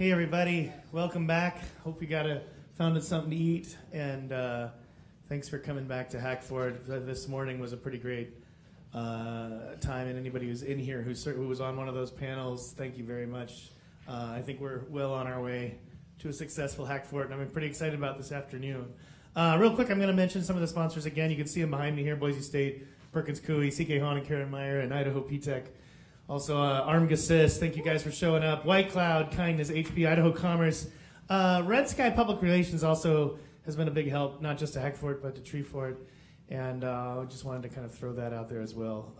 Hey everybody, welcome back. Hope you found something to eat, and thanks for coming back to Hackfort. This morning was a pretty great time, and anybody who's in here who was on one of those panels, thank you very much. I think we're well on our way to a successful Hackfort, and I'm pretty excited about this afternoon. Real quick, I'm going to mention some of the sponsors again. You can see them behind me here: Boise State, Perkins Coie, CK Hahn and Karen Meyer, and Idaho P-Tech. Also, ArmGassist, thank you guys for showing up. White Cloud, Kindness, HP, Idaho Commerce. Red Sky Public Relations also has been a big help, not just to Hackfort, but to Treefort. And I just wanted to kind of throw that out there as well.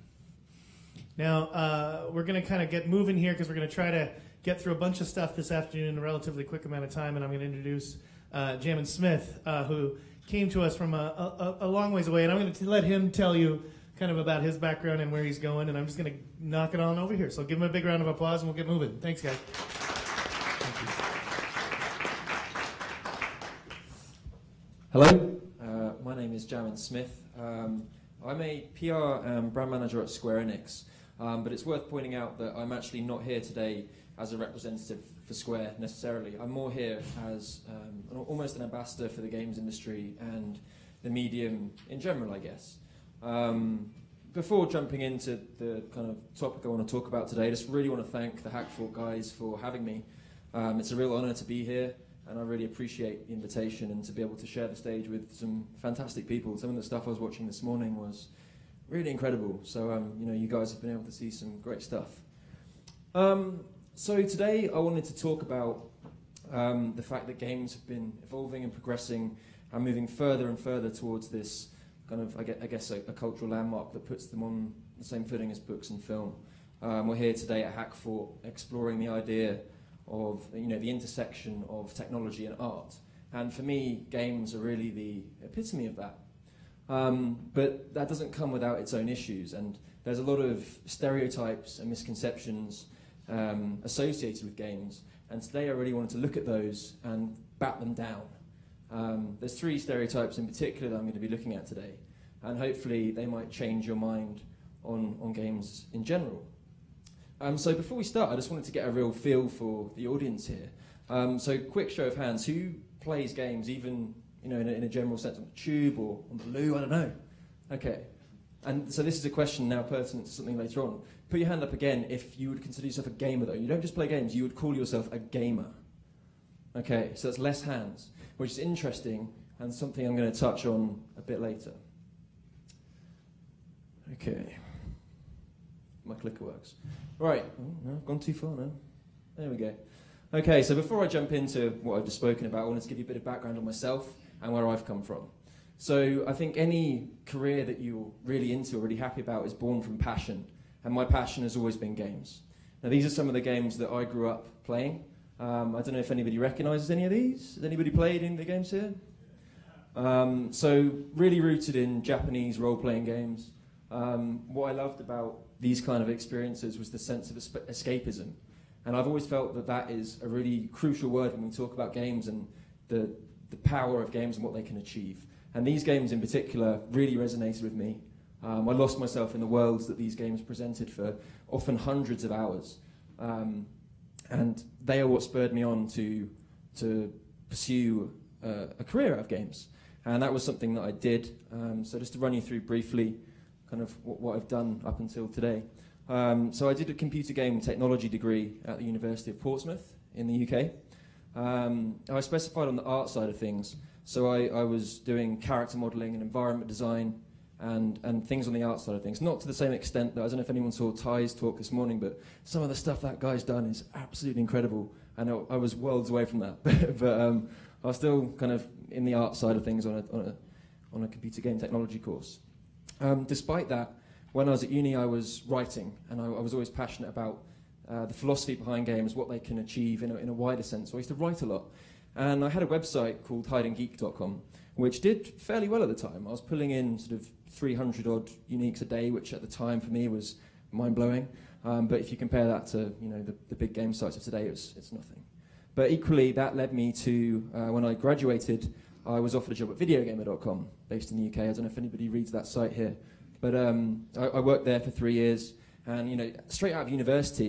Now, we're going to kind of get moving here because we're going to try to get through a bunch of stuff this afternoon in a relatively quick amount of time. And I'm going to introduce Jamin Smith, who came to us from a long ways away. And I'm going to let him tell you kind of about his background and where he's going, and I'm just going to knock it on over here. So give him a big round of applause, and we'll get moving. Thanks, guys. Thank you. Hello, my name is Jamin Smith. I'm a PR and brand manager at Square Enix, but it's worth pointing out that I'm actually not here today as a representative for Square necessarily. I'm more here as almost an ambassador for the games industry and the medium in general, I guess. Before jumping into the kind of topic I want to talk about today, I just really want to thank the Hackfort guys for having me. It's a real honor to be here, and I really appreciate the invitation and to be able to share the stage with some fantastic people. Some of the stuff I was watching this morning was really incredible. So, you guys have been able to see some great stuff. So today I wanted to talk about the fact that games have been evolving and progressing and moving further and further towards this kind of, I guess, a cultural landmark that puts them on the same footing as books and film. We're here today at Hackfort exploring the idea of, the intersection of technology and art. And for me, games are really the epitome of that. But that doesn't come without its own issues. And there's a lot of stereotypes and misconceptions associated with games. And today I really wanted to look at those and bat them down. There's 3 stereotypes in particular that I'm going to be looking at today, and hopefully they might change your mind on games in general. So before we start, I just wanted to get a real feel for the audience here. So quick show of hands, who plays games even in a general sense on the tube or on the loo? I don't know. Okay. And so this is a question now pertinent to something later on. Put your hand up again if you would consider yourself a gamer, though. You don't just play games, you would call yourself a gamer. Okay, so that's less hands, which is interesting and something I'm going to touch on a bit later. Okay. My clicker works. Right. Oh, no, I've gone too far now. There we go. Okay, so before I jump into what I've just spoken about, I wanted to give you a bit of background on myself and where I've come from. So I think any career that you're really into or really happy about is born from passion, and my passion has always been games. Now, these are some of the games that I grew up playing. I don't know if anybody recognises any of these. Has anybody played any of the games here? So really rooted in Japanese role-playing games. What I loved about these kind of experiences was the sense of escapism. And I've always felt that that is a really crucial word when we talk about games and the power of games and what they can achieve. And these games in particular really resonated with me. I lost myself in the worlds that these games presented for often hundreds of hours. And they are what spurred me on to pursue a career out of games. And that was something that I did. So just to run you through briefly kind of what I've done up until today. So I did a computer game technology degree at the University of Portsmouth in the UK. I specified on the art side of things. So I was doing character modelling and environment design and things on the art side of things. Not to the same extent that, I don't know if anyone saw Ty's talk this morning, but some of the stuff that guy's done is absolutely incredible. And I was worlds away from that. but I was still kind of in the art side of things on a computer game technology course. Despite that, when I was at uni, I was writing, and I was always passionate about the philosophy behind games, what they can achieve in a wider sense. So I used to write a lot. And I had a website called hideandgeek.com, which did fairly well at the time. I was pulling in sort of 300-odd uniques a day, which at the time for me was mind-blowing. But if you compare that to the big game sites of today, it's nothing. But equally, that led me to, when I graduated, I was offered a job at videogamer.com, based in the UK. I don't know if anybody reads that site here. But I worked there for 3 years. And straight out of university,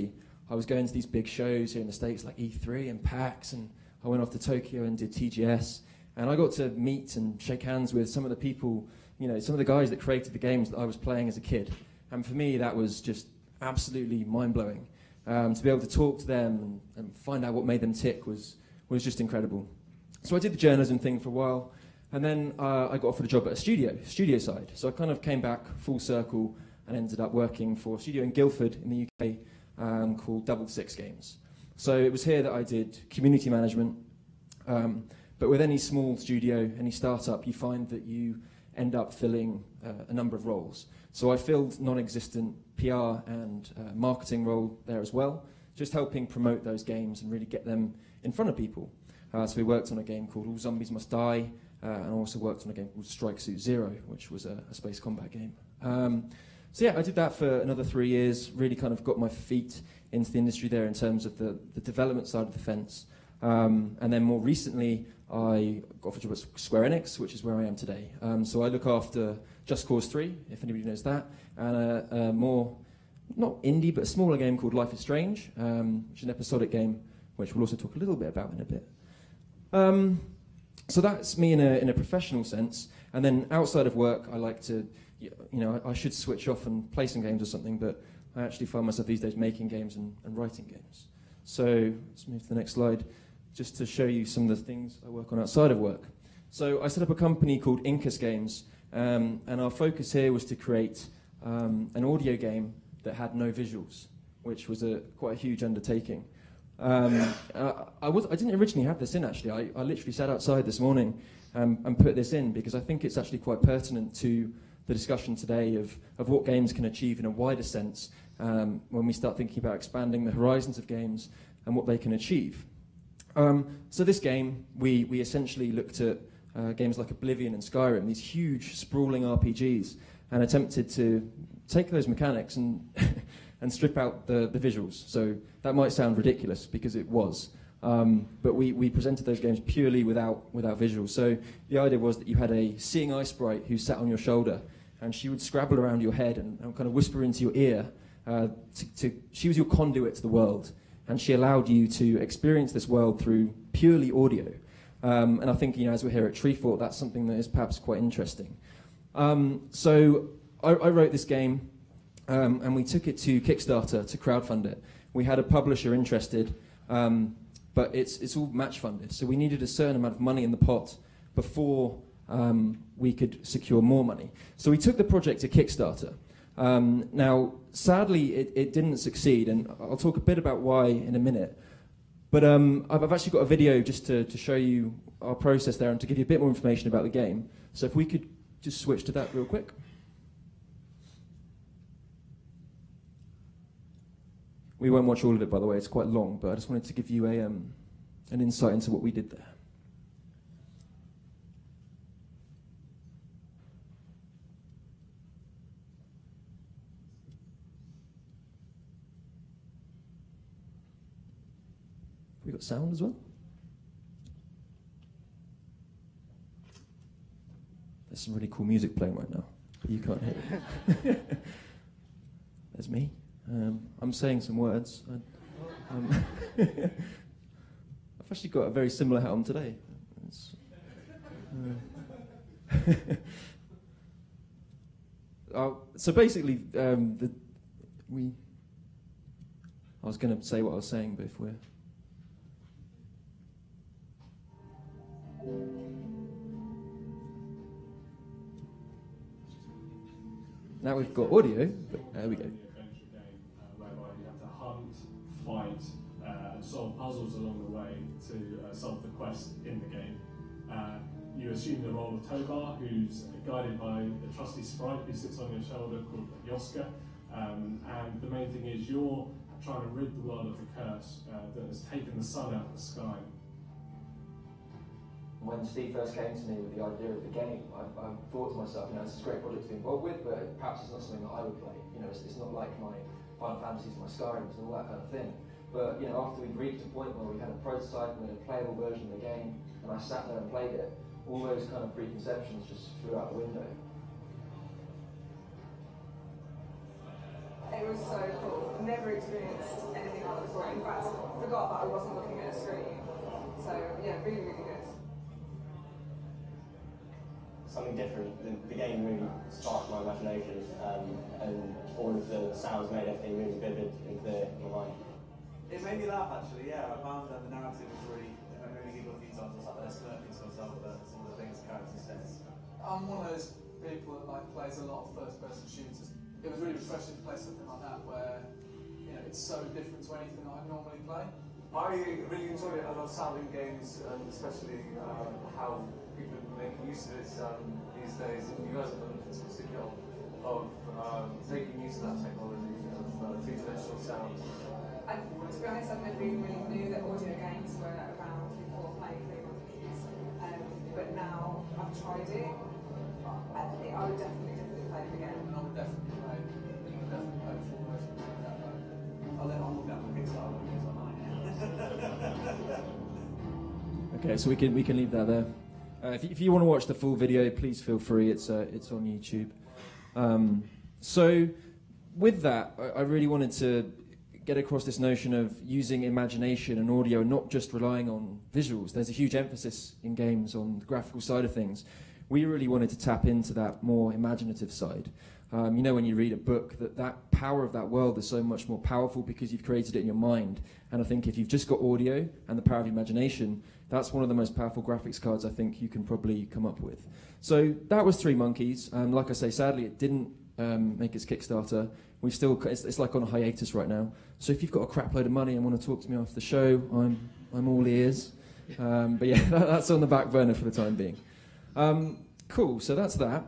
I was going to these big shows here in the States like E3 and PAX, and I went off to Tokyo and did TGS, and I got to meet and shake hands with some of the people, you know, some of the guys that created the games that I was playing as a kid. And for me, that was just absolutely mind-blowing. To be able to talk to them and find out what made them tick was just incredible. So I did the journalism thing for a while, and then I got offered a job at a studio side. So I kind of came back full circle and ended up working for a studio in Guildford in the UK called Double Six Games. So it was here that I did community management. But with any small studio, any startup, you find that you end up filling a number of roles. So I filled non-existent PR and marketing role there as well, just helping promote those games and really get them in front of people. So we worked on a game called All Zombies Must Die, and also worked on a game called Strike Suit Zero, which was a space combat game. So yeah, I did that for another 3 years, really kind of got my feet into the industry there in terms of the development side of the fence. And then more recently, I got offered a job at Square Enix, which is where I am today. So I look after Just Cause 3, if anybody knows that, and a more, not indie, but a smaller game called Life is Strange, which is an episodic game, which we'll also talk a little bit about in a bit. So that's me in a professional sense. And then outside of work, I like to, you know, I should switch off and play some games or something, but I actually find myself these days making games and writing games. So let's move to the next slide, just to show you some of the things I work on outside of work. So I set up a company called Incus Games, and our focus here was to create an audio game that had no visuals, which was quite a huge undertaking. I didn't originally have this in, actually. I literally sat outside this morning and put this in because I think it's actually quite pertinent to the discussion today of what games can achieve in a wider sense when we start thinking about expanding the horizons of games and what they can achieve. So this game, we essentially looked at games like Oblivion and Skyrim, these huge, sprawling RPGs, and attempted to take those mechanics and and strip out the visuals. So that might sound ridiculous, because it was. But we presented those games purely without visuals. So the idea was that you had a seeing eye sprite who sat on your shoulder, and she would scrabble around your head and kind of whisper into your ear. She was your conduit to the world, and she allowed you to experience this world through purely audio. And I think, as we're here at Treefort, that's something that is perhaps quite interesting. So I wrote this game, and we took it to Kickstarter to crowdfund it. We had a publisher interested, but it's all match funded. So we needed a certain amount of money in the pot before we could secure more money. So we took the project to Kickstarter. Now, sadly, it didn't succeed, and I'll talk a bit about why in a minute. But I've actually got a video just to show you our process there and to give you a bit more information about the game. So if we could just switch to that real quick. We won't watch all of it, by the way. It's quite long, but I just wanted to give you an insight into what we did there. We got sound as well? There's some really cool music playing right now, but you can't hear it. There's me. I'm saying some words. I've actually got a very similar hat on today. So basically, I was going to say what I was saying, but if we're... Now we've got audio, but there we go. Whereby you have to hunt, fight, and solve puzzles along the way to solve the quest in the game. You assume the role of Tobar, who's guided by a trusty sprite who sits on your shoulder called Yoska. And the main thing is you're trying to rid the world of the curse that has taken the sun out of the sky. When Steve first came to me with the idea of the game, I thought to myself, this is a great project to be involved with, but perhaps it's not something that I would play. It's not like my Final Fantasies, my Skyrims, and all that kind of thing. But after we'd reached a point where we had a prototype and we had a playable version of the game, and I sat there and played it, all those kind of preconceptions just flew out the window. It was so cool. Never experienced anything like that before. In fact, forgot that I wasn't looking at a screen. So yeah, really, really good. Something different. The game really sparked my imagination, and all of the sounds made everything really vivid and clear in my mind. It made me laugh actually, yeah. I found that the narrative was really, I made me giggle a few times. I was like, smirking to myself at some of the things the character says. I'm one of those people that like plays a lot of first-person shooters. It was really refreshing to play something like that where, you know, it's so different to anything that I normally play. I really enjoyed it. I love sound in games, and especially how people are making use of it these days. You guys have done a fantastic job of making use of that technology of three-dimensional sound. And to be honest, I never even really knew that audio games were around before playing video games. But now I've tried it. I would definitely play it again. I would definitely play the full version. I'll let on look at my Kickstarter because I might. Okay, so we can leave that there. If you want to watch the full video, please feel free. It's on YouTube. So with that, I really wanted to get across this notion of using imagination and audio, not just relying on visuals. There's a huge emphasis in games on the graphical side of things. We really wanted to tap into that more imaginative side. You know, when you read a book, that power of that world is so much more powerful because you've created it in your mind. And I think if you've just got audio and the power of imagination, that's one of the most powerful graphics cards I think you can probably come up with. So that was Three Monkeys. Like I say, sadly, it didn't make its Kickstarter. We've still, it's like on a hiatus right now. So if you've got a crap load of money and want to talk to me after the show, I'm all ears. But yeah, that's on the back burner for the time being. Cool, so that's that.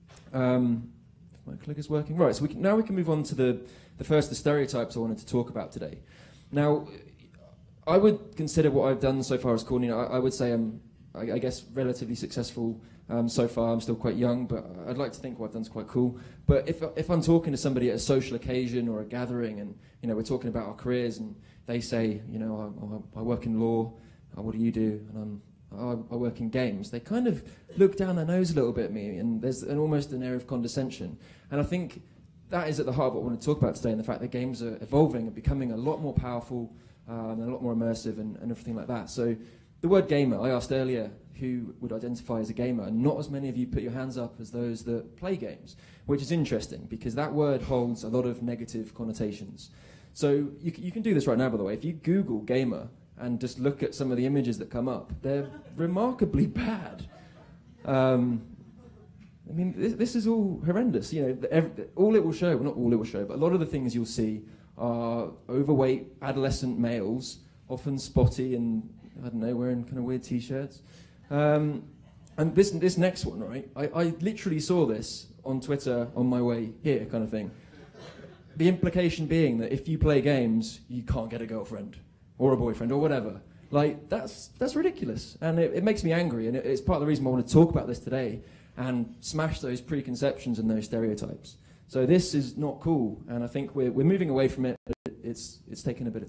My clicker's working. Right, so now we can move on to the stereotypes I wanted to talk about today. Now, I would consider what I've done so far as corny. I would say I'm, I guess, relatively successful so far. I'm still quite young, but I'd like to think what I've done is quite cool. But if I'm talking to somebody at a social occasion or a gathering, and you know we're talking about our careers, and they say, you know, I work in law. What do you do? And I work in games. They kind of look down their nose a little bit at me, and there's almost an air of condescension. And I think that is at the heart of what I want to talk about today, and the fact that games are evolving and becoming a lot more powerful and a lot more immersive and everything like that. So the word gamer, I asked earlier who would identify as a gamer, and not as many of you put your hands up as those that play games, which is interesting because that word holds a lot of negative connotations. So you can do this right now, by the way. If you Google gamer and just look at some of the images that come up, they're remarkably bad. I mean, this is all horrendous. You know, all it will show, well, not all it will show, but a lot of the things you'll see are overweight adolescent males, often spotty and, I don't know, wearing kind of weird T-shirts. And this next one, right, I literally saw this on Twitter on my way here, kind of thing. The implication being that if you play games, you can't get a girlfriend or a boyfriend or whatever. Like, that's ridiculous. And it makes me angry, and it's part of the reason why I want to talk about this today and smash those preconceptions and those stereotypes. So this is not cool, and I think we're moving away from it, but it's taken a bit of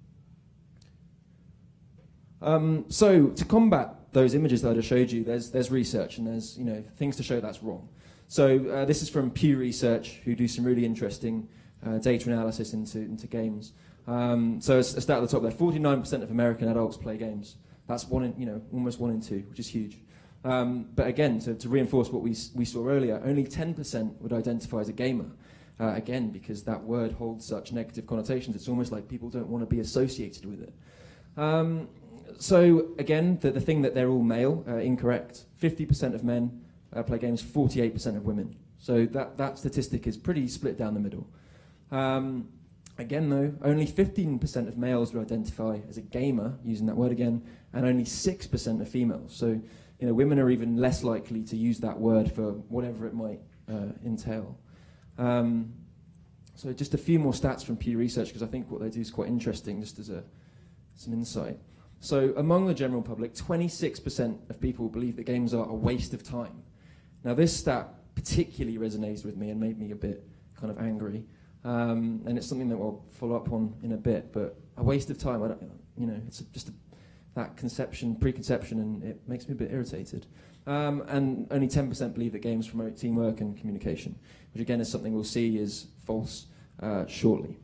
time. So to combat those images that I just showed you, there's research, and there's things to show that's wrong. So this is from Pew Research, who do some really interesting data analysis into games. So a stat at the top there: 49% of American adults play games. That's almost 1 in 2, which is huge. But again, to reinforce what we saw earlier, only 10% would identify as a gamer. Again, because that word holds such negative connotations, it's almost like people don't want to be associated with it. So again, the thing that they're all male, incorrect. 50% of men play games, 48% of women. So that statistic is pretty split down the middle. Again, though, only 15% of males would identify as a gamer, using that word again, and only 6% of females. So, women are even less likely to use that word for whatever it might entail. So just a few more stats from Pew Research, because I think what they do is quite interesting, just as some insight. So among the general public, 26% of people believe that games are a waste of time. Now, this stat particularly resonates with me and made me a bit kind of angry. And it's something that we'll follow up on in a bit, but a waste of time, it's just that preconception, and it makes me a bit irritated. And only 10% believe that games promote teamwork and communication, which again is something we'll see is false. shortly.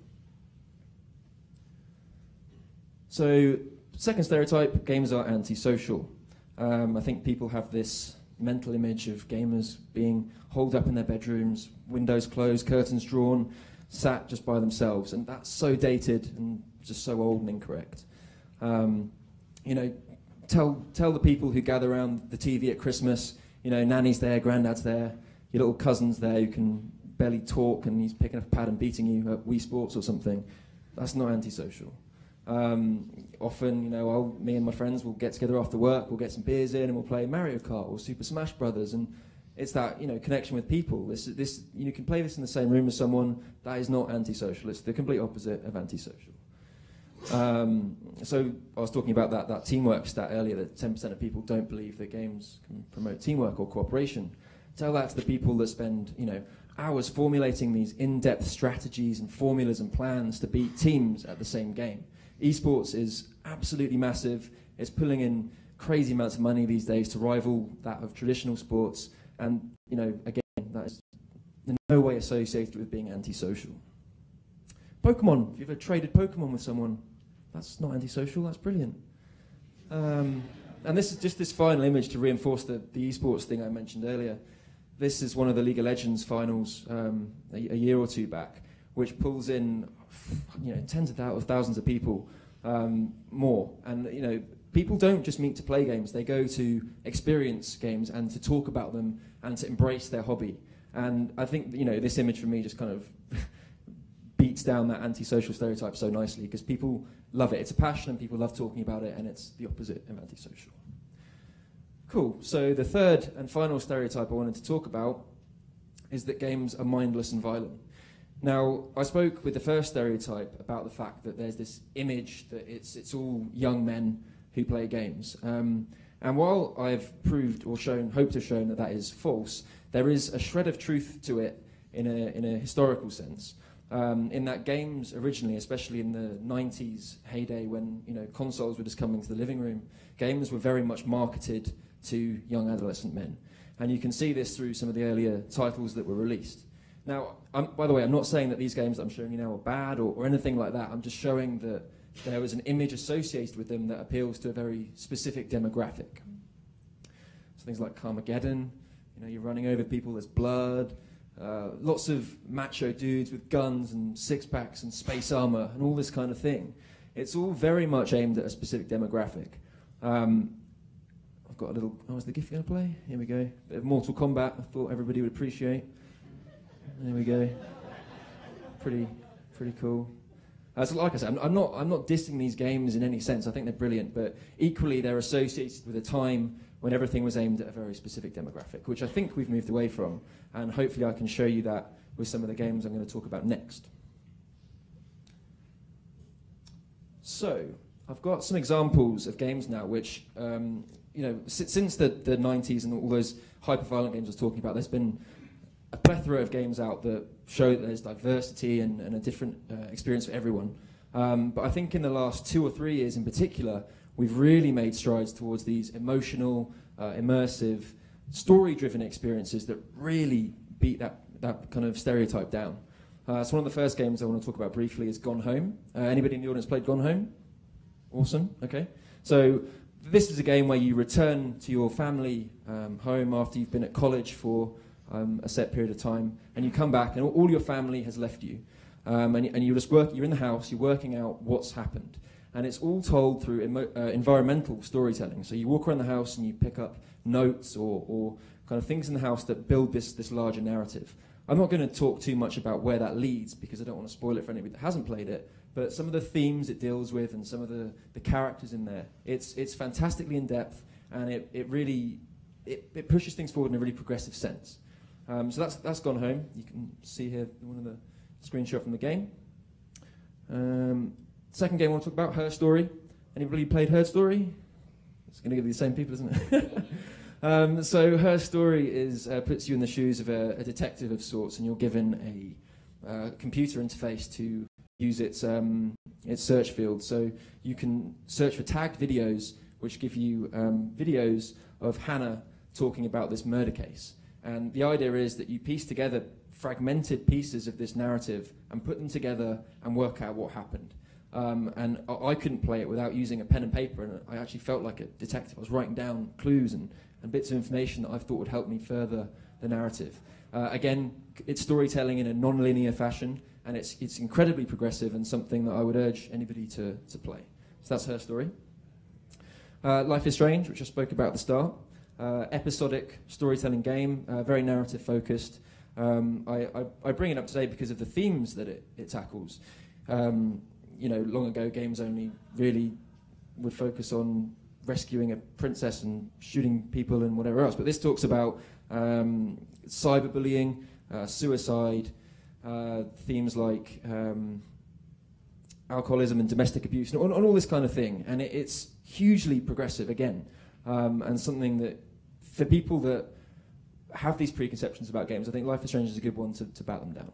So, second stereotype, gamers are antisocial. I think people have this mental image of gamers being holed up in their bedrooms, windows closed, curtains drawn, sat just by themselves, and that's so dated and just so old and incorrect. You know, tell the people who gather around the TV at Christmas, you know, nanny's there, granddad's there, your little cousin's there who can barely talk and he's picking up a pad and beating you at Wii Sports or something. That's not antisocial. Often, you know, me and my friends will get together after work, we'll get some beers in and we'll play Mario Kart or Super Smash Brothers, and it's that, you know, connection with people. You can play this in the same room as someone. That is not antisocial. It's the complete opposite of antisocial. So I was talking about that teamwork stat earlier, that 10% of people don't believe that games can promote teamwork or cooperation. Tell that to the people that spend, you know, hours formulating these in-depth strategies and formulas and plans to beat teams at the same game. Esports is absolutely massive. It's pulling in crazy amounts of money these days to rival that of traditional sports. And, you know, again, that is in no way associated with being antisocial. Pokemon. If you've ever traded Pokemon with someone, that's not antisocial, that's brilliant. And this is just this final image to reinforce the esports thing I mentioned earlier. This is one of the League of Legends finals a year or two back, which pulls in, you know, tens of thousands of people more. And, you know, people don't just meet to play games, they go to experience games and to talk about them and to embrace their hobby. And I think, you know, this image for me just kind of beats down that antisocial stereotype so nicely, because people love it. It's a passion and people love talking about it, and it's the opposite of antisocial. Cool. So the third and final stereotype I wanted to talk about is that games are mindless and violent. Now, I spoke with the first stereotype about the fact that there's this image that it's all young men who play games. And while I've proved or hope to have shown that is false, there is a shred of truth to it in a historical sense. In that games originally, especially in the 90s heyday when, you know, consoles were just coming to the living room, games were very much marketed to young adolescent men. And you can see this through some of the earlier titles that were released. Now, by the way, I'm not saying that these games that I'm showing you now are bad or anything like that. I'm just showing that there was an image associated with them that appeals to a very specific demographic. So things like Carmageddon, you know, you're running over people, there's blood, lots of macho dudes with guns and six-packs and space armor and all this kind of thing. It's all very much aimed at a specific demographic. I've got a little... Oh, is the GIF going to play? Here we go. Bit of Mortal Kombat I thought everybody would appreciate. There we go. Pretty cool. So like I said, I'm not dissing these games in any sense. I think they're brilliant, but equally they're associated with a time when everything was aimed at a very specific demographic, which I think we've moved away from, and hopefully I can show you that with some of the games I'm going to talk about next. So, I've got some examples of games now which, you know, since the 90s and all those hyper-violent games I was talking about, there's been a plethora of games out that show that there's diversity and a different experience for everyone. But I think in the last 2 or 3 years in particular, we've really made strides towards these emotional, immersive, story-driven experiences that really beat that kind of stereotype down. So one of the first games I want to talk about briefly is Gone Home. Anybody in the audience played Gone Home? Awesome, okay. So this is a game where you return to your family home after you've been at college for a set period of time, and you come back and all your family has left you. And you're in the house, you're working out what's happened. And it's all told through environmental storytelling. So you walk around the house and you pick up notes or kind of things in the house that build this larger narrative. I'm not going to talk too much about where that leads because I don't want to spoil it for anybody that hasn't played it, but some of the themes it deals with and some of the characters in there, it's fantastically in-depth, and it really pushes things forward in a really progressive sense. So that's Gone Home. You can see here one of the screenshot from the game. Second game I want to talk about, Her Story. Anybody played Her Story? It's going to be the same people, isn't it? So Her Story puts you in the shoes of a detective of sorts, and you're given a computer interface to use its search field. So you can search for tagged videos, which give you videos of Hannah talking about this murder case. And the idea is that you piece together fragmented pieces of this narrative and put them together and work out what happened. And I couldn't play it without using a pen and paper, and I actually felt like a detective. I was writing down clues and bits of information that I thought would help me further the narrative. Again, it's storytelling in a non-linear fashion, and it's incredibly progressive and something that I would urge anybody to play. So that's her story. Life is Strange, which I spoke about at the start. Episodic storytelling game, very narrative focused. I bring it up today because of the themes that it tackles. Long ago games only really would focus on rescuing a princess and shooting people and whatever else. But this talks about cyberbullying, suicide, themes like alcoholism and domestic abuse, and all this kind of thing. And it's hugely progressive again, and something that for people that have these preconceptions about games, I think Life is Strange is a good one to bat them down.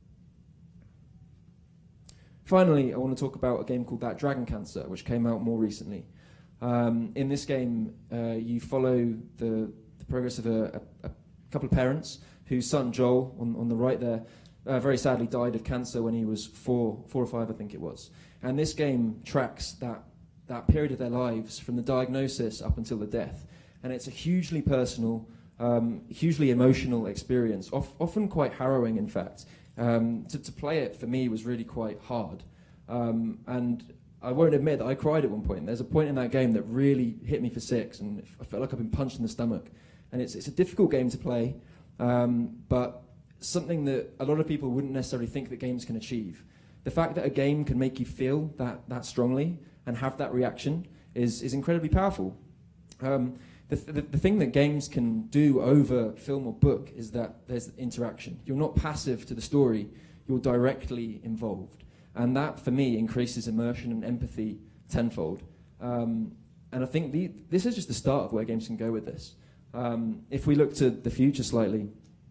Finally, I want to talk about a game called That Dragon Cancer, which came out more recently. In this game, you follow the progress of a couple of parents whose son, Joel, on the right there, very sadly died of cancer when he was four or five, I think it was. And this game tracks that period of their lives from the diagnosis up until the death. And it's a hugely personal, hugely emotional experience, often quite harrowing, in fact. To play it, for me, was really quite hard. And I won't admit that I cried at one point. There's a point in that game that really hit me for six, and I felt like I've been punched in the stomach. And it's a difficult game to play, but something that a lot of people wouldn't necessarily think that games can achieve. The fact that a game can make you feel that strongly and have that reaction is incredibly powerful. The thing that games can do over film or book is that there's interaction. You're not passive to the story, you're directly involved. And that, for me, increases immersion and empathy tenfold. And I think this is just the start of where games can go with this. If we look to the future slightly,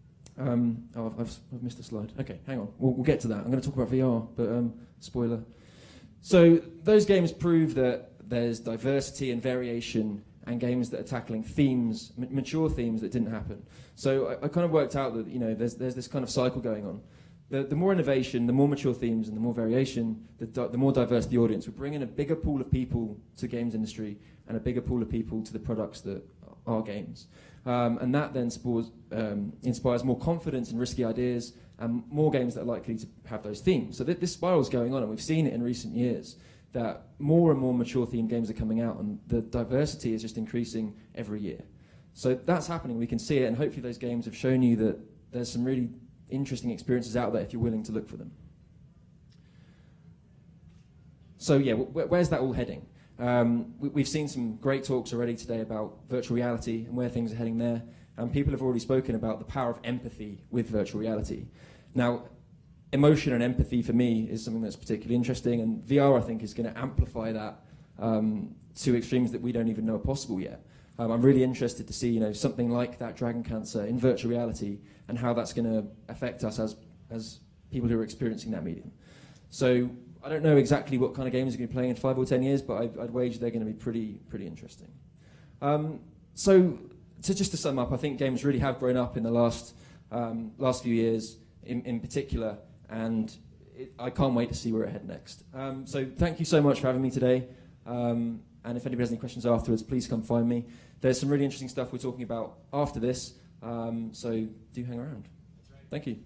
I've missed a slide. Okay, hang on. We'll get to that. I'm going to talk about VR, but spoiler. So those games prove that there's diversity and variation, and games that are tackling themes, mature themes that didn't happen. So I kind of worked out that there's this kind of cycle going on. The more innovation, the more mature themes, and the more variation, the more diverse the audience. We're bringing a bigger pool of people to the games industry and a bigger pool of people to the products that are games. And that then inspires more confidence in risky ideas and more games that are likely to have those themes. So this spiral is going on, and we've seen it in recent years, that more and more mature themed games are coming out, and the diversity is just increasing every year. So that's happening, we can see it, and hopefully those games have shown you that there's some really interesting experiences out there if you're willing to look for them. So yeah, where's that all heading? We've seen some great talks already today about virtual reality and where things are heading there, and people have already spoken about the power of empathy with virtual reality. Now, emotion and empathy for me is something that's particularly interesting, and VR, I think, is going to amplify that to extremes that we don't even know are possible yet. I'm really interested to see something like That Dragon Cancer in virtual reality and how that's going to affect us as people who are experiencing that medium. So I don't know exactly what kind of games are going to be playing in 5 or 10 years, but I'd wager they're going to be pretty interesting. So just to sum up, I think games really have grown up in the last few years in particular, and I can't wait to see where it heads next. So thank you so much for having me today. And if anybody has any questions afterwards, please come find me. There's some really interesting stuff we're talking about after this, so do hang around. Thank you.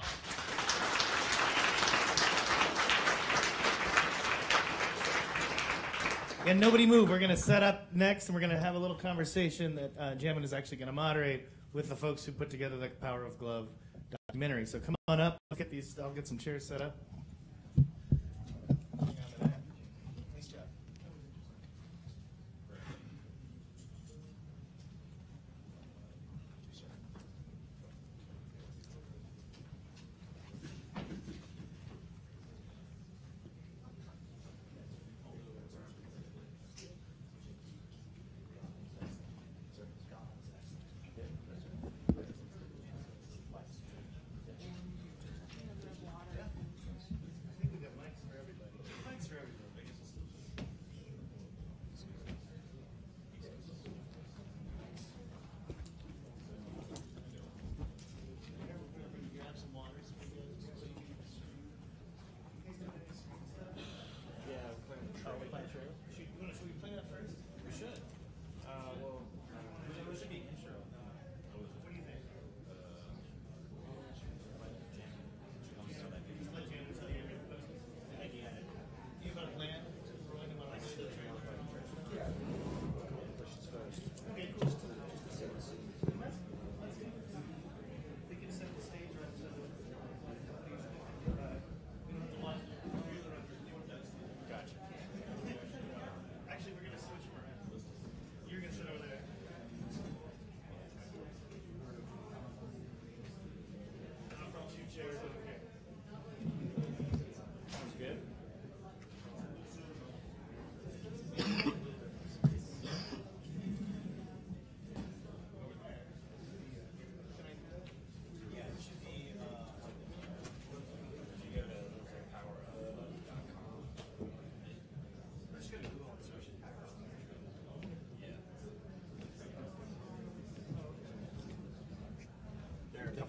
And nobody move. We're going to set up next, and we're going to have a little conversation that Jamin is actually going to moderate with the folks who put together the Power of Glove documentary. So come on up. Look at these. I'll get some chairs set up. Nice job.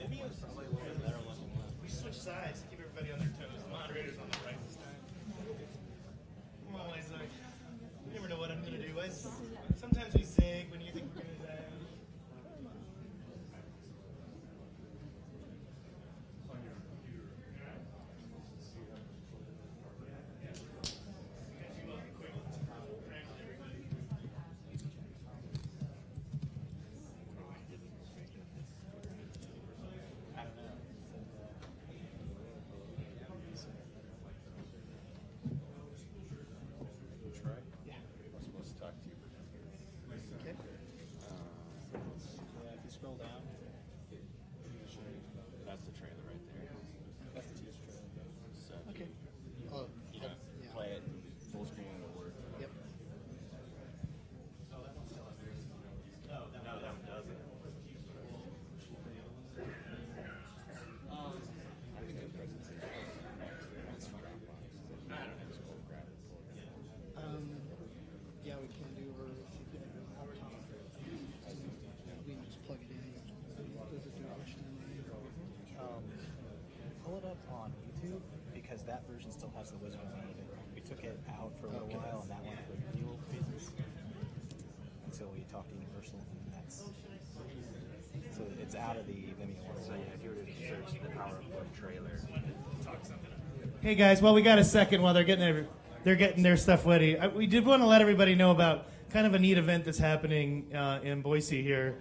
We switch sides to keep everybody on their toes. The moderator's on the right this time. I'm always like, you never know what I'm going to do. Sometimes we zig when you think we're going to die. Because that version still has the Wizard mode. We took it out for a little while, and that went for renewal reasons until we talked to Universal, and that's so it's out of the Vimeo one. So if you were to search the Power of One trailer, Hey guys, well we got a second while they're getting their stuff ready. We did want to let everybody know about kind of a neat event that's happening in Boise here.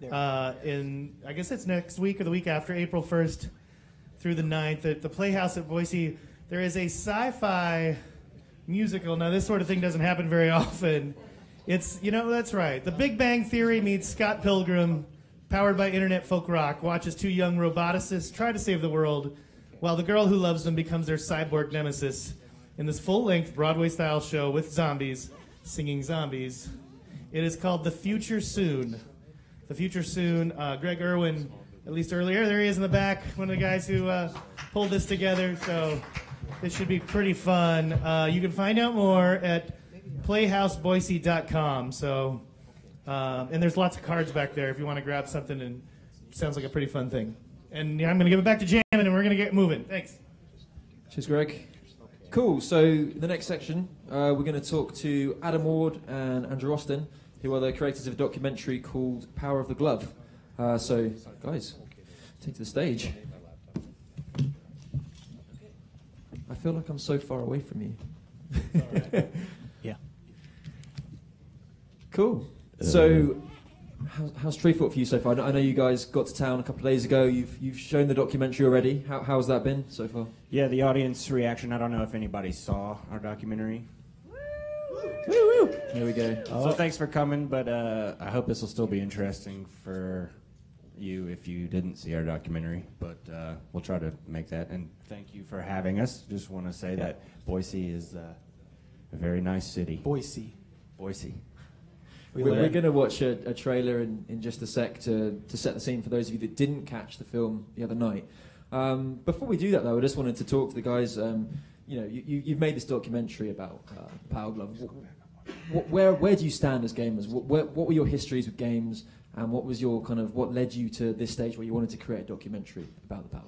In I guess it's next week or the week after, April 1st. Through the 9th at the Playhouse at Boise. There is a sci-fi musical. Now, this sort of thing doesn't happen very often. It's, that's right. The Big Bang Theory meets Scott Pilgrim, powered by internet folk rock, watches two young roboticists try to save the world while the girl who loves them becomes their cyborg nemesis in this full-length Broadway-style show with zombies, singing zombies. It is called The Future Soon. The Future Soon. Greg Irwin... At least earlier, there he is in the back, one of the guys who pulled this together. So this should be pretty fun. You can find out more at playhouseboise.com. So, and there's lots of cards back there if you want to grab something. And it sounds like a pretty fun thing. And I'm going to give it back to Jamin, and we're going to get moving. Thanks. Cheers, Greg. Cool. So the next section, we're going to talk to Adam Ward and Andrew Austin, who are the creators of a documentary called Power of the Glove. So, guys, take to the stage. I feel like I'm so far away from you. Yeah. Cool. So, how's Treefort for you so far? I know you guys got to town a couple of days ago. You've shown the documentary already. How's that been so far? Yeah, the audience reaction. I don't know if anybody saw our documentary. Woo! Here we go. So thanks for coming, but I hope this will still be interesting for you if you didn't see our documentary, but we'll try to make that. And thank you for having us. Just want to say that Boise is a very nice city. Boise. We're going to watch a trailer in just a sec to set the scene for those of you that didn't catch the film the other night. Before we do that, though, I just wanted to talk to the guys. You've made this documentary about Power Glove. Where do you stand as gamers? What were your histories with games? And what was your what led you to this stage where you wanted to create a documentary about the Power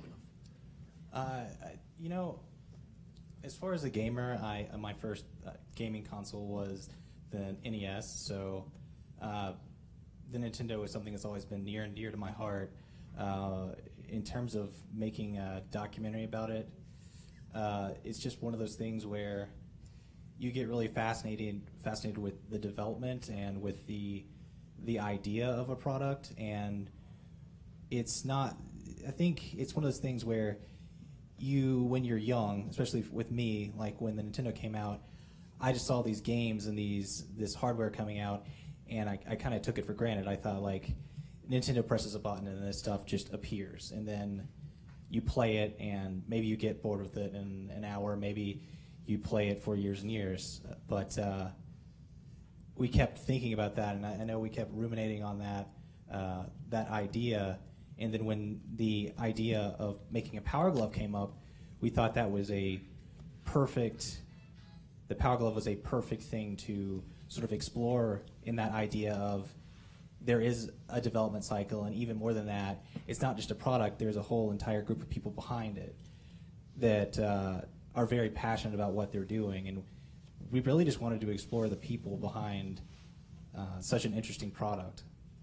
Glove? As far as a gamer, my first gaming console was the NES, so the Nintendo is something that's always been near and dear to my heart. In terms of making a documentary about it, it's just one of those things where you get really fascinated with the development and with the idea of a product, and it's not. I think it's one of those things where when you're young, especially with me, like when the Nintendo came out, I just saw these games and this hardware coming out, and I kind of took it for granted. I thought like Nintendo presses a button and this stuff just appears, and then you play it, and maybe you get bored with it in an hour, maybe you play it for years and years, but we kept thinking about that, and I know we kept ruminating on that idea. And then when the idea of making a Power Glove came up, we thought that was the Power Glove was a perfect thing to sort of explore in that idea of there is a development cycle, and even more than that, it's not just a product. There's a whole entire group of people behind it that are very passionate about what they're doing, and we really just wanted to explore the people behind such an interesting product.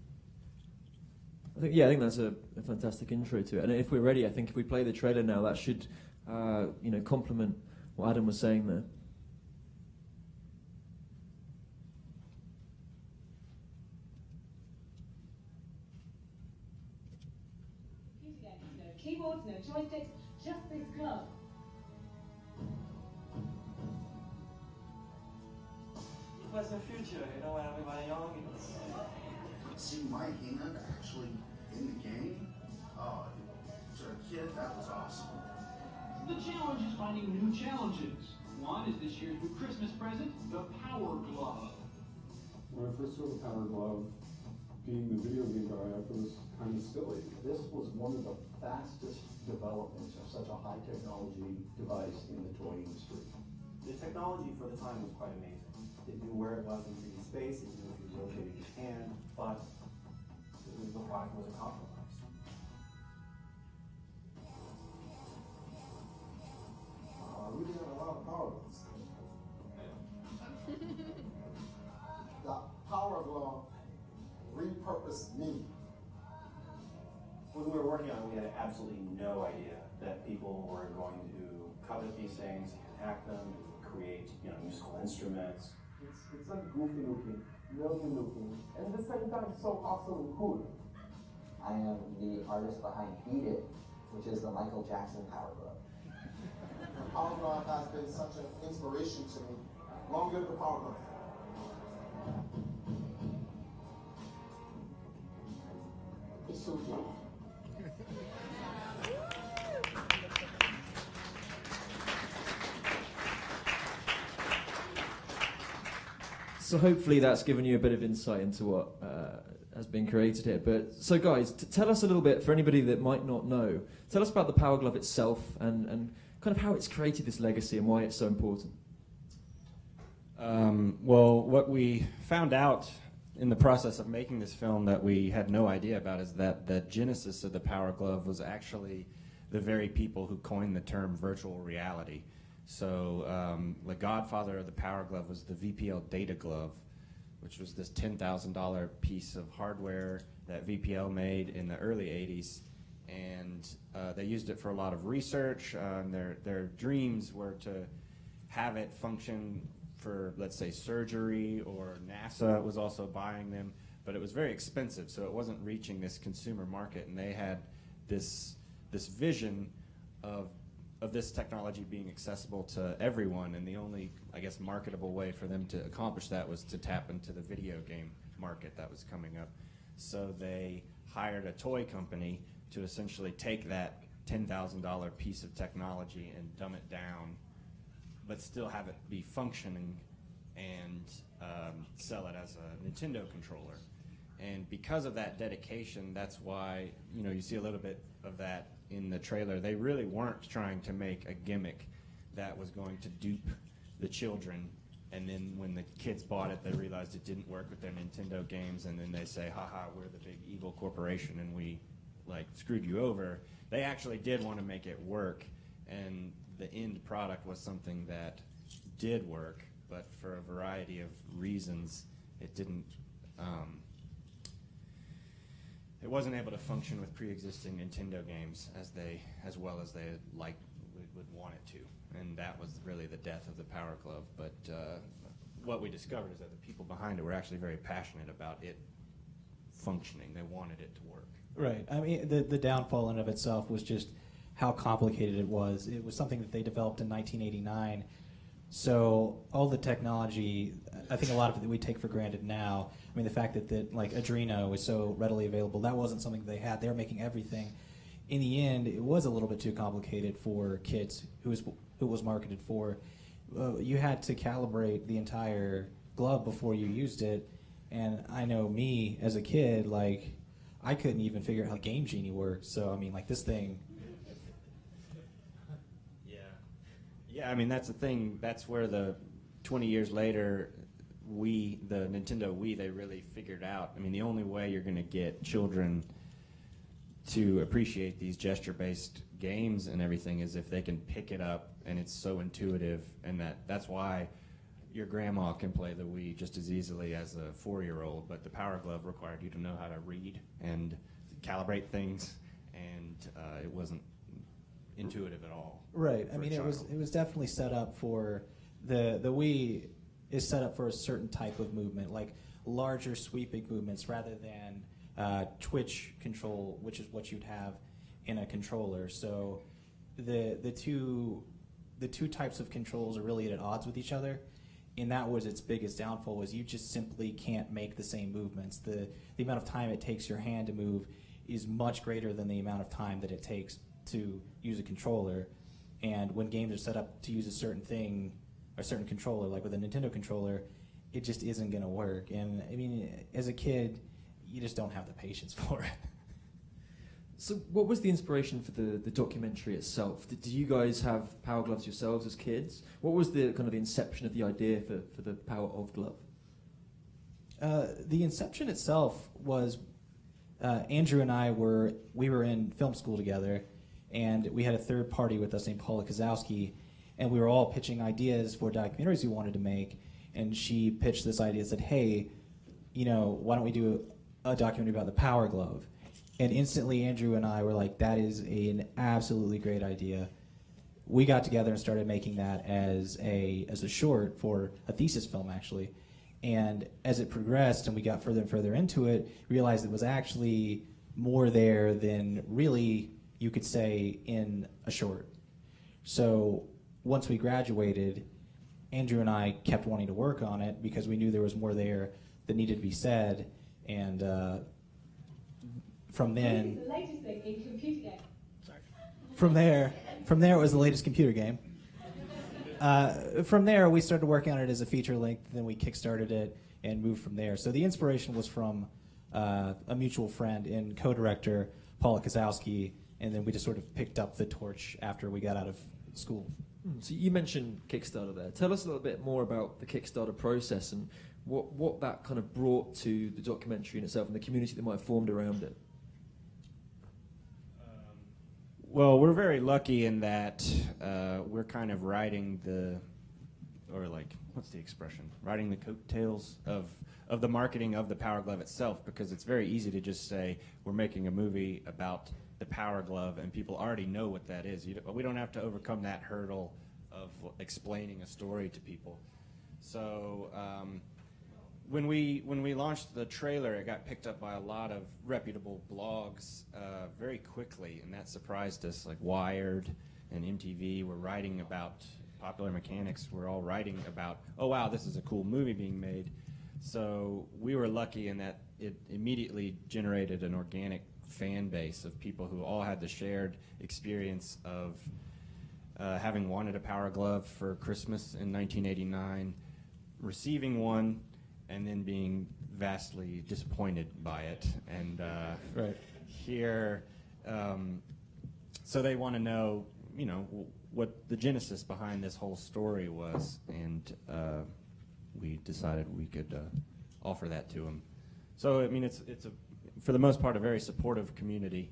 I think that's a fantastic intro to it. And if we're ready, I think if we play the trailer now, that should complement what Adam was saying there. No keyboards, no joysticks, just this glove. It was the future, when we were young. See my hand actually in the game, to a kid, that was awesome. The challenge is finding new challenges. One is this year's new Christmas present, the Power Glove. When I first saw the Power Glove, being the video game guy, I thought it was kind of silly. This was one of the fastest developments of such a high technology device in the toy industry. The technology for the time was quite amazing. It knew where it was in 3D space, it knew if you rotated your hand, but the product was a compromise. We did a lot of power gloves. The Power Glove repurposed me. When we were working on it, we had absolutely no idea that people were going to covet these things, hack them, create musical instruments. It's like goofy looking, nerdy looking, and at the same time so awesome and cool. I am the artist behind Beat It, which is the Michael Jackson Power Glove. The Power Glove has been such an inspiration to me. Long live the Power Glove. It's so good. So hopefully that's given you a bit of insight into what has been created here. But so guys, tell us a little bit, for anybody that might not know, tell us about the Power Glove itself and kind of how it's created this legacy and why it's so important. Well, what we found out in the process of making this film that we had no idea about is that the genesis of the Power Glove was actually the very people who coined the term virtual reality. So the godfather of the Power Glove was the VPL Data Glove, which was this $10,000 piece of hardware that VPL made in the early 80s. And they used it for a lot of research. Their dreams were to have it function for, let's say, surgery, or NASA was also buying them. But it was very expensive, so it wasn't reaching this consumer market. And they had this vision of this technology being accessible to everyone, and the only, I guess, marketable way for them to accomplish that was to tap into the video game market that was coming up. So they hired a toy company to essentially take that $10,000 piece of technology and dumb it down, but still have it be functioning and sell it as a Nintendo controller. And because of that dedication, that's why you see a little bit of that in the trailer. They really weren't trying to make a gimmick that was going to dupe the children, and then when the kids bought it, they realized it didn't work with their Nintendo games, and then they say, haha, we're the big evil corporation and we screwed you over. They actually did want to make it work, and the end product was something that did work, but for a variety of reasons it didn't it wasn't able to function with pre-existing Nintendo games as well as they would want it to, and that was really the death of the Power Glove. But what we discovered is that the people behind it were actually very passionate about it functioning. They wanted it to work. Right. I mean, the downfall in of itself was just how complicated it was. It was something that they developed in 1989. So all the technology, I think a lot of it that we take for granted now, I mean, the fact that Adreno is so readily available, that wasn't something they had. They were making everything. In the end, it was a little bit too complicated for kids who was marketed for. You had to calibrate the entire glove before you used it. And I know me, as a kid, I couldn't even figure out how Game Genie worked. So, I mean, this thing... Yeah, I mean, that's the thing. That's where 20 years later, Wii, the Nintendo Wii, they really figured out. I mean, the only way you're going to get children to appreciate these gesture-based games and everything is if they can pick it up and it's so intuitive, and that's why your grandma can play the Wii just as easily as a 4-year-old, but the Power Glove required you to know how to read and calibrate things, and it wasn't intuitive at all. Right. I mean, it was definitely set up for the Wii is set up for a certain type of movement, like larger sweeping movements rather than twitch control, which is what you'd have in a controller. So the two types of controls are really at odds with each other, and that was its biggest downfall, was you just simply can't make the same movements. The amount of time it takes your hand to move is much greater than the amount of time that it takes to use a controller. And when games are set up to use a certain thing, a certain controller, like with a Nintendo controller, it just isn't going to work. And I mean, as a kid, you just don't have the patience for it. So what was the inspiration for the documentary itself? Did you guys have Power Gloves yourselves as kids? What was the kind of the inception of the idea for the Power of Glove? The inception itself was Andrew and I were in film school together, and we had a third party with us named Paula Kozowski, and we were all pitching ideas for documentaries we wanted to make. And she pitched this idea, said, "Hey, why don't we do a documentary about the Power Glove?" And instantly, Andrew and I were like, "That is an absolutely great idea." We got together and started making that as a short for a thesis film, actually. And as it progressed and we got further and further into it, realized it was actually more there than really you could say in a short. So once we graduated, Andrew and I kept wanting to work on it because we knew there was more there that needed to be said. And from then, The latest thing in computer games. from there it was the latest computer game. From there, we started working on it as a feature length, then we kickstarted it and moved from there. So the inspiration was from a mutual friend and co-director, Paula Kozowski, and then we just sort of picked up the torch after we got out of school. So you mentioned Kickstarter there. Tell us a little bit more about the Kickstarter process and what that kind of brought to the documentary in itself and the community that might have formed around it. Well, we're very lucky in that we're kind of riding what's the expression? Riding the coattails of the marketing of the Power Glove itself, because it's very easy to just say we're making a movie about the Power Glove and people already know what that is. We don't have to overcome that hurdle of explaining a story to people. So when we launched the trailer, it got picked up by a lot of reputable blogs very quickly, and that surprised us. Like Wired and MTV were writing about Popular Mechanics. We're all writing about, oh wow, this is a cool movie being made. So we were lucky in that it immediately generated an organic fan base of people who all had the shared experience of having wanted a Power Glove for Christmas in 1989, receiving one, and then being vastly disappointed by it. And right here, so they want to know, what the genesis behind this whole story was, and we decided we could offer that to them. So I mean, it's for the most part a very supportive community,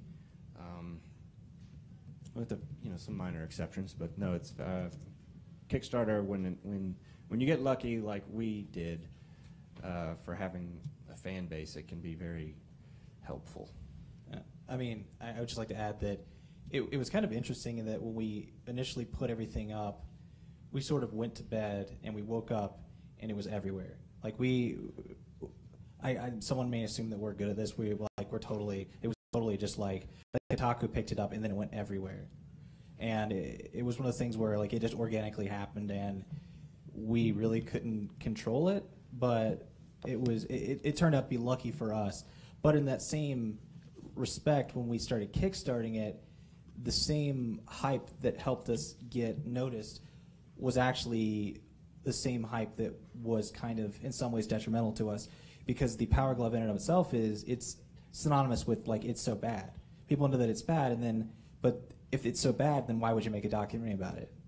with some minor exceptions, but no, it's Kickstarter. When you get lucky like we did, for having a fan base, it can be very helpful. I mean, I would just like to add that it was kind of interesting in that when we initially put everything up, we sort of went to bed and we woke up and it was everywhere. Like someone may assume that we're good at this. It was totally just like Kotaku picked it up and then it went everywhere. And it was one of those things where like it just organically happened and we really couldn't control it, but it turned out to be lucky for us. But in that same respect, when we started kickstarting it, the same hype that helped us get noticed was actually the same hype that was kind of in some ways detrimental to us, because the Power Glove in and of itself it's synonymous with like it's so bad. People know that it's bad, but if it's so bad, then why would you make a documentary about it?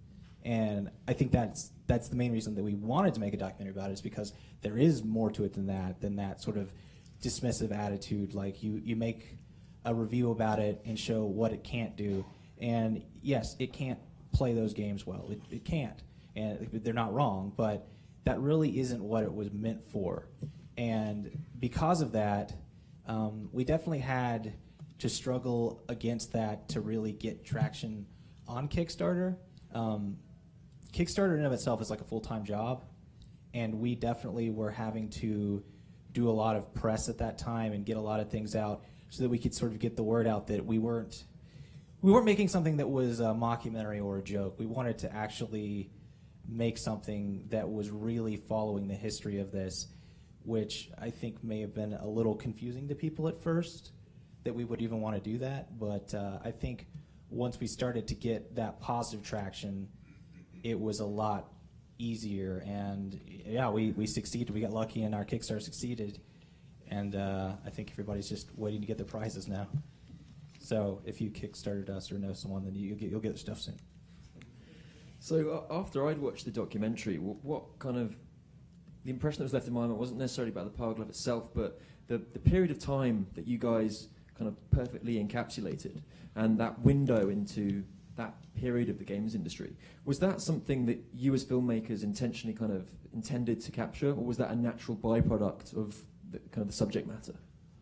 And I think that's the main reason that we wanted to make a documentary about it, is because there is more to it than that sort of dismissive attitude. Like you make a review about it and show what it can't do. And yes, it can't play those games well. It can't. And they're not wrong, but that really isn't what it was meant for. And because of that, we definitely had to struggle against that to really get traction on Kickstarter. Kickstarter in and of itself is like a full-time job, and we definitely were having to do a lot of press at that time and get a lot of things out so that we could sort of get the word out that we weren't making something that was a mockumentary or a joke. We wanted to actually make something that was really following the history of this, which I think may have been a little confusing to people at first, that we would even want to do that. But I think once we started to get that positive traction, it was a lot easier. And yeah, we succeeded. We got lucky and our Kickstarter succeeded. And I think everybody's just waiting to get their prizes now. So if you Kickstarted us or know someone, then you'll get their stuff soon. So after I'd watched the documentary, what kind of, the impression that was left in my mind wasn't necessarily about the Power Glove itself, but the period of time that you guys kind of perfectly encapsulated, and that window into that period of the games industry. Was that something that you as filmmakers intentionally kind of intended to capture, or was that a natural byproduct of the kind of the subject matter?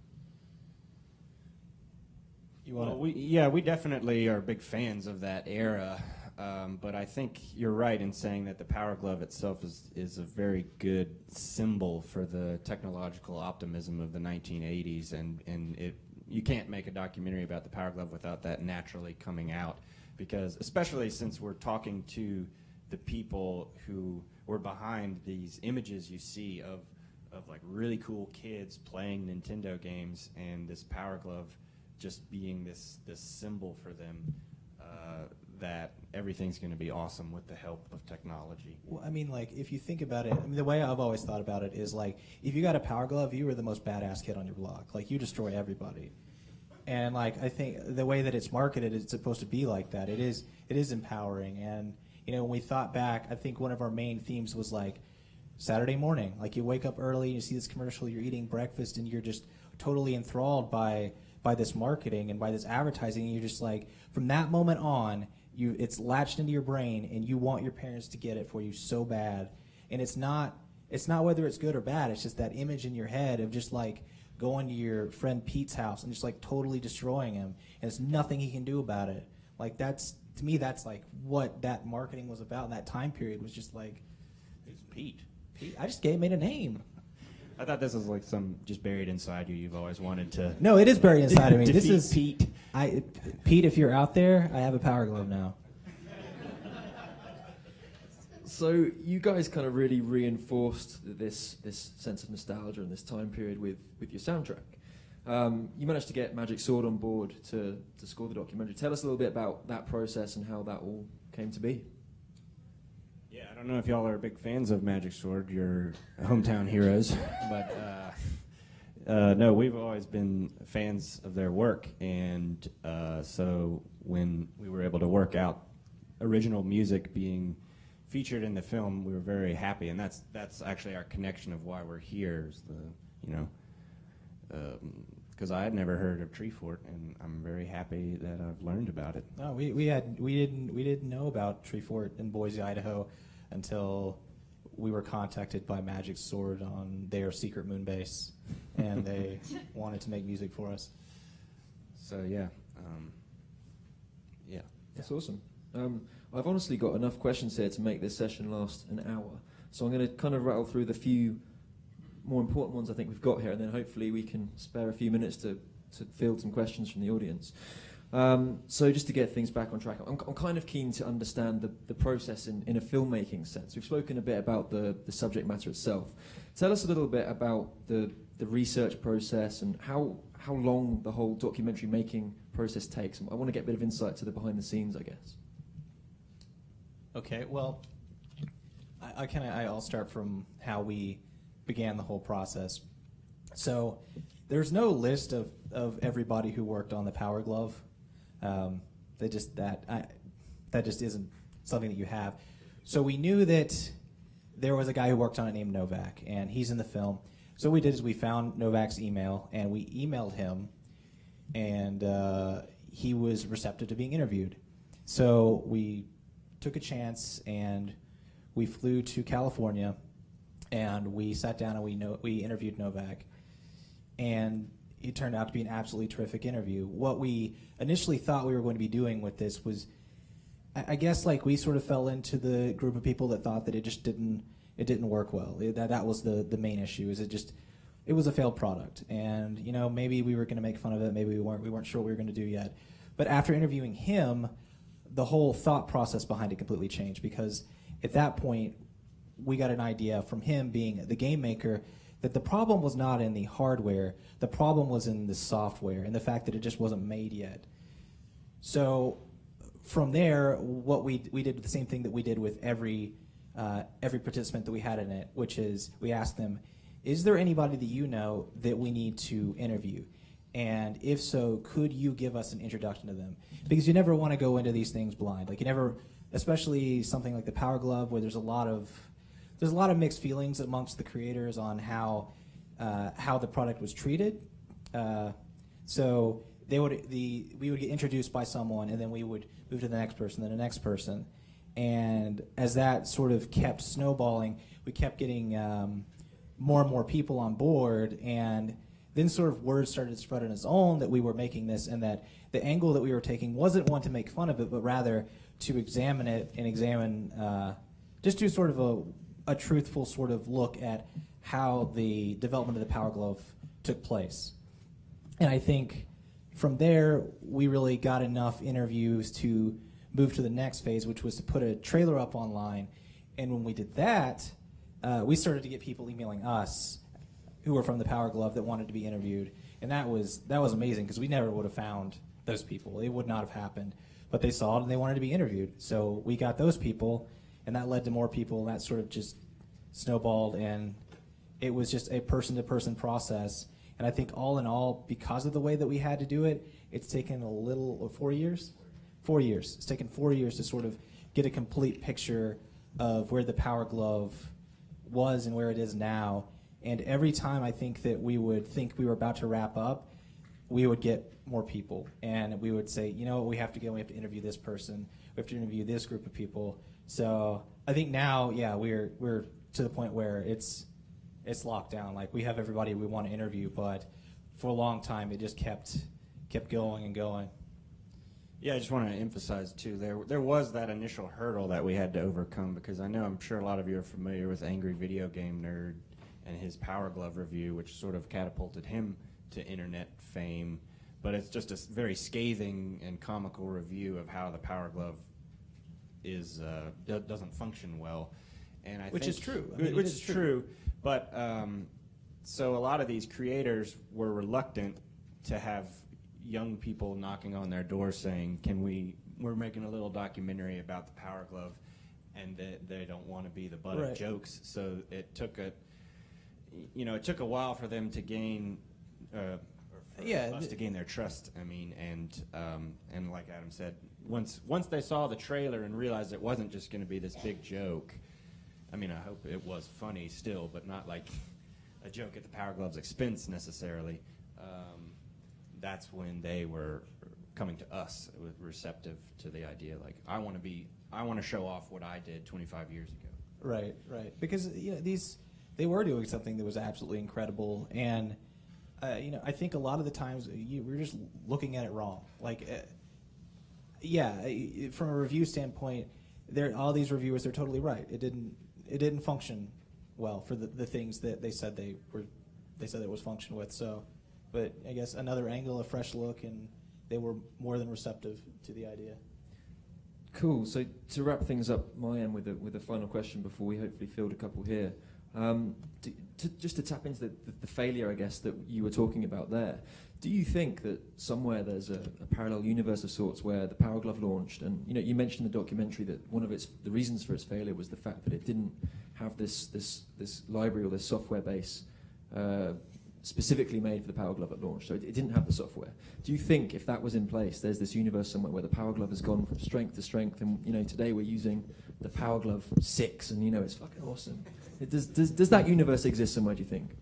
We definitely are big fans of that era, but I think you're right in saying that the Power Glove itself is a very good symbol for the technological optimism of the 1980s, and you can't make a documentary about the Power Glove without that naturally coming out, because especially since we're talking to the people who were behind these images you see of like really cool kids playing Nintendo games, and this Power Glove just being this symbol for them, that everything's going to be awesome with the help of technology. Well, I mean, like, if you think about it, I mean, the way I've always thought about it is, like, if you got a Power Glove, you were the most badass kid on your block. Like, you destroy everybody. And, like, I think the way that it's marketed, it's supposed to be like that. It is empowering. And, you know, when we thought back, I think one of our main themes was, like, Saturday morning. Like, you wake up early, you see this commercial, you're eating breakfast, and you're just totally enthralled by this marketing and by this advertising, and you're just like, from that moment on, it's latched into your brain, and you want your parents to get it for you so bad. And it's not whether it's good or bad, it's just that image in your head of just like going to your friend Pete's house and just like totally destroying him, and there's nothing he can do about it. Like, that's, to me, that's like what that marketing was about in that time period, was just like, it's Pete. I just made a name. I thought this was like some just buried inside you. You've always wanted to. No, it is buried inside of me. This is Pete. Pete, if you're out there, I have a Power Glove now. So you guys kind of really reinforced this sense of nostalgia in this time period with your soundtrack. You managed to get Magic Sword on board to score the documentary. Tell us a little bit about that process and how that all came to be. Yeah, I don't know if y'all are big fans of Magic Sword, your hometown heroes, but no, we've always been fans of their work, and so when we were able to work out original music being featured in the film, we were very happy, and that's actually our connection of why we're here. Is because I had never heard of Treefort, and I'm very happy that I've learned about it. No, we didn't know about Treefort in Boise, Idaho, until we were contacted by Magic Sword on their secret moon base, and they wanted to make music for us. So yeah, that's awesome. I've honestly got enough questions here to make this session last an hour, so I'm going to kind of rattle through the few more important ones I think we've got here, and then hopefully we can spare a few minutes to field some questions from the audience. So just to get things back on track, I'm kind of keen to understand the process in a filmmaking sense. We've spoken a bit about the subject matter itself. Tell us a little bit about the research process and how long the whole documentary making process takes. I want to get a bit of insight to the behind the scenes, I guess. Okay, well, I'll start from how we began the whole process. So there's no list of everybody who worked on the Power Glove. That just isn't something that you have. So we knew that there was a guy who worked on it named Novak, and he's in the film. So what we did is we found Novak's email, and we emailed him, and he was receptive to being interviewed. So we took a chance, and we flew to California, and we sat down and we interviewed Novak, and it turned out to be an absolutely terrific interview. What we initially thought we were going to be doing with this was, I guess, like, we sort of fell into the group of people that thought that it just didn't work well. That was the main issue. Is it was a failed product, and maybe we were going to make fun of it, maybe we weren't. We weren't sure what we were going to do yet. But after interviewing him, the whole thought process behind it completely changed, because at that point we got an idea from him, being the game maker, that the problem was not in the hardware, the problem was in the software and the fact that it just wasn't made yet. So from there, what we did the same thing that we did with every participant that we had in it, which is we asked them, is there anybody that you know that we need to interview? And if so, could you give us an introduction to them? Because you never want to go into these things blind. Like, you never, especially something like the Power Glove, where there's a lot of mixed feelings amongst the creators on how the product was treated. So we would get introduced by someone, and then we would move to the next person, then the next person. And as that sort of kept snowballing, we kept getting more and more people on board, and then sort of word started to spread on its own that we were making this, and that the angle that we were taking wasn't one to make fun of it, but rather to examine it and just do sort of a truthful sort of look at how the development of the Power Glove took place. And I think from there, we really got enough interviews to move to the next phase, which was to put a trailer up online. And when we did that, we started to get people emailing us who were from the Power Glove that wanted to be interviewed. And that was amazing, because we never would have found those people. It would not have happened. But they saw it and they wanted to be interviewed. So we got those people, and that led to more people, and that sort of just snowballed, and it was just a person-to-person process. And I think all in all, because of the way that we had to do it, it's taken 4 years? 4 years. It's taken 4 years to sort of get a complete picture of where the Power Glove was and where it is now. And every time I think that we would think we were about to wrap up, we would get more people. And we would say, you know what, we have to go, we have to interview this person, we have to interview this group of people. So I think now, yeah, we're to the point where it's locked down. Like, we have everybody we want to interview, but for a long time it just kept going and going. Yeah, I just want to emphasize too, there was that initial hurdle that we had to overcome, because I'm sure a lot of you are familiar with Angry Video Game Nerd and his Power Glove review, which sort of catapulted him to internet fame. But it's just a very scathing and comical review of how the Power Glove doesn't function well. And which is true. Which is true. But so a lot of these creators were reluctant to have young people knocking on their door saying, we're making a little documentary about the Power Glove, and they don't want to be the butt of jokes. So it took a while for them to gain us to gain their trust. I mean, and like Adam said, once they saw the trailer and realized it wasn't just going to be this big joke. I mean, I hope it was funny still, but not like a joke at the Power Glove's expense necessarily. That's when they were coming to us, receptive to the idea. Like, I want to show off what I did 25 years ago. Right. Because they were doing something that was absolutely incredible, and I think a lot of the times we're just looking at it wrong. Like, from a review standpoint, all these reviewers, they're totally right. It didn't function well for the things that they said it was function with. So, but I guess another angle, a fresh look, and they were more than receptive to the idea. Cool. So to wrap things up, my end with a final question before we hopefully field a couple here. Just to tap into the failure, I guess, that you were talking about there. Do you think that somewhere there's a parallel universe of sorts where the Power Glove launched, and you mentioned in the documentary that one of the reasons for its failure was the fact that it didn't have this library or this software base specifically made for the Power Glove at launch, so it didn't have the software. Do you think if that was in place, there's this universe somewhere where the Power Glove has gone from strength to strength, and today we're using the Power Glove 6, and it's fucking awesome. Does that universe exist somewhere? Do you think?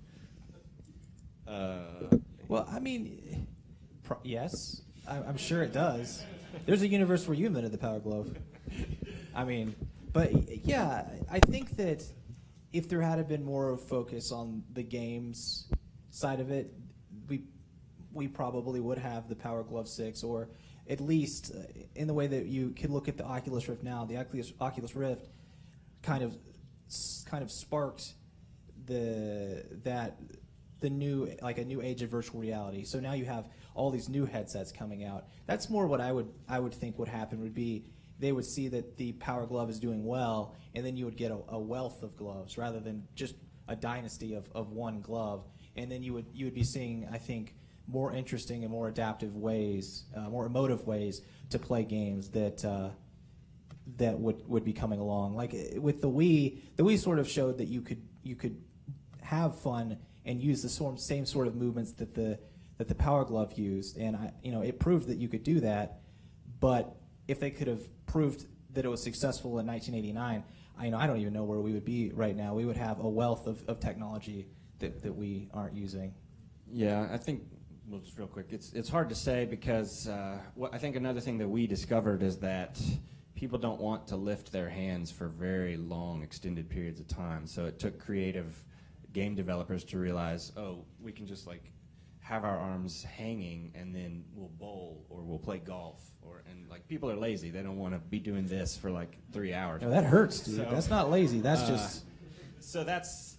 Well, I mean, yes, I'm sure it does. There's a universe where you invented the Power Glove. I mean, but yeah, I think that if there had been more of focus on the games side of it, we probably would have the Power Glove 6, or at least in the way that you can look at the Oculus Rift now. The Oculus Rift kind of sparked a new age of virtual reality. So now you have all these new headsets coming out. That's more what I would think would happen. Would be they would see that the Power Glove is doing well, and then you would get a wealth of gloves rather than just a dynasty of one glove. And then you would be seeing, I think, more interesting and more adaptive ways, more emotive ways to play games that would be coming along. Like with the Wii sort of showed that you could have fun and use the same sort of movements that the Power Glove used, and it proved that you could do that. But if they could have proved that it was successful in 1989, I don't even know where we would be right now. We would have a wealth of technology that we aren't using. Yeah, I think, well, just real quick, it's hard to say because I think another thing that we discovered is that people don't want to lift their hands for very long, extended periods of time. So it took creative game developers to realize, we can just have our arms hanging and then we'll bowl or we'll play golf, and people are lazy. They don't want to be doing this for 3 hours. No, that hurts, dude. That's not lazy. That's just. So that's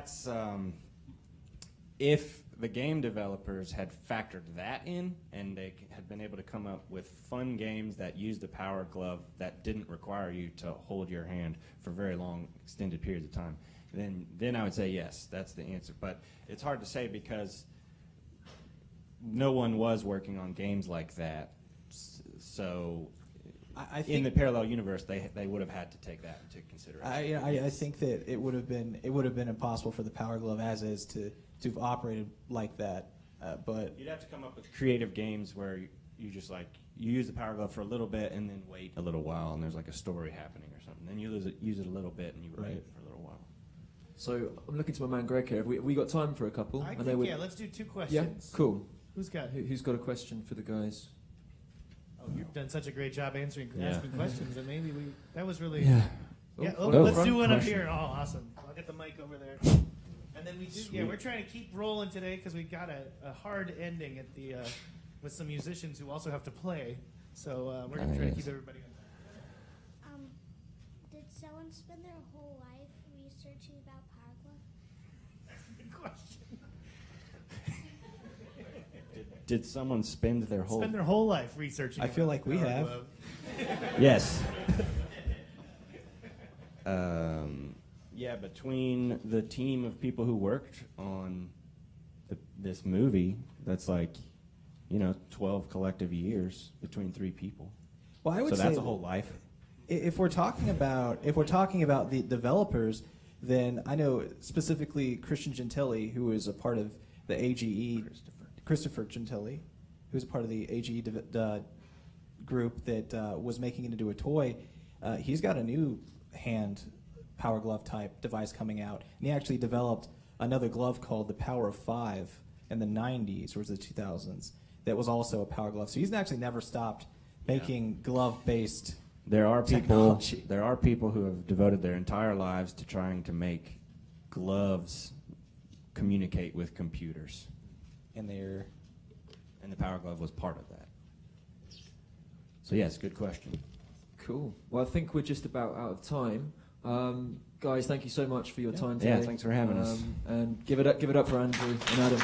if the game developers had factored that in and they had been able to come up with fun games that used the Power Glove that didn't require you to hold your hand for very long, extended periods of time, then I would say yes, that's the answer. But it's hard to say because no one was working on games like that. So I think in the parallel universe, they would have had to take that into consideration. I think that it would have been impossible for the Power Glove as is to have operated like that. But you'd have to come up with creative games where you just you use the Power Glove for a little bit and then wait a little while, and there's a story happening or something. Then you use it a little bit and you wait for a little while. So I'm looking to my man Greg here. Have we got time for a couple? Let's do 2 questions. Yeah, cool. Who's got a question for the guys? Oh, you've done such a great job asking questions, and maybe that was really. Yeah. Let's do one up here. Oh, awesome! I'll get the mic over there. And then we do. Sweet. Yeah, we're trying to keep rolling today because we got a hard ending at the with some musicians who also have to play. So we're gonna try to keep everybody on that. Did someone spend their whole life researching about Power Glove? That's a good question. Did someone spend their whole life researching? I feel like we have. Yes. Yeah, between the team of people who worked on this movie, that's 12 collective years between 3 people. Well, I would say that's a whole life. If we're talking about the developers, then I know specifically Christian Gentili, who is a part of the AGE. Christopher Gentili, who's a part of the AGE group that was making it into a toy. He's got a new hand Power Glove type device coming out, and he actually developed another glove called the Power of 5 in the 90s or the 2000s that was also a Power Glove. So he's actually never stopped making glove-based technology. There are people who have devoted their entire lives to trying to make gloves communicate with computers. And the Power Glove was part of that. So yes, good question. Cool. Well, I think we're just about out of time. Guys, thank you so much for your time today. Yeah, thanks for having us. And give it up for Andrew and Adam.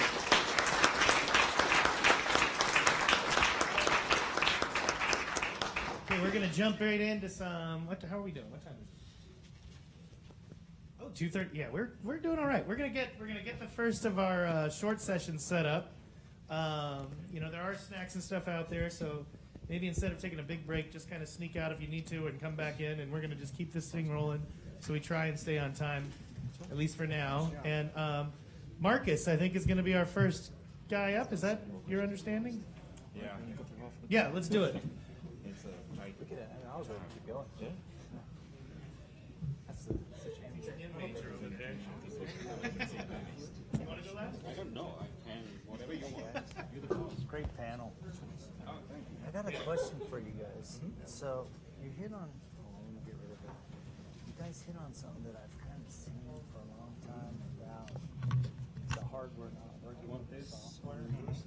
Okay, we're gonna jump right into some. How are we doing? What time is it? Oh, 2:30. Yeah, we're doing all right. We're gonna get the first of our short sessions set up. There are snacks and stuff out there, so maybe instead of taking a big break, just kind of sneak out if you need to and come back in, and we're going to just keep this thing rolling so we try and stay on time, at least for now. And Marcus, I think, is going to be our first guy up. Is that your understanding? Yeah. Yeah, let's do it. It's a night. Look at it. I was ready to keep going. Yeah. That's such Nature of it, actually. You want to go last? I don't know. I can. Whatever you want. You're the boss. Great panel. Oh, thank you. I got a question for you guys. So you hit on. Oh, let me get rid of it. You guys hit on something that I've kind of seen for a long time about the hardware not working with the software.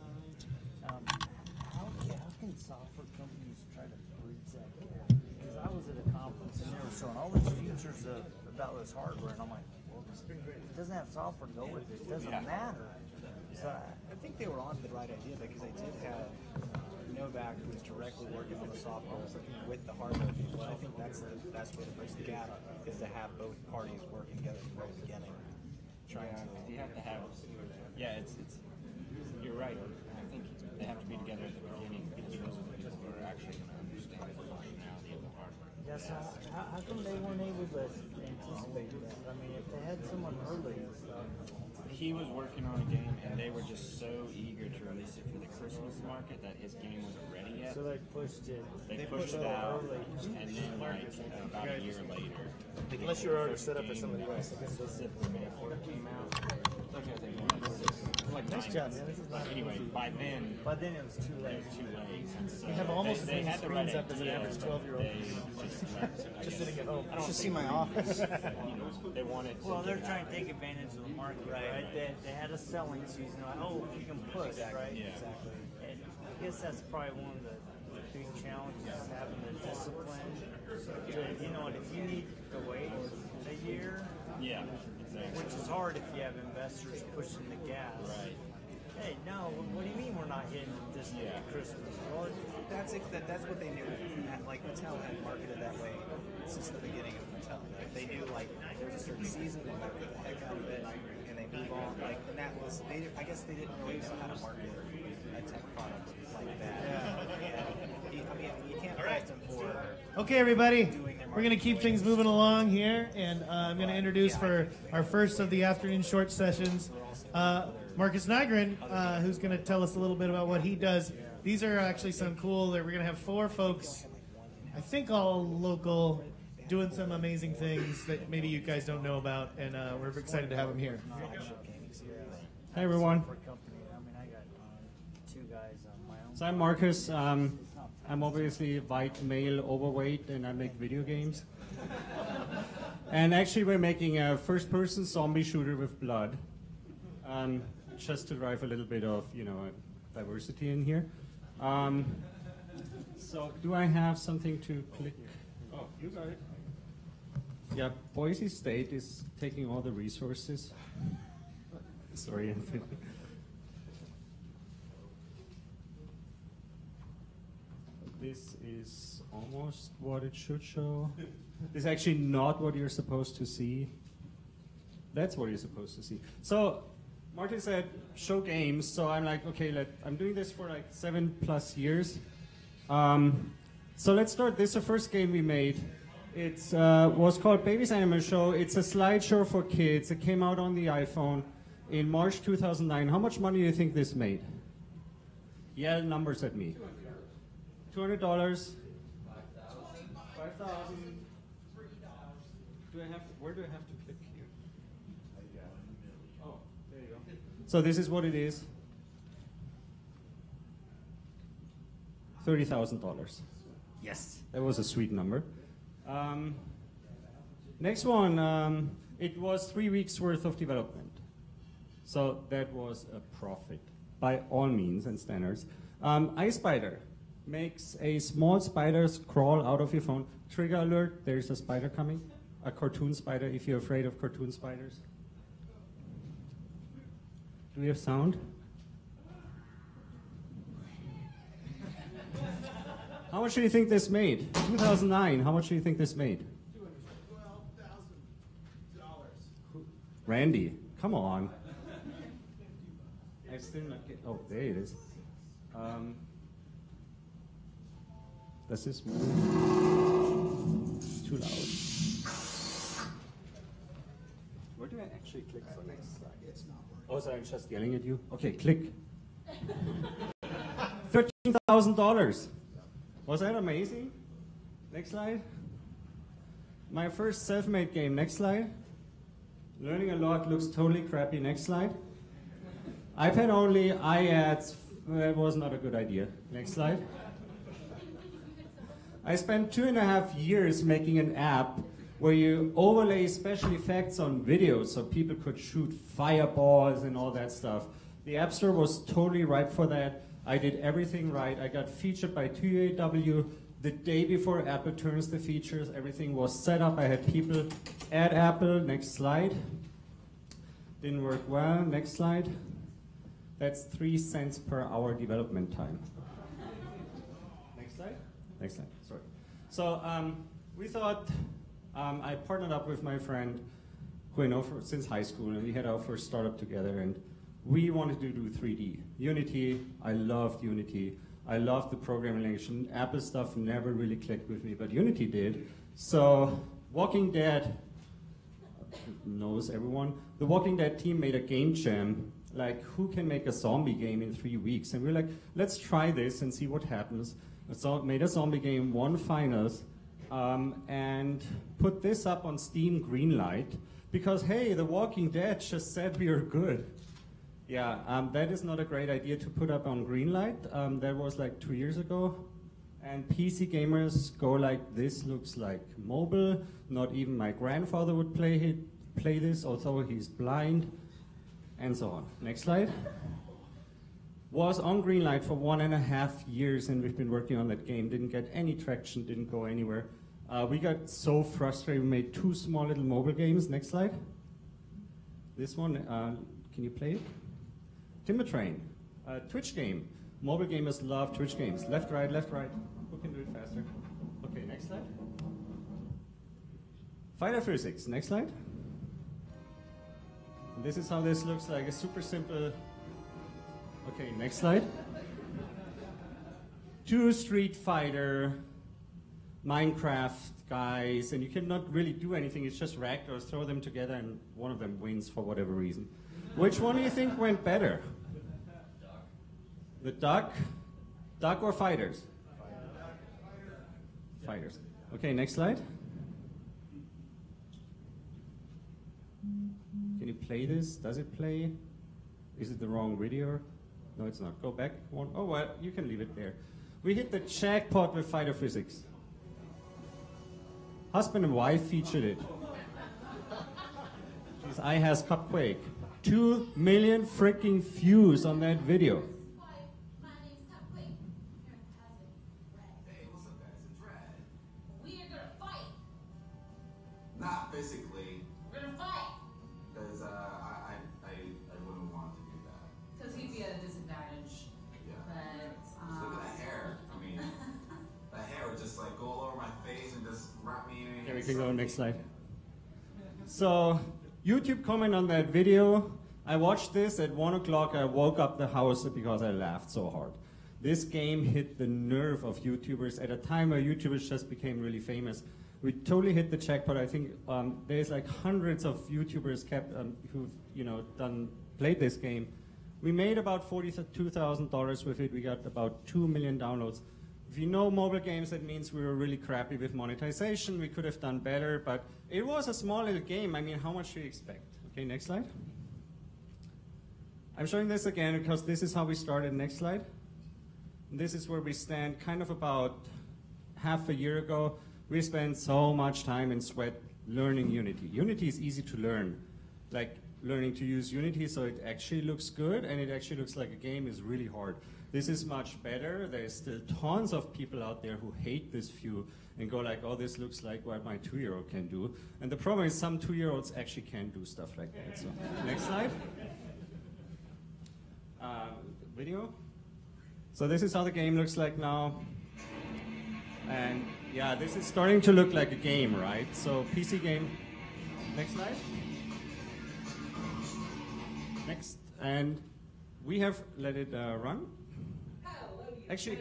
How can software companies try to bridge that gap? Because I was at a conference and they were showing all these features about this hardware, and I'm like, well, it doesn't have software to go with it. It doesn't matter. So I think they were on to the right idea because they did have Novak, who was directly working on the software with the hardware people. I think that's the best way to bridge the gap is to have both parties working together from the very beginning. You have to have. Yeah, it's. You're right. I think they have to be together at the beginning because those are the people who are actually going to understand the functionality of the hardware. Yes. How come they weren't able to anticipate that? I mean, if they had someone early. He was working on a game, and they were just so eager to release it for the Christmas market that his game wasn't ready yet. So they pushed it. They pushed it out, and then like about a year later. Unless you're already set up for somebody else. Specifically made for it came out. Like nice job, man. Anyway, by then it was too late. So we have almost they had the right screens up as an idea, average 12-year-old. Just sitting at home. I don't Just see think my they- office. They wanted. Well, they're trying to take advantage of the market, right? They had a selling season. Like, oh, if you can push, right? Yeah. Exactly. And I guess that's probably one of the big challenges, having the discipline. To, you know, and if you need to wait a year, Yeah, exactly. which is hard if you have investors pushing the gas. Right. Hey, no, what do you mean we're not hitting this Christmas? Well, That's what they knew. Like Mattel had marketed that way since the beginning of Mattel. Like, they knew like there's a certain season, they market the heck out of it, and they move on. Like, and that was I guess they didn't really know how to market a tech product like that. And, I mean, you can't fault them for. Okay, everybody, we're going to keep things moving along here, and I'm going to introduce for our first of the afternoon short sessions, Marcus Nygren, who's going to tell us a little bit about what he does. These are actually some cool, we're going to have 4 folks, I think all local, doing some amazing things that maybe you guys don't know about, and we're excited to have them here. Hi, everyone. I got 2 guys on my own. So I'm Marcus. I'm obviously white, male, overweight, and I make video games. And actually, we're making a first-person zombie shooter with blood, just to drive a little bit of, diversity in here. So, do I have something to click? Oh, you got it. Yeah, Boise State is taking all the resources. Sorry, Anthony. This is almost what it should show. It's actually not what you're supposed to see. That's what you're supposed to see. So, Martin said, show games. So I'm like, okay, I'm doing this for like 7+ years. So let's start. This is the first game we made. It was called Baby's Animal Show. It's a slideshow for kids. It came out on the iPhone in March 2009. How much money do you think this made? Yell numbers at me. $200. 5,000. Where do I have to click here? Oh, there you go. So this is what it is. $30,000. Yes, that was a sweet number. Next one, it was 3 weeks worth of development. So that was a profit by all means and standards. iSpider makes a small spider crawl out of your phone. Trigger alert, there's a spider coming. A cartoon spider, if you're afraid of cartoon spiders. Do we have sound? How much do you think this made? 2009, how much do you think this made? $12,000. Randy, come on. I still not get, oh, there it is. Does this move? It's too loud. Where do I actually click for next slide. Oh, sorry, I'm just yelling at you. Okay, click. $13,000. Was that amazing? Next slide. My first self-made game. Next slide. Learning a lot, looks totally crappy. Next slide. iPad only, iAds. That was not a good idea. Next slide. I spent 2.5 years making an app where you overlay special effects on videos so people could shoot fireballs and all that stuff. The App Store was totally ripe for that. I did everything right. I got featured by TUAW the day before Apple turns the features. Everything was set up. I had people at Apple. Next slide. Didn't work well. Next slide. That's 3 cents per hour development time. Next slide. Next slide. Sorry. So we thought, I partnered up with my friend who I know since high school, and we had our first startup together, and we wanted to do 3D. Unity, I loved Unity. I loved the programming language. Apple stuff never really clicked with me, but Unity did. So Walking Dead knows everyone. The Walking Dead team made a game jam, like who can make a zombie game in 3 weeks? And we're like, let's try this and see what happens. So made a zombie game, won finals, and put this up on Steam Greenlight because, hey, The Walking Dead just said we are good. Yeah, that is not a great idea to put up on Greenlight. That was like 2 years ago. And PC gamers go like, this looks like mobile. Not even my grandfather would play this, although he's blind, and so on. Next slide. Was on Greenlight for 1.5 years, and we've been working on that game. Didn't get any traction, didn't go anywhere. We got so frustrated, we made 2 small little mobile games. Next slide. This one, can you play it? Timber Train, Twitch game. Mobile gamers love Twitch games. Left, right, left, right. Who can do it faster? Okay, next slide. Fighter Physics, next slide. This is how this looks like, a super simple. Okay, next slide. 2 Street Fighter, Minecraft guys, and you cannot really do anything. It's just ragdolls, throw them together, and one of them wins for whatever reason. Which one do you think went better? The duck? Duck or fighters? Fighters. Okay, next slide. Can you play this? Does it play? Is it the wrong video? No, it's not. Go back one. Oh, well, you can leave it there. We hit the jackpot with Fighter Physics. Husband and wife featured it. His eye has Cupquake. 2 million freaking views on that video. Not physically. We're gonna fight. Because I wouldn't want to do that. Because he'd be at a disadvantage. Yeah. But look at that hair. I mean, that hair would just like go all over my face and just wrap me in. Okay, we can go next slide. So, YouTube comment on that video. I watched this at 1 o'clock. I woke up the house because I laughed so hard. This game hit the nerve of YouTubers at a time where YouTubers just became really famous. We totally hit the jackpot. I think there's like hundreds of YouTubers who've played this game. We made about $42,000 with it. We got about 2 million downloads. If you know mobile games, that means we were really crappy with monetization. We could have done better, but it was a small little game. I mean, how much do you expect? Okay, next slide. I'm showing this again because this is how we started. Next slide. This is where we stand kind of about half a year ago. We spent so much time and sweat learning Unity. Unity is easy to learn. Like learning to use Unity so it actually looks good and it actually looks like a game is really hard. This is much better. There's still tons of people out there who hate this view and go like, oh, this looks like what my 2-year-old can do. And the problem is some 2-year-olds actually can do stuff like that. So next slide. Video. So this is how the game looks like now. And yeah, this is starting to look like a game, right? So PC game. Next slide. Next. And we have let it run. Actually,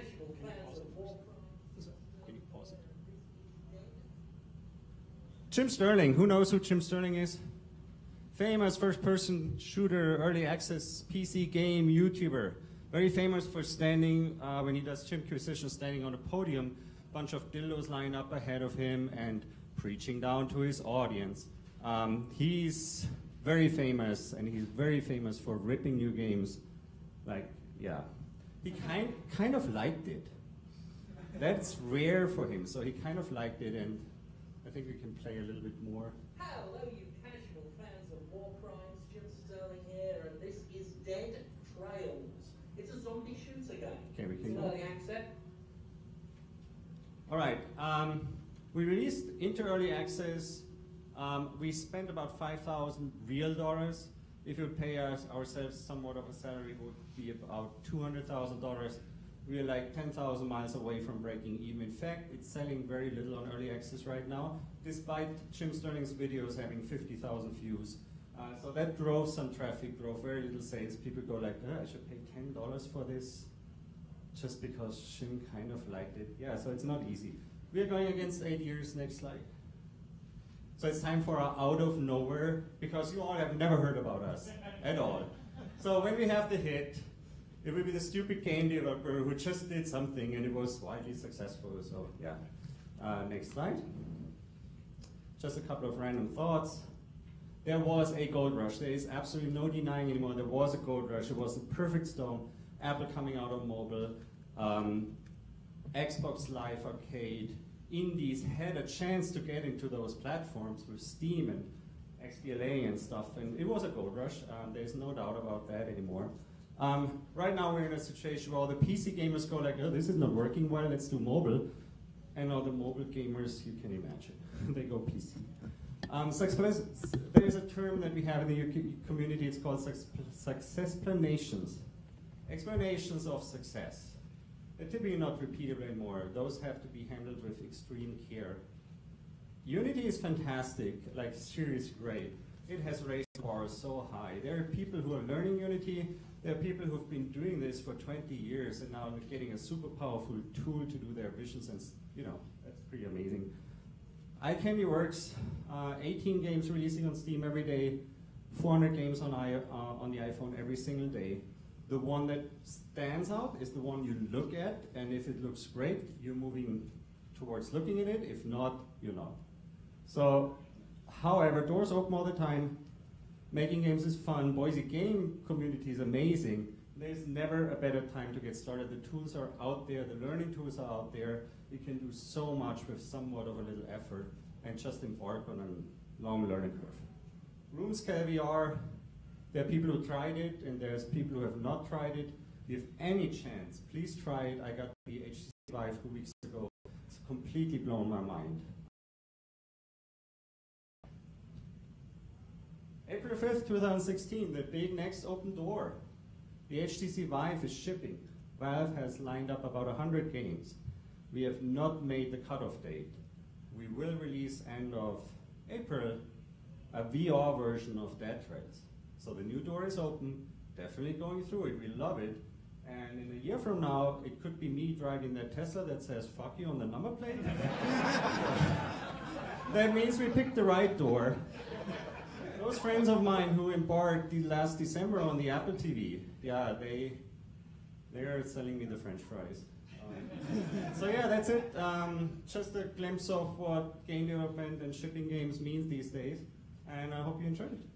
can you pause it? Jim Sterling. Who knows who Jim Sterling is? famous first-person shooter, early access PC game YouTuber. Very famous for standing, when he does chimp-quisition, standing on a podium, bunch of dildos lined up ahead of him and preaching down to his audience. He's very famous, and he's very famous for ripping new games. Like, yeah. He kind of liked it. That's rare for him, so he kind of liked it, and I think we can play a little bit more. Hello, you casual fans of war crimes. Jim Sterling here, and this is Dead Trails. It's a zombie shooter game. Okay, we can it's go. early access. All right, we released into early access. We spent about $5,000 real dollars. If you pay ourselves somewhat of a salary, it would be about $200,000. We are like 10,000 miles away from breaking even. In fact, it's selling very little on early access right now, despite Jim Sterling's videos having 50,000 views. So that drove some traffic, drove very little sales. People go like, I should pay $10 for this just because Jim kind of liked it. Yeah, so it's not easy. We are going against 8 years. Next slide. So it's time for our out of nowhere, because you all have never heard about us at all. So when we have the hit, it will be the stupid game developer who just did something and it was widely successful. So yeah. Next slide. Just a couple of random thoughts. There was a gold rush. There is absolutely no denying anymore. There was a gold rush. It was a perfect storm. Apple coming out on mobile, Xbox Live Arcade, indies had a chance to get into those platforms with Steam and XBLA and stuff, and it was a gold rush. There's no doubt about that anymore. Right now we're in a situation where all the PC gamers go like, oh, this is not working well, let's do mobile. And all the mobile gamers, you can imagine, they go PC. There is a term that we have in the UK community, it's called successplanations. Explanations of success. They're typically not repeatable anymore. Those have to be handled with extreme care. Unity is fantastic, like seriously great. It has raised the bar so high. There are people who are learning Unity. There are people who've been doing this for 20 years and now getting a super powerful tool to do their visions, and that's pretty amazing. iCandy works, 18 games releasing on Steam every day, 400 games on the iPhone every single day. The one that stands out is the one you look at, and if it looks great, you're moving towards looking at it. If not, you're not. So, however, doors open all the time. Making games is fun. Boise game community is amazing. There's never a better time to get started. The tools are out there. The learning tools are out there. You can do so much with somewhat of a little effort and just embark on a long learning curve. Roomscale VR. There are people who tried it, and there's people who have not tried it. If you have any chance, please try it. I got the HTC Vive 2 weeks ago. It's completely blown my mind. April 5th, 2016, the big next open door. The HTC Vive is shipping. Valve has lined up about 100 games. We have not made the cutoff date. We will release end of April a VR version of Dead Trails. So the new door is open, definitely going through it, we love it. And in a year from now, it could be me driving that Tesla that says, fuck you on the number plate. That means we picked the right door. Those friends of mine who embarked last December on the Apple TV, yeah, they are selling me the French fries. So yeah, that's it. Just a glimpse of what game development and shipping games means these days. And I hope you enjoyed it.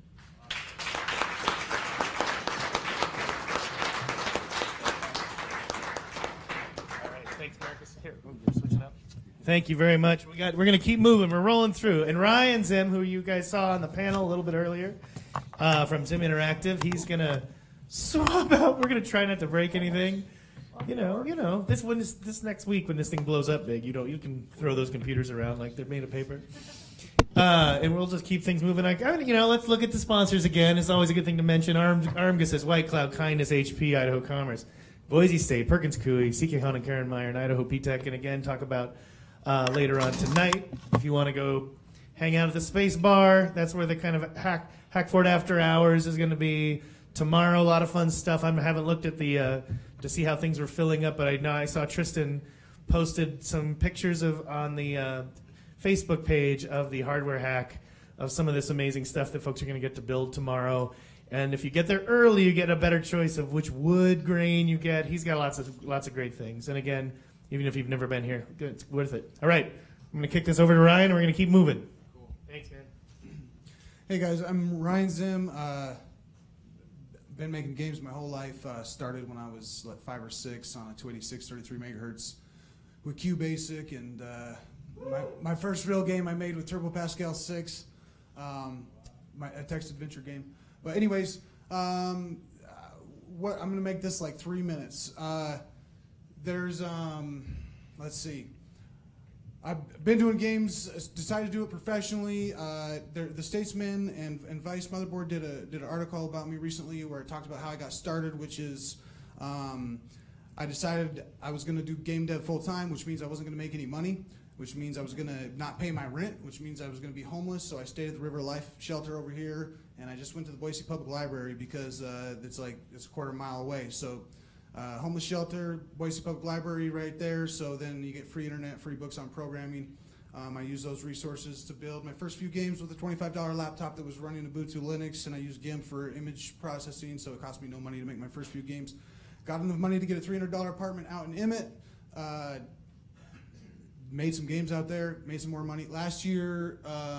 Thanks, Marcus. Here, switch it up. Thank you very much. We're going to keep moving. We're rolling through. And Ryan Zim, who you guys saw on the panel a little bit earlier, from Zim Interactive, he's going to swap out. We're going to try not to break anything. You know. This next week when this thing blows up big, you can throw those computers around like they're made of paper. And we'll just keep things moving. Let's look at the sponsors again. It's always a good thing to mention. Armga says White Cloud, Kindness, HP, Idaho Commerce, Boise State, Perkins Coie, CK Hahn and Karen Meyer, and Idaho P-Tech. And again, talk about later on tonight. If you want to go hang out at the Space Bar, that's where the kind of Hackfort After Hours is going to be tomorrow. A lot of fun stuff. I haven't looked at the to see how things were filling up, but I saw Tristan posted some pictures on the Facebook page of the hardware hack of some of this amazing stuff that folks are going to get to build tomorrow. And if you get there early, you get a better choice of which wood grain you get. He's got lots of great things. And again, even if you've never been here, it's worth it. All right, I'm going to kick this over to Ryan, and we're going to keep moving. Cool. Thanks, man. Hey, guys, I'm Ryan Zim. Been making games my whole life. Started when I was like 5 or 6 on a 286, 33 megahertz with QBasic, and my first real game I made with Turbo Pascal 6, a text adventure game. But anyways, I'm gonna make this like 3 minutes. There's let's see. I've been doing games. Decided to do it professionally. The Statesman and Vice Motherboard did an article about me recently where it talked about how I got started, which is I decided I was going to do game dev full time, which means I wasn't going to make any money, which means I was going to not pay my rent, which means I was going to be homeless. So I stayed at the River Life Shelter over here, and I just went to the Boise Public Library because it's a quarter mile away. So. Homeless shelter, Boise Public Library right there, so then you get free internet, free books on programming. I use those resources to build my first few games with a $25 laptop that was running Ubuntu Linux, and I used GIMP for image processing, so it cost me no money to make my first few games. Got enough money to get a $300 apartment out in Emmett. Made some games out there, made some more money. Last year,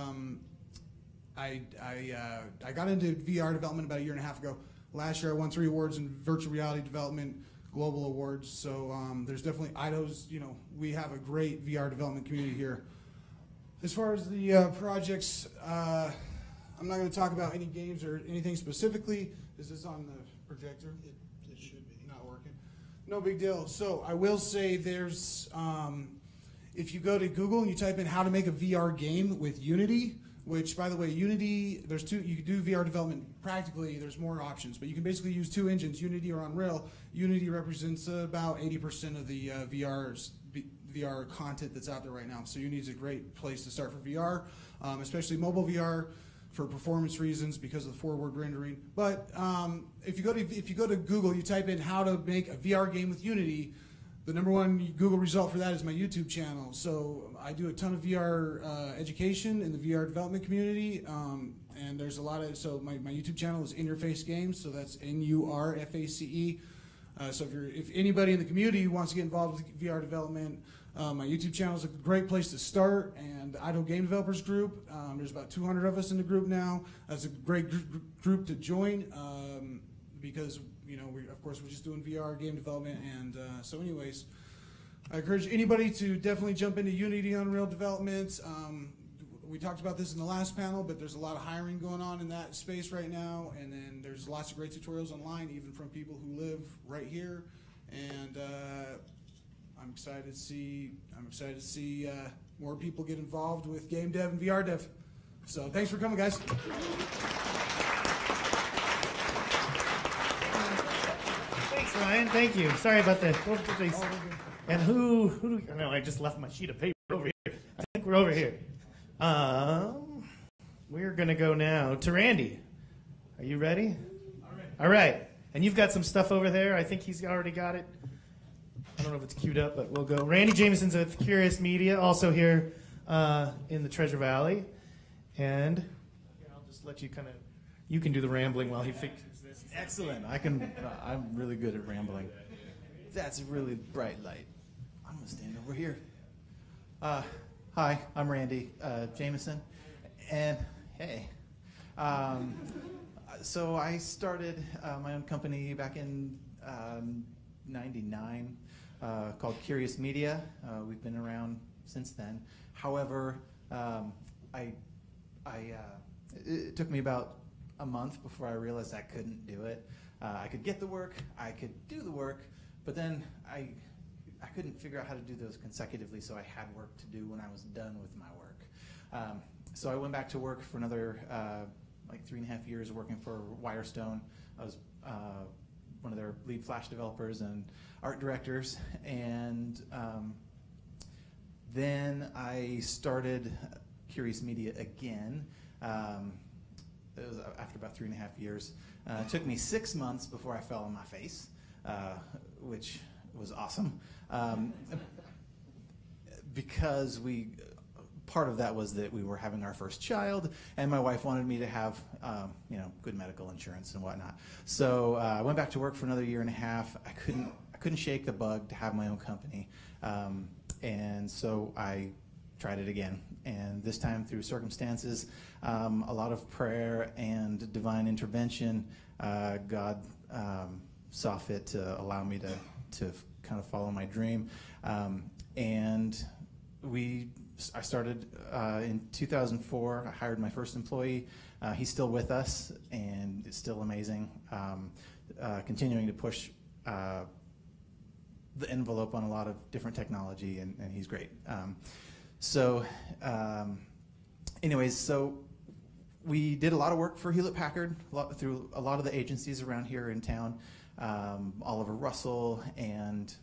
I got into VR development about 1.5 years ago. Last year, I won 3 awards in virtual reality development, global awards. So there's definitely IDOs. We have a great VR development community here. As far as the projects, I'm not going to talk about any games or anything specifically. Is this on the projector? It should be. Not working. No big deal. So I will say there's, if you go to Google and you type in how to make a VR game with Unity, which, by the way, Unity, there's 2, you can do VR development practically, there's more options, but you can basically use 2 engines, Unity or Unreal. Unity represents about 80% of the VR content that's out there right now. So Unity is a great place to start for VR, especially mobile VR for performance reasons because of the forward rendering. But if you go to Google, you type in how to make a VR game with Unity, the #1 Google result for that is my YouTube channel. So I do a ton of VR education in the VR development community, and there's a lot of, so my YouTube channel is In Your Face Games, so that's NURFACE. So if anybody in the community wants to get involved with VR development, my YouTube channel is a great place to start, and Idle Game Developers Group, there's about 200 of us in the group now. That's a great group to join because of course, we're just doing VR game development, and so anyways, I encourage anybody to definitely jump into Unity Unreal development. We talked about this in the last panel, but there's a lot of hiring going on in that space right now, and then there's lots of great tutorials online, even from people who live right here, and I'm excited to see more people get involved with game dev and VR dev. So thanks for coming, guys. Ryan, thank you. Sorry about that. And who do we, no, I just left my sheet of paper over here. I think we're over here. We're going to go now to Randy. Are you ready? All right. And you've got some stuff over there. I think he's already got it. I don't know if it's queued up, but we'll go. Randy Jamison's with Curious Media, also here in the Treasure Valley. And I'll just let you you can do the rambling while he fixes this. Excellent. I'm really good at rambling. That's a really bright light. I'm going to stand over here. Hi, I'm Randy Jamison. And hey. So I started my own company back in '99 called Curious Media. We've been around since then. However, it took me about a month before I realized I couldn't do it. I could get the work, I could do the work, but then I couldn't figure out how to do those consecutively, so I had work to do when I was done with my work. So I went back to work for another like 3.5 years working for Wirestone. I was one of their lead Flash developers and art directors, and then I started Curious Media again. It was after about 3.5 years. It took me 6 months before I fell on my face, which was awesome. Because part of that was that we were having our first child, and my wife wanted me to have, good medical insurance and whatnot. So I went back to work for another year and a half. I couldn't shake the bug to have my own company, and so I tried it again. And this time, through circumstances, a lot of prayer and divine intervention, God saw fit to allow me to kind of follow my dream, and I started in 2004. I hired my first employee. He's still with us, and it's still amazing. Continuing to push the envelope on a lot of different technology, and he's great. Anyways, so we did a lot of work for Hewlett-Packard through a lot of the agencies around here in town, Oliver Russell and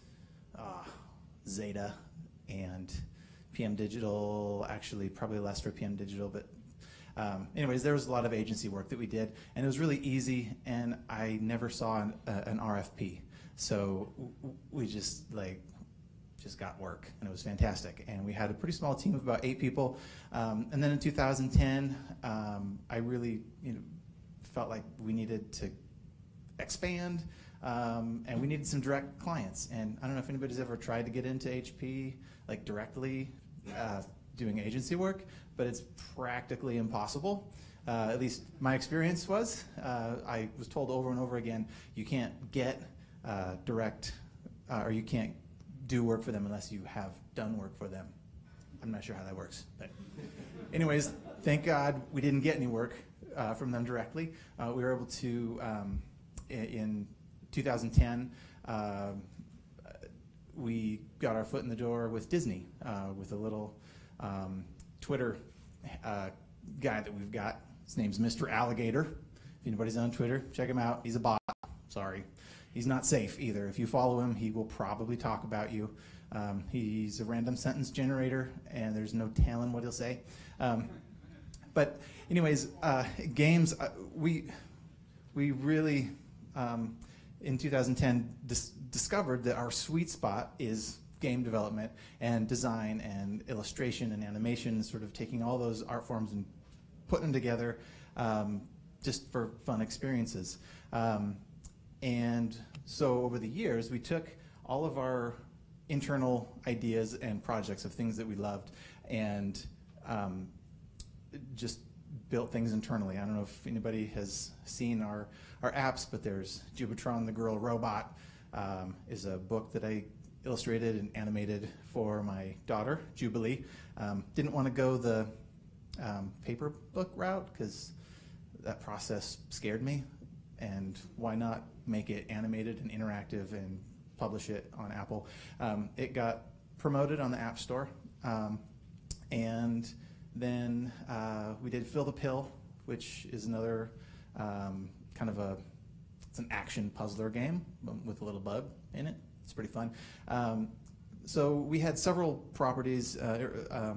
Zeta and PM Digital, actually probably less for PM Digital, but anyways, there was a lot of agency work that we did, and it was really easy, and I never saw an RFP. So we just got work, and it was fantastic. And we had a pretty small team of about 8 people. And then in 2010, I really felt like we needed to expand, and we needed some direct clients. And I don't know if anybody's ever tried to get into HP, like directly doing agency work, but it's practically impossible. At least my experience was. I was told over and over again, you can't get direct, or you can't do work for them unless you have done work for them. I'm not sure how that works, but anyways, thank God we didn't get any work from them directly. We were able to, in 2010, we got our foot in the door with Disney, with a little Twitter guy that we've got. His name's Mr. Alligator. If anybody's on Twitter, check him out. He's a bot. Sorry. He's not safe either. If you follow him, he will probably talk about you. He's a random sentence generator, and there's no telling what he'll say. But anyways, games, we really, in 2010, discovered that our sweet spot is game development and design and illustration and animation, sort of taking all those art forms and putting them together just for fun experiences. And so over the years, we took all of our internal ideas and projects of things that we loved and just built things internally. I don't know if anybody has seen our apps, but there's Jubatron the Girl Robot is a book that I illustrated and animated for my daughter, Jubilee. Didn't want to go the paper book route because that process scared me. And why not make it animated and interactive and publish it on Apple? It got promoted on the App Store. And then we did Fill the Pill, which is another kind of it's an action puzzler game with a little bug in it. It's pretty fun. So we had several properties that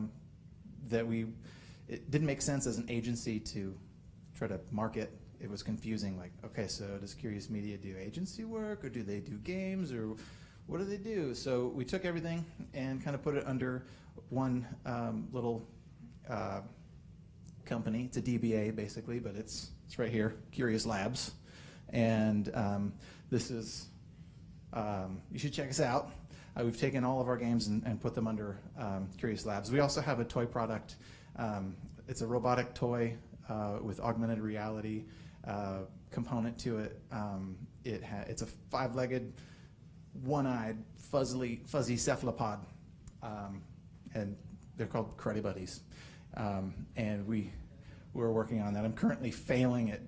it didn't make sense as an agency to try to market. It was confusing, like, okay, so does Curious Media do agency work, or do they do games, or what do they do? So we took everything and kind of put it under one little company. It's a DBA, basically, but it's right here, Curious Labs. And this is, you should check us out. We've taken all of our games and put them under Curious Labs. We also have a toy product. It's a robotic toy with augmented reality component to it. It's a 5-legged, one-eyed, fuzzy cephalopod, and they're called Karate Buddies. And we're working on that. I'm currently failing at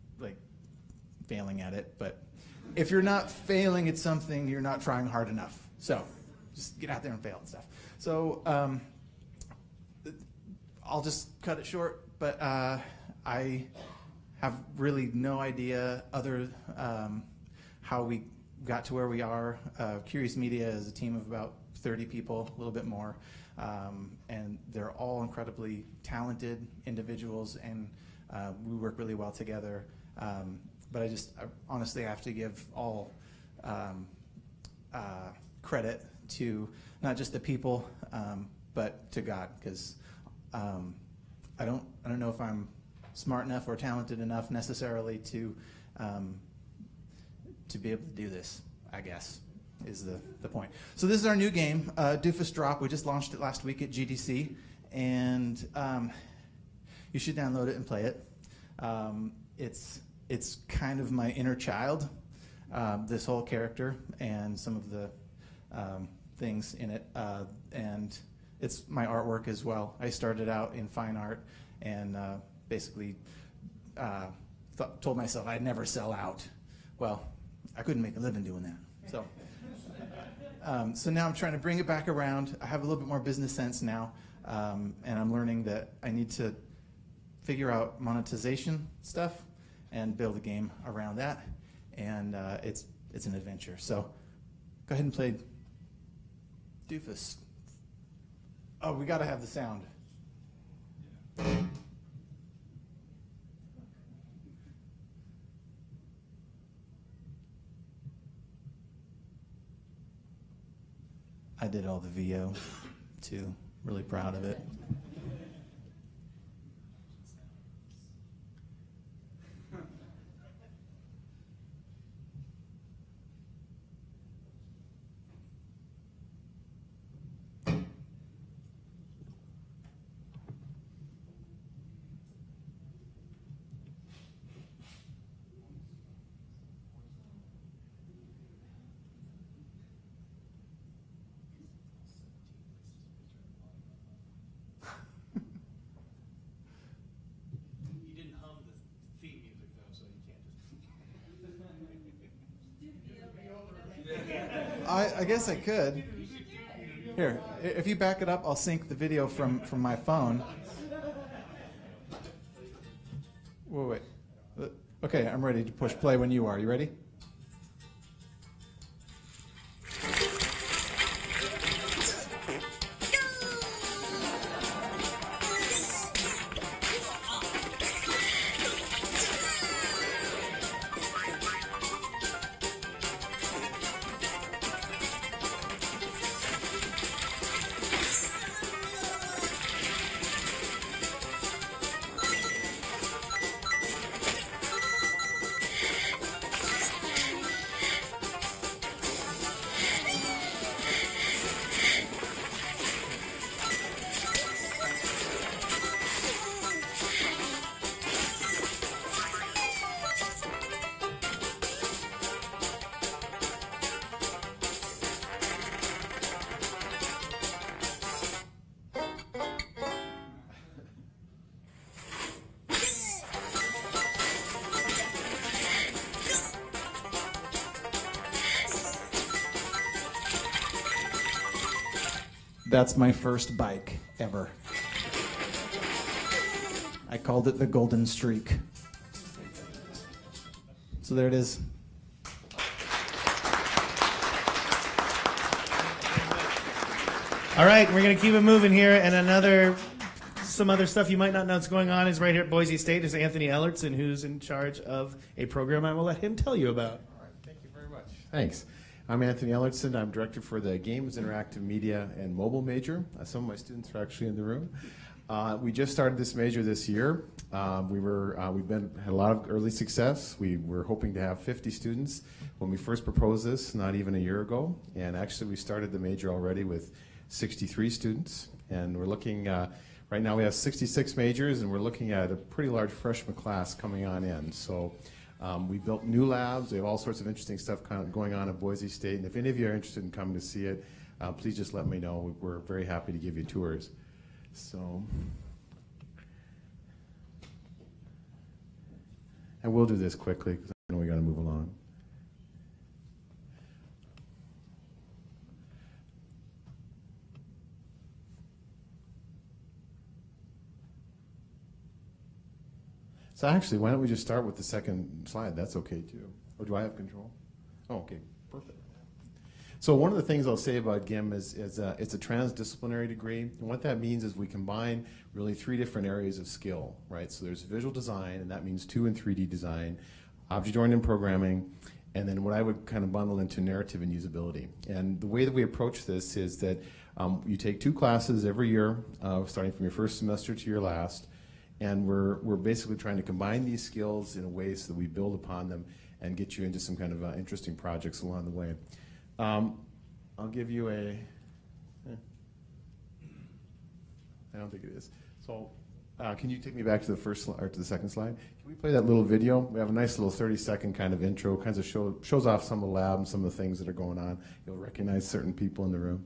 it, but if you're not failing at something, you're not trying hard enough. So just get out there and fail and stuff. So I'll just cut it short, but I have really no idea how we got to where we are. Curious Media is a team of about 30 people, a little bit more, and they're all incredibly talented individuals, and we work really well together. But I honestly have to give all credit to not just the people, but to God, because I don't know if I'm smart enough or talented enough necessarily to be able to do this, I guess, is the point. So this is our new game, Doofus Drop. We just launched it last week at GDC, and you should download it and play it. It's kind of my inner child, this whole character and some of the things in it, and it's my artwork as well. I started out in fine art and basically told myself I'd never sell out. Well, I couldn't make a living doing that. So now I'm trying to bring it back around. I have a little bit more business sense now, and I'm learning that I need to figure out monetization stuff and build a game around that, and it's an adventure. So go ahead and play Doofus. Oh, we got to have the sound. I did all the VO too. Really proud of it. I guess I could. Here, if you back it up, I'll sync the video from my phone. Wait. Okay, I'm ready to push play when you are. You ready? That's my first bike ever. I called it the Golden Streak. So there it is. All right, we're going to keep it moving here, and some other stuff you might not know what's going on is right here at Boise State is Anthony Ellertson, who's in charge of a program I will let him tell you about. All right, thank you very much. Thanks. I'm Anthony Ellertson. I'm director for the Games, Interactive Media, and Mobile major. Some of my students are actually in the room. We just started this major this year. We've had a lot of early success. We were hoping to have 50 students when we first proposed this, not even a year ago. And actually, we started the major already with 63 students. And we're looking, right now we have 66 majors, and we're looking at a pretty large freshman class coming on in. So we built new labs. We have all sorts of interesting stuff kind of going on at Boise State. And if any of you are interested in coming to see it, please just let me know. We're very happy to give you tours. So, and we'll do this quickly because I know we got to move along. So actually, why don't we just start with the second slide? That's okay too. Or do I have control? Oh, okay, perfect. So one of the things I'll say about GIM is it's a transdisciplinary degree. And what that means is we combine really 3 different areas of skill, right? So there's visual design, and that means 2 and 3D design, object-oriented programming, and then what I would kind of bundle into narrative and usability. And the way that we approach this is that You take 2 classes every year, starting from your first semester to your last, and we're basically trying to combine these skills in a way so that we build upon them and get you into some kind of interesting projects along the way. I'll give you a, I don't think it is. So can you take me back to the first or to the second slide? Can we play that little video? We have a nice little 30-second kind of intro, kinds of shows off some of the lab and some of the things that are going on. You'll recognize certain people in the room.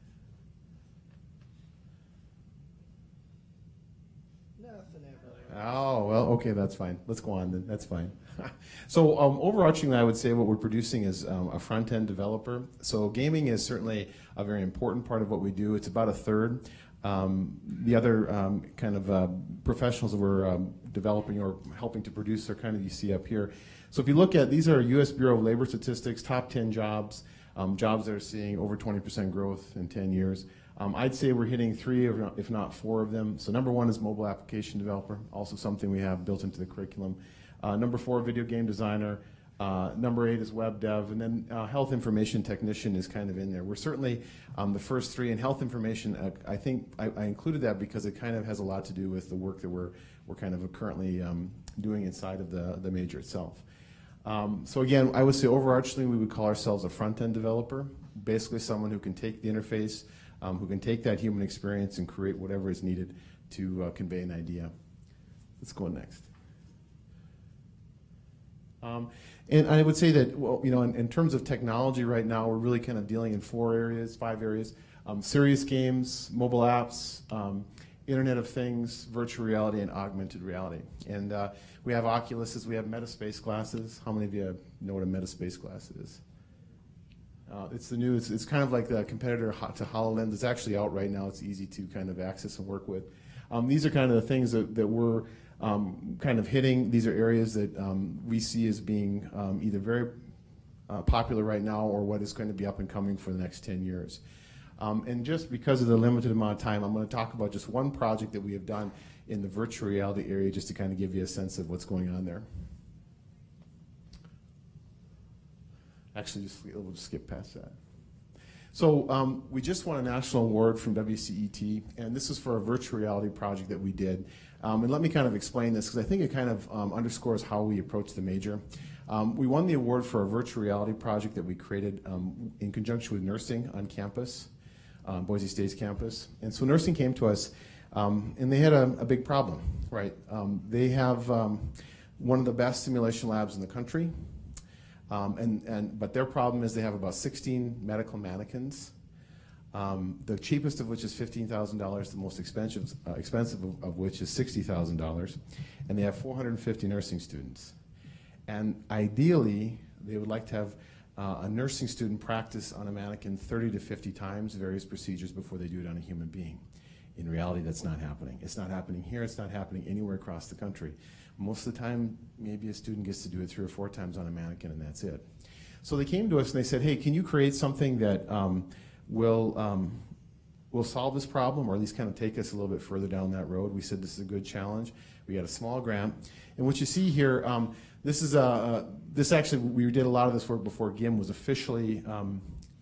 Oh, well, okay, that's fine. Let's go on then. That's fine. So overarchingly, I would say what we're producing is a front-end developer. So gaming is certainly a very important part of what we do. It's about a third. The other kind of professionals that we're developing or helping to produce are kind of you see up here. So if you look at, these are U.S. Bureau of Labor Statistics, top 10 jobs, jobs that are seeing over 20% growth in 10 years. I'd say we're hitting 3, if not 4 of them. So number 1 is mobile application developer, also something we have built into the curriculum. Number 4, video game designer. Number 8 is web dev, and then health information technician is kind of in there. We're certainly the first 3, and health information, I think I included that because it kind of has a lot to do with the work that we're kind of currently doing inside of the major itself. So again, I would say overarchingly we would call ourselves a front-end developer, basically someone who can take the interface, who can take that human experience and create whatever is needed to convey an idea. Let's go next. And I would say that, well, you know, in terms of technology right now, we're really kind of dealing in 5 areas. Serious games, mobile apps, Internet of Things, virtual reality, and augmented reality. And we have Oculuses, we have Metaspace glasses. How many of you know what a Metaspace glass is? It's the new, it's kind of like the competitor to HoloLens. It's actually out right now. It's easy to kind of access and work with. These are kind of the things that we're kind of hitting. These are areas that we see as being either very popular right now or what is going to be up and coming for the next 10 years. And just because of the limited amount of time, I'm going to talk about just one project that we have done in the virtual reality area just to kind of give you a sense of what's going on there. Actually, we'll just skip past that. So we just won a national award from WCET, and this is for a virtual reality project that we did. And let me kind of explain this, because I think it kind of underscores how we approach the major. We won the award for a virtual reality project that we created in conjunction with nursing on campus, Boise State's campus. And so nursing came to us, and they had a big problem, right? They have one of the best simulation labs in the country. But their problem is they have about 16 medical mannequins, the cheapest of which is $15,000, the most expensive of which is $60,000, and they have 450 nursing students. And ideally, they would like to have a nursing student practice on a mannequin 30 to 50 times various procedures before they do it on a human being. In reality, that's not happening. It's not happening here. It's not happening anywhere across the country. Most of the time, maybe a student gets to do it 3 or 4 times on a mannequin, and that's it. So they came to us and they said, hey, can you create something that will solve this problem, or at least kind of take us a little bit further down that road? We said this is a good challenge. We got a small grant. And what you see here, this actually, we did a lot of this work before GIM was officially on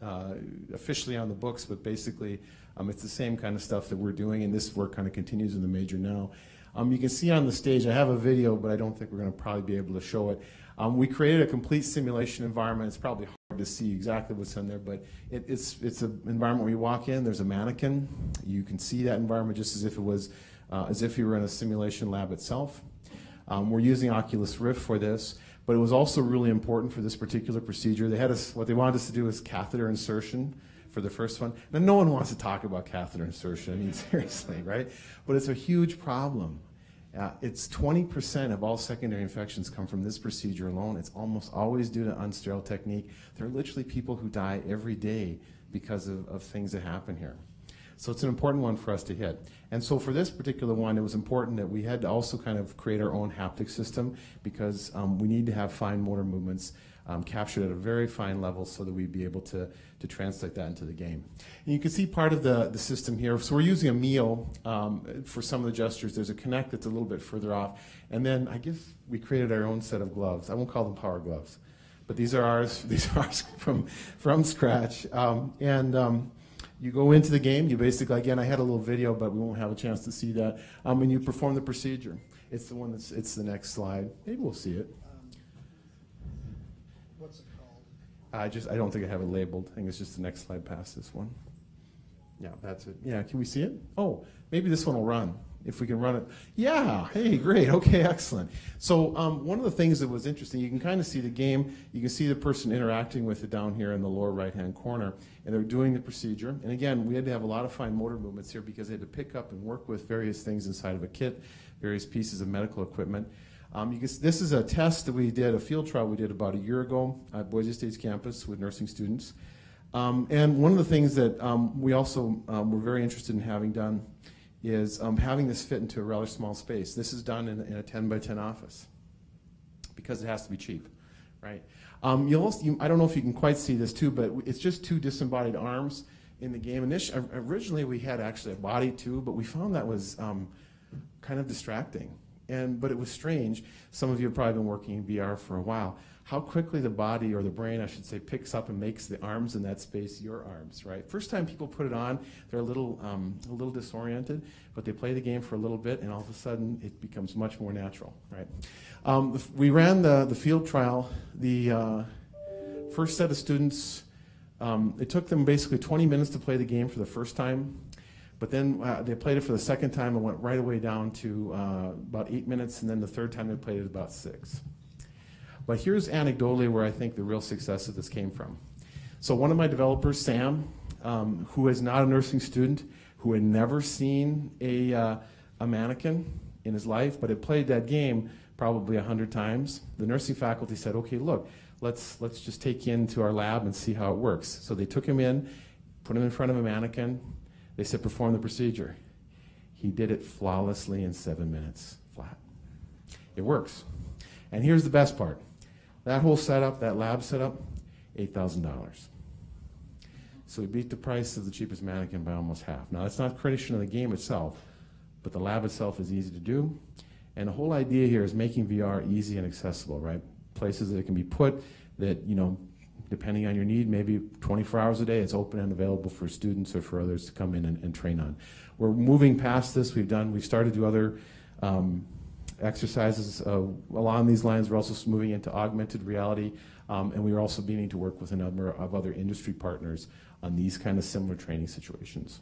the books, but basically it's the same kind of stuff that we're doing, and this work kind of continues in the major now. You can see on the stage, I have a video, but I don't think we're going to probably be able to show it. We created a complete simulation environment. It's probably hard to see exactly what's in there, but it's an environment where you walk in, there's a mannequin. You can see that environment just as if it was, as if you were in a simulation lab itself. We're using Oculus Rift for this, but it was also really important for this particular procedure. They had us, what they wanted us to do is catheter insertion for the first one. Now, no one wants to talk about catheter insertion, I mean, seriously, right? But it's a huge problem. It's 20% of all secondary infections come from this procedure alone. It's almost always due to unsterile technique. There are literally people who die every day because of things that happen here. So it's an important one for us to hit. And so for this particular one, it was important that we had to also kind of create our own haptic system, because we need to have fine motor movements captured at a very fine level so that we'd be able to translate that into the game. And you can see part of the system here. So we're using a Mio for some of the gestures. There's a Kinect that's a little bit further off. And then I guess we created our own set of gloves. I won't call them power gloves, but these are ours. These are ours from scratch. You go into the game, you basically, again, I had a little video, but we won't have a chance to see that. And you perform the procedure. It's the one it's the next slide. Maybe we'll see it. What's it called? I don't think I have it labeled. I think it's just the next slide past this one. Yeah, that's it. Yeah, can we see it? Oh, maybe this one will run. If we can run it. Yeah, hey, great. Okay, excellent. So one of the things that was interesting, you can kind of see the game. You can see the person interacting with it down here in the lower right-hand corner. And they're doing the procedure. And again, we had to have a lot of fine motor movements here because they had to pick up and work with various things inside of a kit, various pieces of medical equipment. This is a test that we did, a field trial we did about a year ago at Boise State's campus with nursing students. And one of the things that we also were very interested in having done is having this fit into a rather small space. This is done in a 10 by 10 office because it has to be cheap, right? I don't know if you can quite see this too, but it's just two disembodied arms in the game. Originally we had actually a body too, but we found that was kind of distracting. But it was strange. Some of you have probably been working in VR for a while. How quickly the body, or the brain, I should say, picks up and makes the arms in that space your arms, right? First time people put it on, they're a little disoriented, but they play the game for a little bit, and all of a sudden it becomes much more natural, right? We ran the field trial. The first set of students, it took them basically 20 minutes to play the game for the first time. But then they played it for the second time and went right away down to about 8 minutes, and then the third time they played it about 6. But here's anecdotally where I think the real success of this came from. So one of my developers, Sam, who is not a nursing student, who had never seen a mannequin in his life, but had played that game probably 100 times, the nursing faculty said, okay, look, let's just take you into our lab and see how it works. So they took him in, put him in front of a mannequin. They said, perform the procedure. He did it flawlessly in 7 minutes, flat. It works. And here's the best part. That whole setup, that lab setup, $8,000. So we beat the price of the cheapest mannequin by almost half. Now, that's not creation of the game itself, but the lab itself is easy to do. And the whole idea here is making VR easy and accessible, right? Places that it can be put that, depending on your need, maybe 24 hours a day, it's open and available for students or for others to come in and train on. We're moving past this. We've started to do other exercises along these lines. We're also moving into augmented reality, and we are also beginning to work with a number of other industry partners on these kind of similar training situations.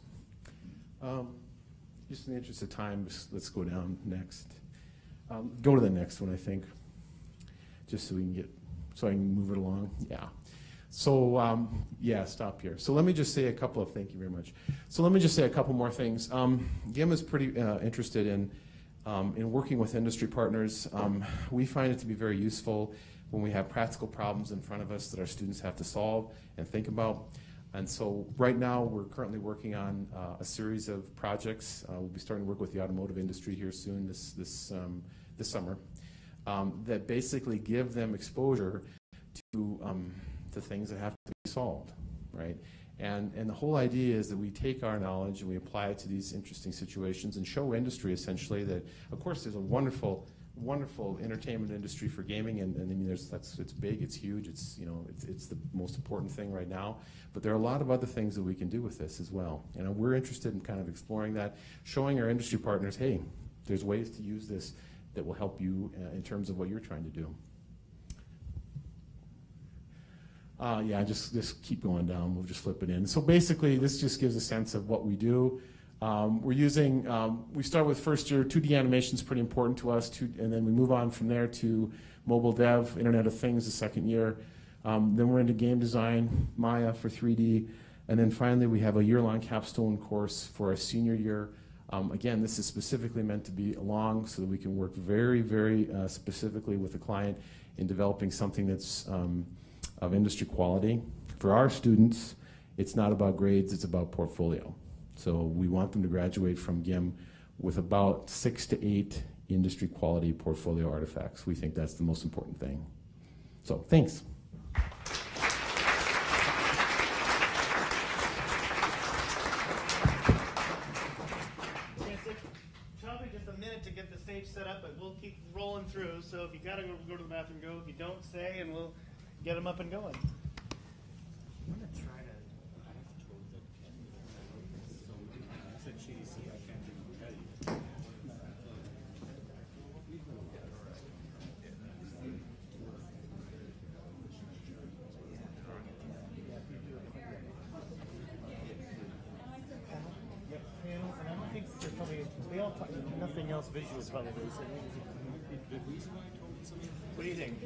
Just in the interest of time, let's go down next. Go to the next one, I think, just so I can move it along. Yeah. So, stop here. So let me just say thank you very much. So let me just say a couple more things. GIM is pretty interested in working with industry partners. We find it to be very useful when we have practical problems in front of us that our students have to solve and think about. And so right now we're currently working on a series of projects. We'll be starting to work with the automotive industry here soon this summer that basically give them exposure to things that have to be solved, right? And the whole idea is that we take our knowledge and we apply it to these interesting situations and show industry essentially that, of course, there's a wonderful entertainment industry for gaming, and I mean it's big, it's huge, it's the most important thing right now. But there are a lot of other things that we can do with this as well, and we're interested in kind of exploring that, showing our industry partners, hey, there's ways to use this that will help you in terms of what you're trying to do. Just keep going down. We'll just flip it in. So basically, this just gives a sense of what we do. We start with first year, 2D animation is pretty important to us, and then we move on from there to mobile dev, Internet of Things the second year. Then we're into game design, Maya for 3D, and then finally we have a year-long capstone course for our senior year. Again, this is specifically meant to be long so that we can work very, very specifically with the client in developing something that's of industry quality. For our students, it's not about grades, it's about portfolio. So we want them to graduate from GIM with about 6 to 8 industry quality portfolio artifacts. We think that's the most important thing. So thanks. Probably just a minute to get the stage set up, but we'll keep rolling through. So if you gotta go to the bathroom, go. If you don't, stay, and we'll get them up and going. I'm gonna try to. nothing else visual probably. So what do you think?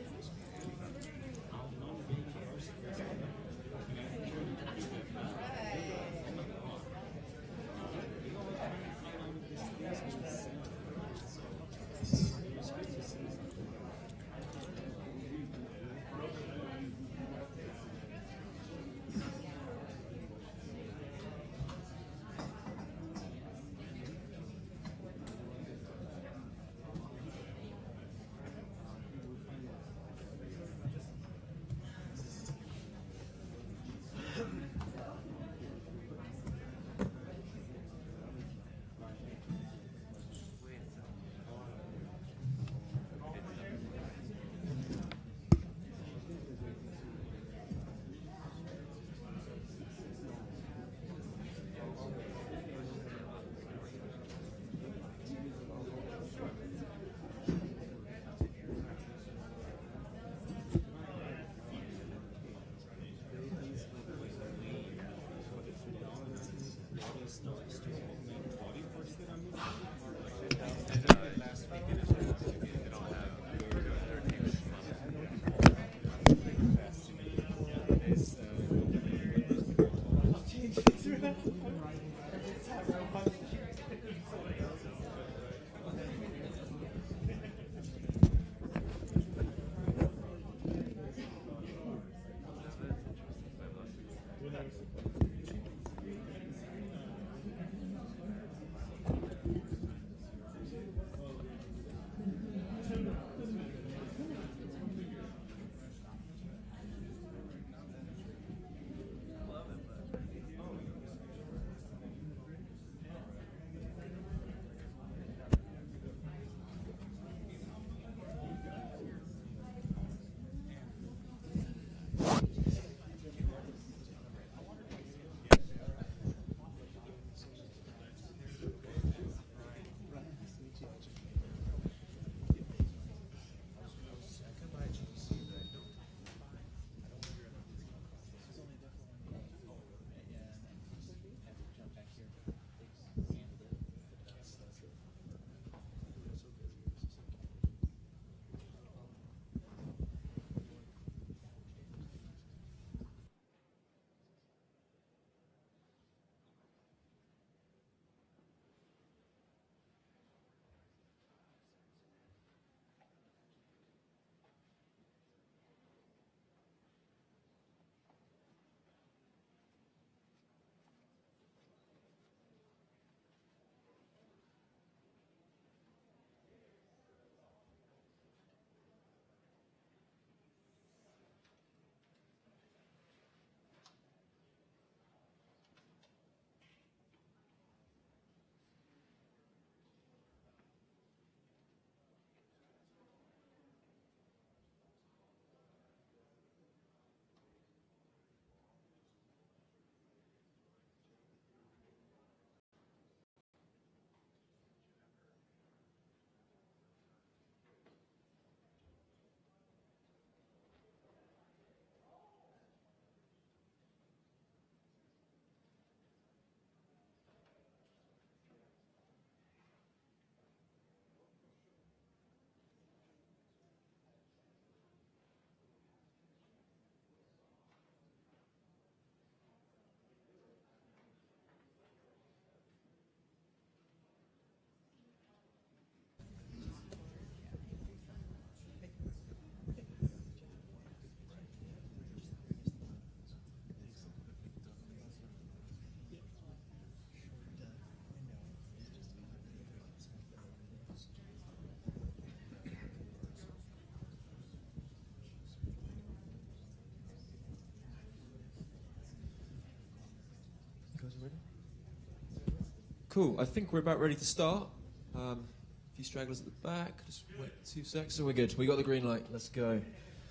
Cool. I think we're about ready to start. A few stragglers at the back. Just wait 2 seconds. So we're good. We got the green light. Let's go.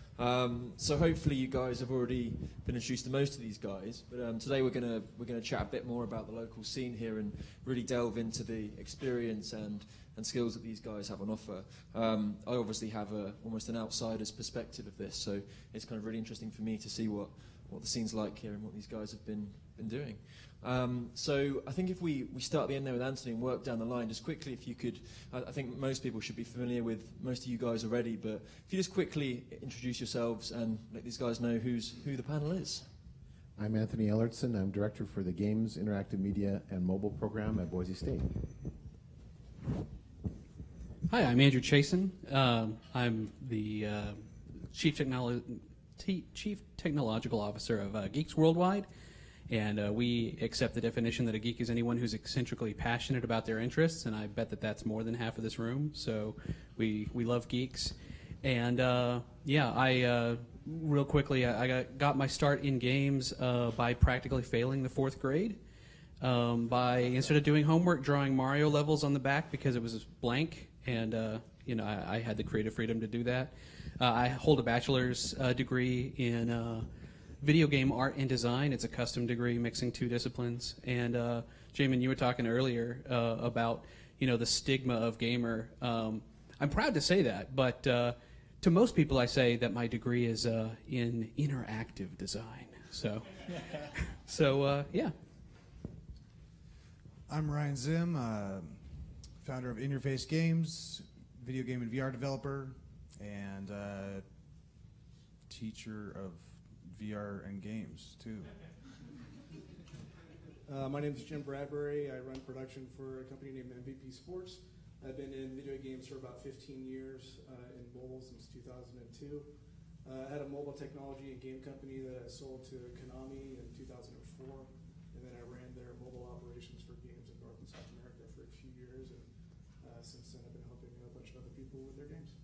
So hopefully you guys have already been introduced to most of these guys. But today we're gonna chat a bit more about the local scene here and really delve into the experience and skills that these guys have on offer. I obviously have almost an outsider's perspective of this, so it's kind of really interesting for me to see what what the scene's like here and what these guys have been doing. So I think if we start at the end there with Anthony and work down the line, just quickly, if you could, I think most people should be familiar with most of you guys already, but if you just quickly introduce yourselves and let these guys know who the panel is. I'm Anthony Ellertson. I'm director for the Games, Interactive Media, and Mobile program at Boise State. Hi, I'm Andrew Chasen. I'm the Chief Technological Officer of Geeks Worldwide, and we accept the definition that a geek is anyone who's eccentrically passionate about their interests, and I bet that that's more than half of this room, so we love geeks. And real quickly, I got my start in games by practically failing the 4th grade. By instead of doing homework, drawing Mario levels on the back because it was blank, and I had the creative freedom to do that. I hold a bachelor's degree in video game art and design. It's a custom degree mixing 2 disciplines. And Jamin, you were talking earlier about the stigma of gamer. I'm proud to say that, but to most people, I say that my degree is in interactive design. So, yeah. I'm Ryan Zim, founder of Interface Games, video game and VR developer, and teacher of VR and games, too. My name is Jim Bradbury. I run production for a company named MVP Sports. I've been in video games for about 15 years, in mobile since 2002. I had a mobile technology and game company that I sold to Konami in 2004, and then I ran their mobile operations for games in North and South America for a few years, and since then I've been helping a bunch of other people with their games.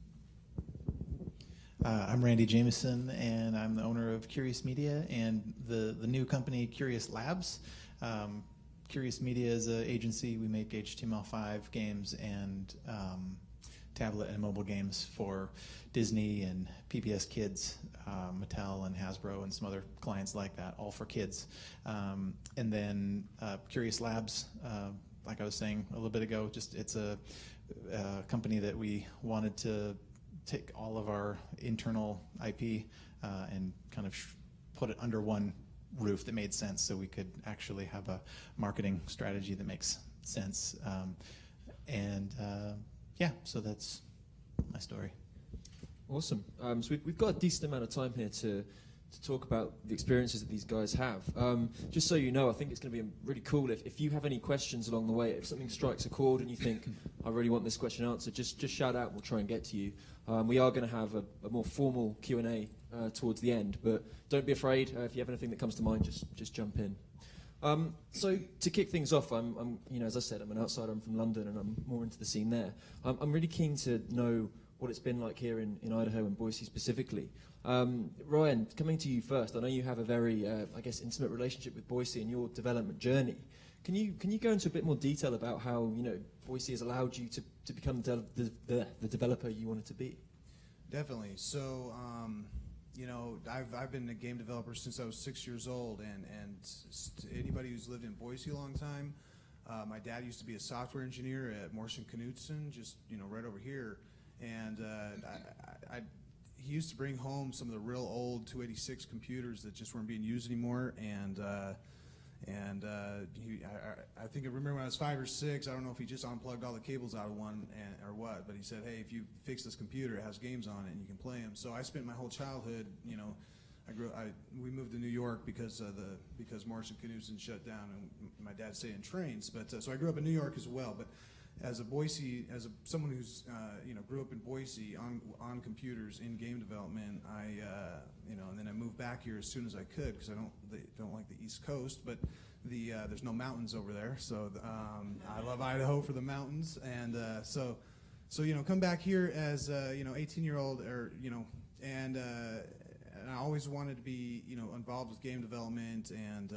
I'm Randy Jameson, and I'm the owner of Curious Media and the new company Curious Labs. Curious Media is an agency. We make HTML5 games and tablet and mobile games for Disney and PBS Kids, Mattel and Hasbro and some other clients like that, all for kids. And then Curious Labs, like I was saying a little bit ago, it's a company that we wanted to take all of our internal IP and kind of put it under one roof that made sense, so we could actually have a marketing strategy that makes sense. So that's my story. Awesome. So we've got a decent amount of time here to talk about the experiences that these guys have. Just so you know, I think it's going to be really cool if you have any questions along the way. If something strikes a chord and you think, I really want this question answered, just shout out and we'll try and get to you. We are going to have a more formal Q&A towards the end, but don't be afraid. If you have anything that comes to mind, just jump in. So to kick things off, I'm as I said, I'm an outsider. I'm from London, and I'm more into the scene there. I'm really keen to know what it's been like here in Idaho and Boise specifically. Ryan, coming to you first. I know you have a very, intimate relationship with Boise and your development journey. Can you go into a bit more detail about how Boise has allowed you to become the developer you wanted to be? Definitely. So, I've been a game developer since I was 6 years old, and anybody who's lived in Boise a long time, my dad used to be a software engineer at Morrison Knudsen, just right over here, and he used to bring home some of the real old 286 computers that just weren't being used anymore, I think I remember when I was 5 or 6, I don't know if he just unplugged all the cables out of one or what, but he said, hey, if you fix this computer, it has games on it and you can play them. So I spent my whole childhood, we moved to New York because Morrison Knudsen shut down, and my dad stayed in trains. But so I grew up in New York as well. But as someone who's grew up in Boise on computers in game development, and then I moved back here as soon as I could because I don't like the East Coast, but there's no mountains over there, so I love Idaho for the mountains, and so come back here as 18-year-old, and I always wanted to be involved with game development, and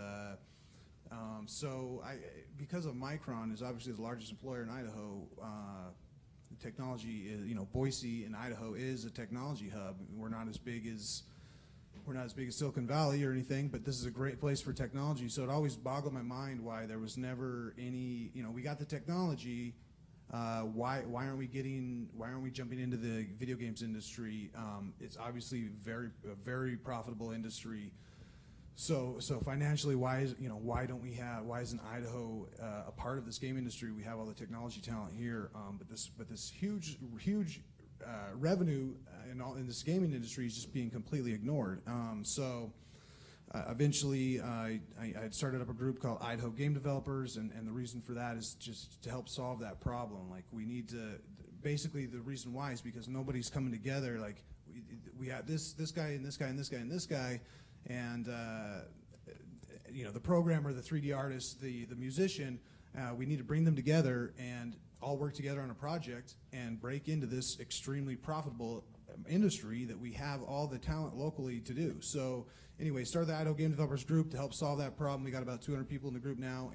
because of Micron is obviously the largest employer in Idaho, technology is, Boise in Idaho is a technology hub. We're not as big as Silicon Valley or anything, but this is a great place for technology. So it always boggled my mind why there was never any. We got the technology. Why aren't we jumping into the video games industry? It's obviously a very profitable industry. So financially, why isn't Idaho a part of this game industry? We have all the technology talent here, but this huge revenue in this gaming industry is just being completely ignored. Eventually, I had started up a group called Idaho Game Developers, and the reason for that is just to help solve that problem. Like, we need to, basically the reason why is because nobody's coming together. Like, we have this guy and this guy and this guy and this guy, and the programmer, the 3D artist, the musician, we need to bring them together and all work together on a project and break into this extremely profitable industry that we have all the talent locally to do. So anyway, started the Idaho Game Developers Group to help solve that problem. We got about 200 people in the group now,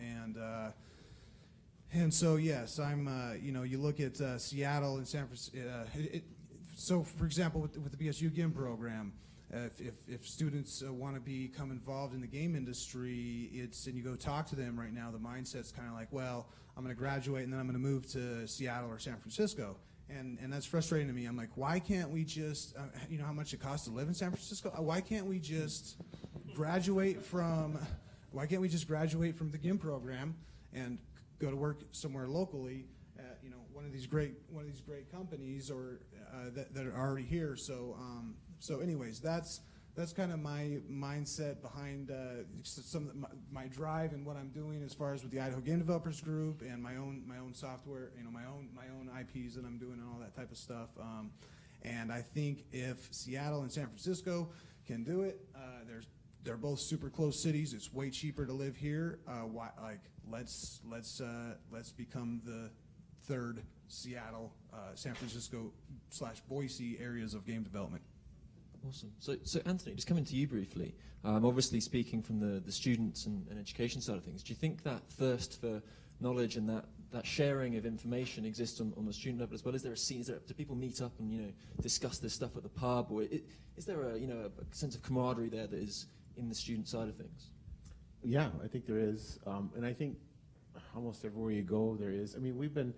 and so yes, I'm you look at Seattle and San Francisco. So for example, with the BSU GIM program, if students want to become involved in the game industry, and you go talk to them right now, the mindset's kind of like, well, I'm going to graduate and then I'm going to move to Seattle or San Francisco. And that's frustrating to me. I'm like, why can't we just, how much it costs to live in San Francisco? Why can't we just graduate from the GIM program and go to work somewhere locally at one of these great companies or that are already here? So anyways, that's kind of my mindset behind my drive and what I'm doing as far as with the Idaho Game Developers Group and my own software, my own IPs that I'm doing and all that type of stuff. And I think if Seattle and San Francisco can do it, they're both super close cities. It's way cheaper to live here. Let's become the third Seattle, San Francisco / Boise areas of game development. Awesome. So Anthony, just coming to you briefly, obviously speaking from the students and education side of things, do you think that thirst for knowledge and that sharing of information exists on the student level as well? Is there a scene? Do people meet up and discuss this stuff at the pub, or is there a sense of camaraderie there that is in the student side of things? Yeah, I think there is, and I think almost everywhere you go there is. I mean, we've been,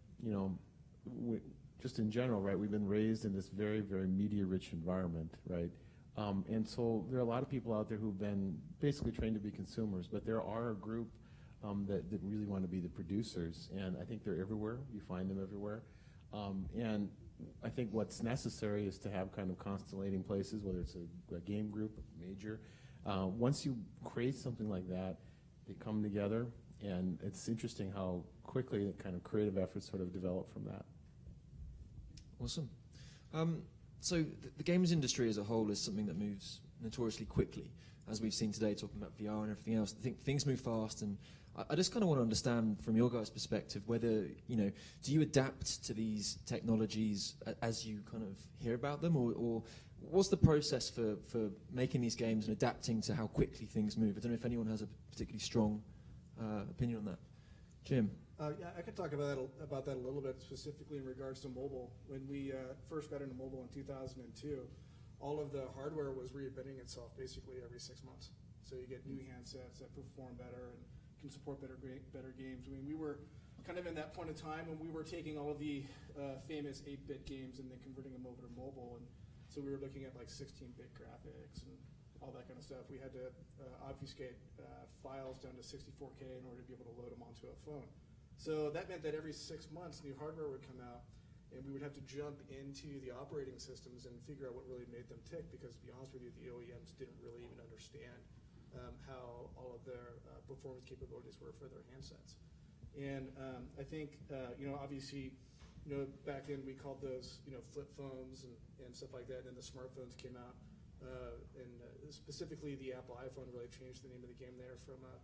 just in general, right, we've been raised in this very, very media-rich environment, right? And so there are a lot of people out there who've been basically trained to be consumers, but there are a group that really want to be the producers, and I think they're everywhere. You find them everywhere. And I think what's necessary is to have kind of constellating places, whether it's a game group, a major. Once you create something like that, they come together, and it's interesting how quickly the kind of creative efforts sort of develop from that. Awesome. So the games industry as a whole is something that moves notoriously quickly, as we've seen today, talking about VR and everything else. I think things move fast, and I just kind of want to understand from your guys' perspective whether, do you adapt to these technologies as you kind of hear about them, or what's the process for making these games and adapting to how quickly things move? I don't know if anyone has a particularly strong opinion on that. Jim? Yeah, I could talk about that a little bit, specifically in regards to mobile. When we first got into mobile in 2002, all of the hardware was reinventing itself basically every 6 months. So you get new handsets that perform better and can support better games. I mean, we were kind of in that point of time when we were taking all of the famous 8-bit games and then converting them over to mobile. And so we were looking at like 16-bit graphics and all that kind of stuff. We had to obfuscate files down to 64K in order to be able to load them onto a phone. So that meant that every 6 months, new hardware would come out, and we would have to jump into the operating systems and figure out what really made them tick, because to be honest with you, the OEMs didn't really even understand how all of their performance capabilities were for their handsets. And I think, obviously, back then we called those, flip phones and stuff like that, and then the smartphones came out. And specifically the Apple iPhone really changed the name of the game there from a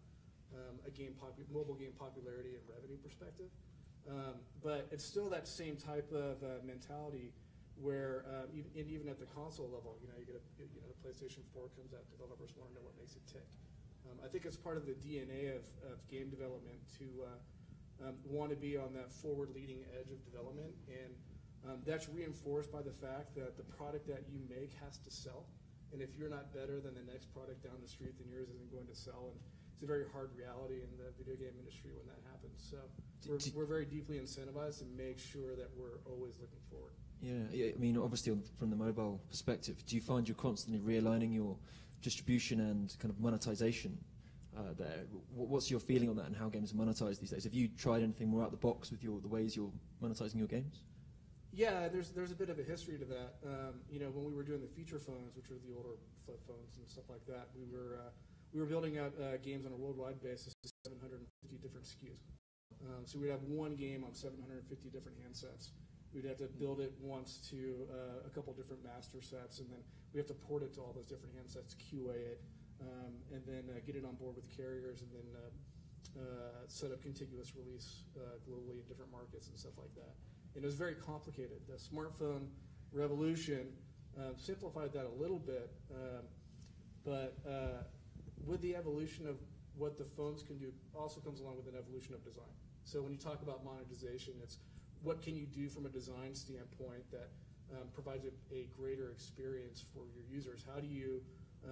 mobile game popularity and revenue perspective. But it's still that same type of mentality where even at the console level, you get the PlayStation 4 comes out, developers want to know what makes it tick. I think it's part of the DNA of game development to want to be on that forward-leading edge of development, and that's reinforced by the fact that the product that you make has to sell, and if you're not better than the next product down the street, then yours isn't going to sell. And it's a very hard reality in the video game industry when that happens. So we're very deeply incentivized to make sure that we're always looking forward. Yeah. I mean, obviously from the mobile perspective, do you find you're constantly realigning your distribution and kind of monetization there. What's your feeling on that, and how games are monetized these days? Have you tried anything more out the box with the ways you're monetizing your games? Yeah, there's a bit of a history to that. When we were doing the feature phones, which are the older flip phones and stuff like that, we were building out games on a worldwide basis, 750 different SKUs. So we'd have one game on 750 different handsets. We'd have to build it once to a couple different master sets, and then we have to port it to all those different handsets, QA it, and then get it on board with carriers, and then set up contiguous release globally in different markets and stuff like that. And it was very complicated. The smartphone revolution simplified that a little bit, but with the evolution of what the phones can do also comes along with an evolution of design. So when you talk about monetization, it's what can you do from a design standpoint that provides a greater experience for your users? How do you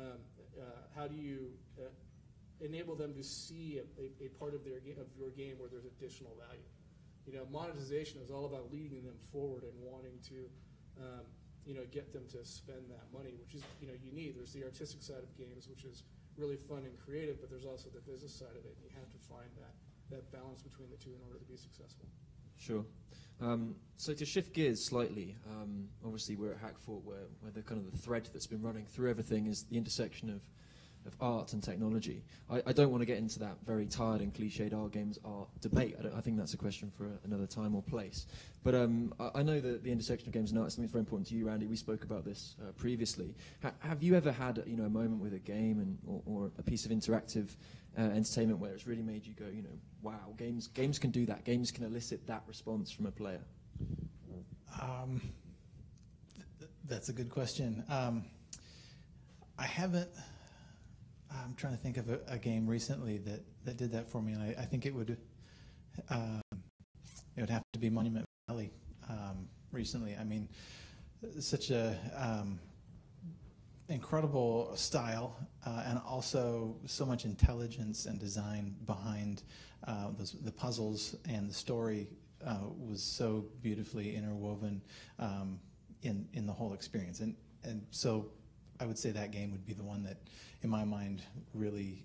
enable them to see a part of your game where there's additional value? Monetization is all about leading them forward and wanting to get them to spend that money, which is you need. There's the artistic side of games, which is really fun and creative, but there's also the business side of it, and you have to find that balance between the two in order to be successful. Sure. So to shift gears slightly, obviously we're at Hackfort, where the kind of the thread that's been running through everything is the intersection of art and technology. I don't want to get into that very tired and cliched "our games are" debate. I think that's a question for another time or place. But I know that the intersection of games and art is something that's very important to you, Randy. We spoke about this previously. Have you ever had a moment with a game or a piece of interactive entertainment where it's really made you go, wow, games can do that. Games can elicit that response from a player? That's a good question. I haven't. I'm trying to think of a game recently that did that for me, and I think it would have to be Monument Valley recently. I mean, such a incredible style, and also so much intelligence and design behind the puzzles, and the story was so beautifully interwoven in the whole experience. And so I would say that game would be the one that, in my mind, really,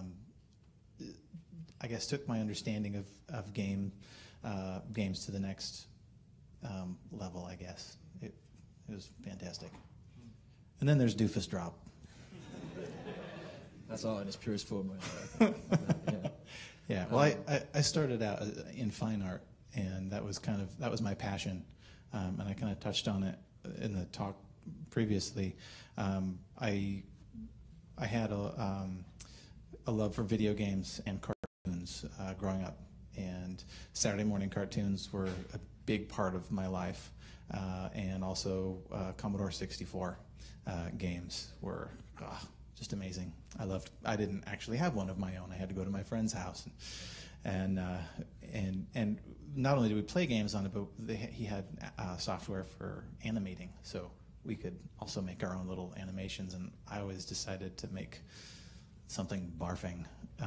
I guess, took my understanding of games to the next level, I guess. It was fantastic. And then there's Doofus Drop. That's art in its purest form, right? Yeah. Well, I started out in fine art, and that was my passion, and I kind of touched on it in the talk previously. I had a love for video games and cartoons growing up, and Saturday morning cartoons were a big part of my life, and also Commodore 64 games were just amazing. I didn't actually have one of my own. I had to go to my friend's house, and not only did we play games on it, but he had software for animating, so we could also make our own little animations. And I always decided to make something barfing,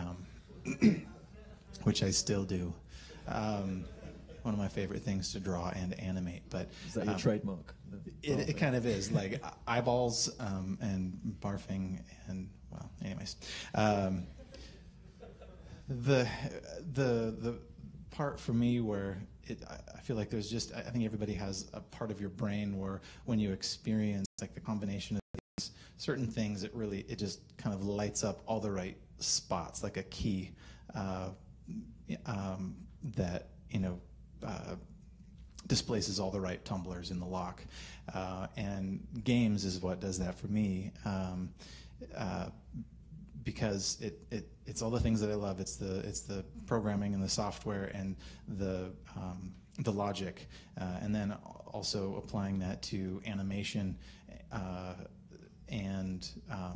which I still do. One of my favorite things to draw and animate. But is that your trademark? It kind of is, like eyeballs and barfing, and well, anyways. The part for me where I feel like there's just, I think everybody has a part of your brain where when you experience like the combination of these certain things, it just kind of lights up all the right spots, like a key that displaces all the right tumblers in the lock, and games is what does that for me, because it's all the things that I love. It's the programming and the software and the logic, and then also applying that to animation and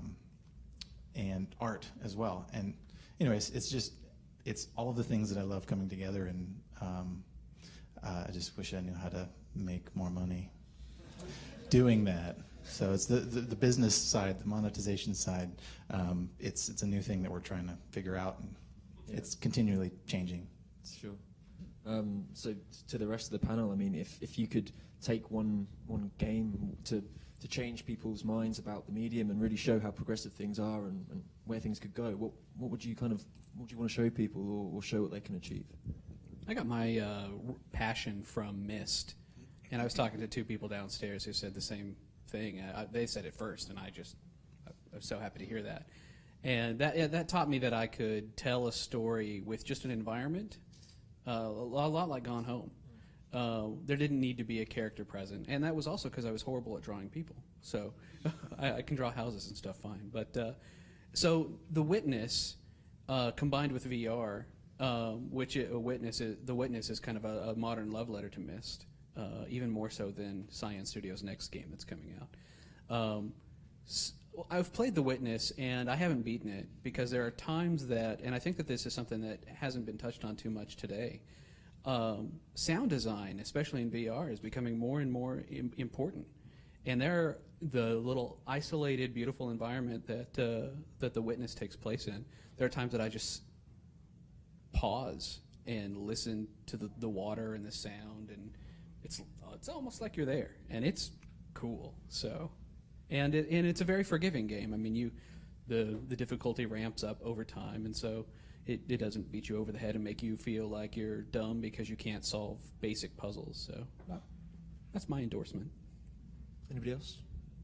art as well. And anyways, it's all of the things that I love coming together, and I just wish I knew how to make more money doing that. So it's the business side, the monetization side. It's a new thing that we're trying to figure out, and it's continually changing. Sure. So to the rest of the panel, I mean, if you could take one game to change people's minds about the medium and really show how progressive things are and where things could go, what would you want to show people or show what they can achieve? I got my passion from Myst, and I was talking to two people downstairs who said the same thing. They said it first, and I was so happy to hear that. And that taught me that I could tell a story with just an environment, a lot like Gone Home. There didn't need to be a character present, and that was also because I was horrible at drawing people. So I can draw houses and stuff fine. But so The Witness combined with VR, The Witness is kind of a modern love letter to Myst, even more so than Cyan Studios' next game that's coming out. I've played The Witness, and I haven't beaten it because there are times that, and I think that this is something that hasn't been touched on too much today, sound design, especially in VR, is becoming more and more important. And the little isolated, beautiful environment that The Witness takes place in, there are times that I just pause and listen to the water and the sound, and it's almost like you're there, and it's cool. So, and it's a very forgiving game. I mean, the difficulty ramps up over time, and so it doesn't beat you over the head and make you feel like you're dumb because you can't solve basic puzzles. So that's my endorsement. Anybody else?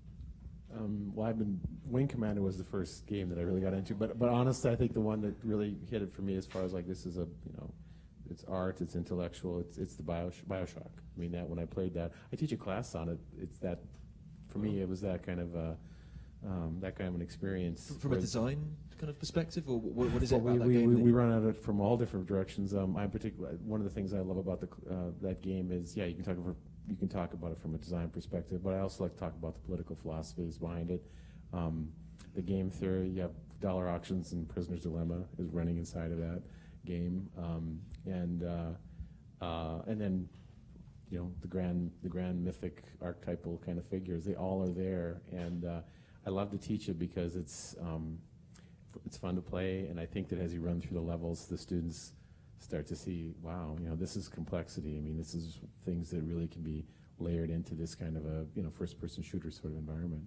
Wing Commander was the first game that I really got into, but honestly, I think the one that really hit it for me, as far as like this is it's art, it's intellectual, it's the Bioshock. I mean, that when I played that, I teach a class on it. It's that, for me, it was that kind of an experience. From a design kind of perspective, or what is it about that game? We run at it from all different directions. One of the things I love about that game is, you can talk about it from a design perspective, but I also like to talk about the political philosophies behind it. The game theory, you have dollar auctions and Prisoner's Dilemma is running inside of that game, and then the grand mythic archetypal kind of figures. They all are there, and I love to teach it because it's fun to play, and I think that as you run through the levels, the students start to see, wow, this is complexity. I mean, this is things that really can be layered into this kind of a first-person shooter sort of environment.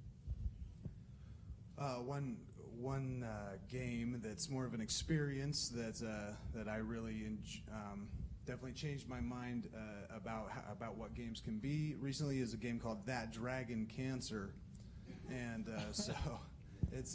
One game that's more of an experience that I really definitely changed my mind about what games can be recently is a game called That Dragon Cancer, and so it's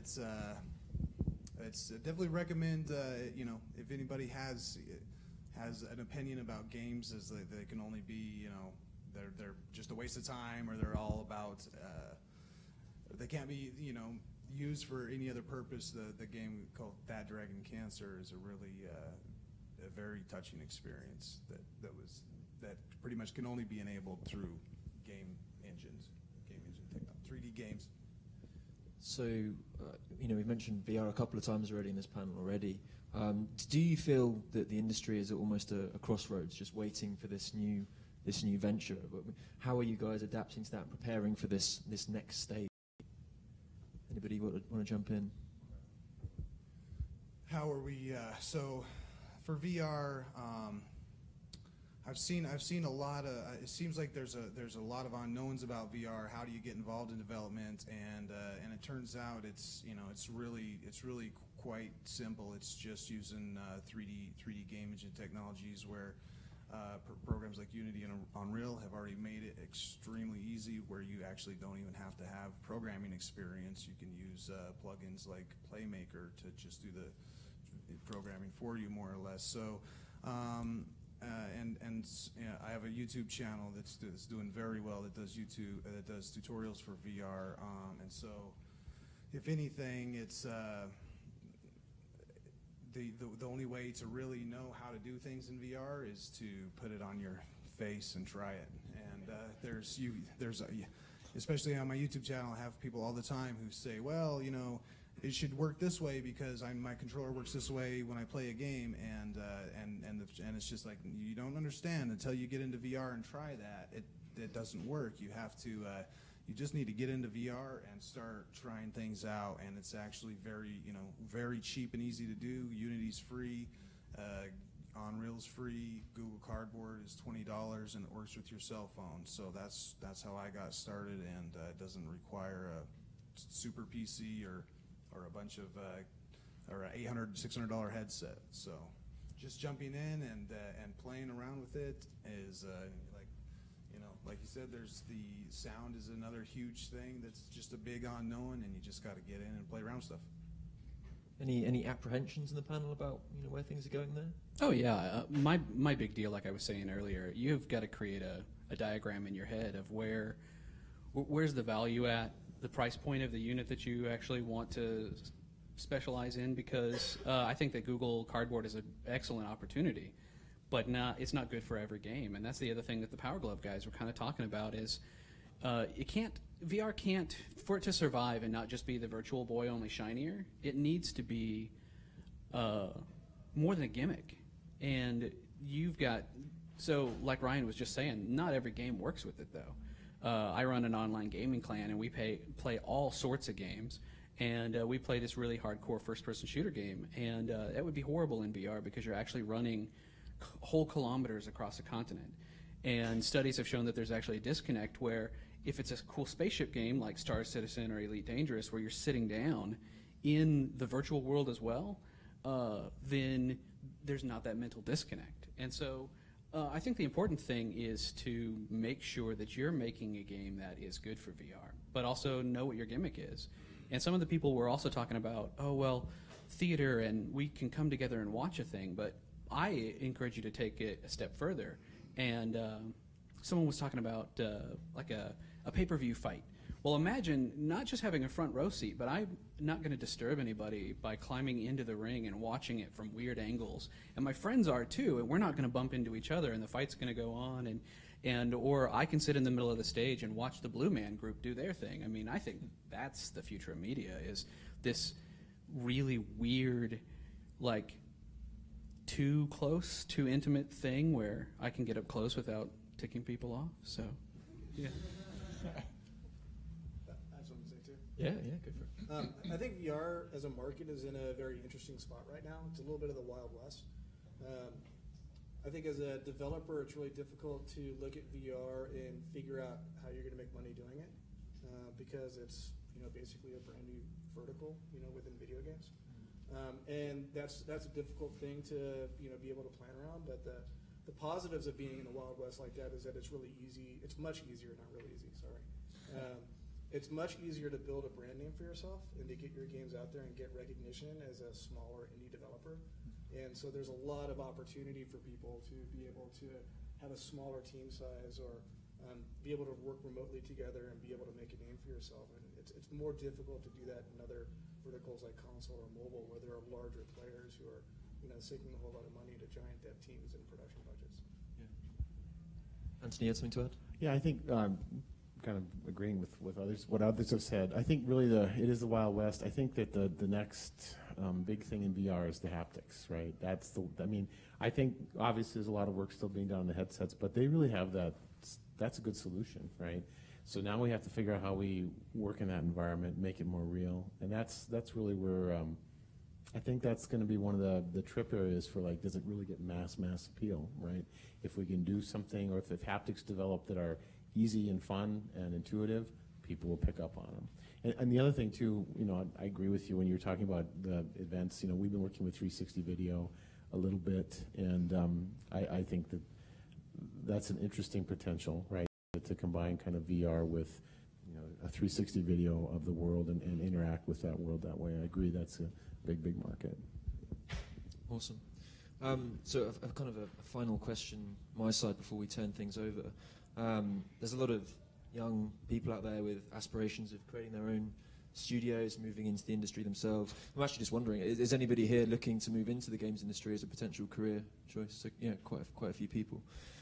definitely recommend if anybody has an opinion about games as they can only be they're just a waste of time, or they're all about they can't be used for any other purpose. The game called That Dragon Cancer is a really a very touching experience that pretty much can only be enabled through game engine technology, 3D games. So, we've mentioned VR a couple of times already in this panel already. Do you feel that the industry is at almost a crossroads, just waiting for this new venture? How are you guys adapting to that and preparing for this next stage? Anybody want to jump in? How are we? So, for VR, I've seen a lot of. It seems like there's a lot of unknowns about VR. How do you get involved in development? And it turns out it's really quite simple. It's just using 3D game engine technologies where programs like Unity and Unreal have already made it extremely easy, where you actually don't even have to have programming experience. You can use plugins like Playmaker to just do the programming for you, more or less. So. I have a YouTube channel that's doing very well. That does tutorials for VR, and so if anything, it's the only way to really know how to do things in VR is to put it on your face and try it. And especially on my YouTube channel, I have people all the time who say, well, it should work this way because my controller works this way when I play a game, and it's just like, you don't understand until you get into VR and try that. It doesn't work. You have to you just need to get into VR and start trying things out, and it's actually very cheap and easy to do. Unity's free. Unreal's free. Google Cardboard is $20, and it works with your cell phone. So that's how I got started, and it doesn't require a super PC or a bunch of or an $800, $600 headset. So just jumping in and playing around with it is like you said, there's the sound is another huge thing that's just a big unknown, and you just got to get in and play around with stuff. Any apprehensions in the panel about where things are going there? Oh yeah, my big deal, like I was saying earlier, you've got to create a diagram in your head of where's the value at, the price point of the unit that you actually want to specialize in, because I think that Google Cardboard is an excellent opportunity, but it's not good for every game. And that's the other thing that the Power Glove guys were kind of talking about is VR can't, for it to survive and not just be the Virtual Boy only shinier, it needs to be more than a gimmick. And you've got, so like Ryan was just saying, not every game works with it though. I run an online gaming clan, and we play all sorts of games. And we play this really hardcore first-person shooter game, and that would be horrible in VR because you're actually running whole kilometers across a continent. And studies have shown that there's actually a disconnect where if it's a cool spaceship game like Star Citizen or Elite Dangerous where you're sitting down in the virtual world as well, then there's not that mental disconnect. And so I think the important thing is to make sure that you're making a game that is good for VR, but also know what your gimmick is. And some of the people were also talking about, oh, well, theater and we can come together and watch a thing, but I encourage you to take it a step further. And someone was talking about like a pay-per-view fight. Well, imagine not just having a front row seat, but I'm not going to disturb anybody by climbing into the ring and watching it from weird angles. And my friends are too, and we're not going to bump into each other, and the fight's going to go on. Or I can sit in the middle of the stage and watch the Blue Man Group do their thing. I mean, I think that's the future of media, is this really weird, like, too close, too intimate thing where I can get up close without ticking people off. So, yeah. I have something to say too. Yeah, go for it. I think VR as a market is in a very interesting spot right now. It's a little bit of the Wild West. I think as a developer, it's really difficult to look at VR and figure out how you're going to make money doing it, because it's basically a brand new vertical within video games, and that's a difficult thing to be able to plan around. But the positives of being in the Wild West like that is that it's really easy. It's much easier, not really easy. Sorry. It's much easier to build a brand name for yourself and to get your games out there and get recognition as a smaller indie developer. And so there's a lot of opportunity for people to be able to have a smaller team size or be able to work remotely together and be able to make a name for yourself. And it's more difficult to do that in other verticals like console or mobile, where there are larger players who are sinking a whole lot of money to giant dev teams and production budgets. Yeah. Anthony, you had something to add? Yeah, I think kind of agreeing with what others have said. I think really it is the Wild West. I think that the next big thing in VR is the haptics, right? I think obviously there's a lot of work still being done on the headsets, but they really have that. That's a good solution, right? So now we have to figure out how we work in that environment, make it more real, and that's really where I think that's going to be one of the trip areas for, like, does it really get mass appeal, right? If we can do something, or if haptics develop that are easy and fun and intuitive, people will pick up on them. And the other thing too, I agree with you when you're talking about the events. We've been working with 360 video a little bit, and I think that's an interesting potential, right? To combine kind of VR with a 360 video of the world and interact with that world that way. I agree, that's a big market. Awesome. So a kind of a final question my side before we turn things over. There's a lot of young people out there with aspirations of creating their own studios, moving into the industry themselves. I'm actually just wondering, is anybody here looking to move into the games industry as a potential career choice? So, yeah, quite a few people.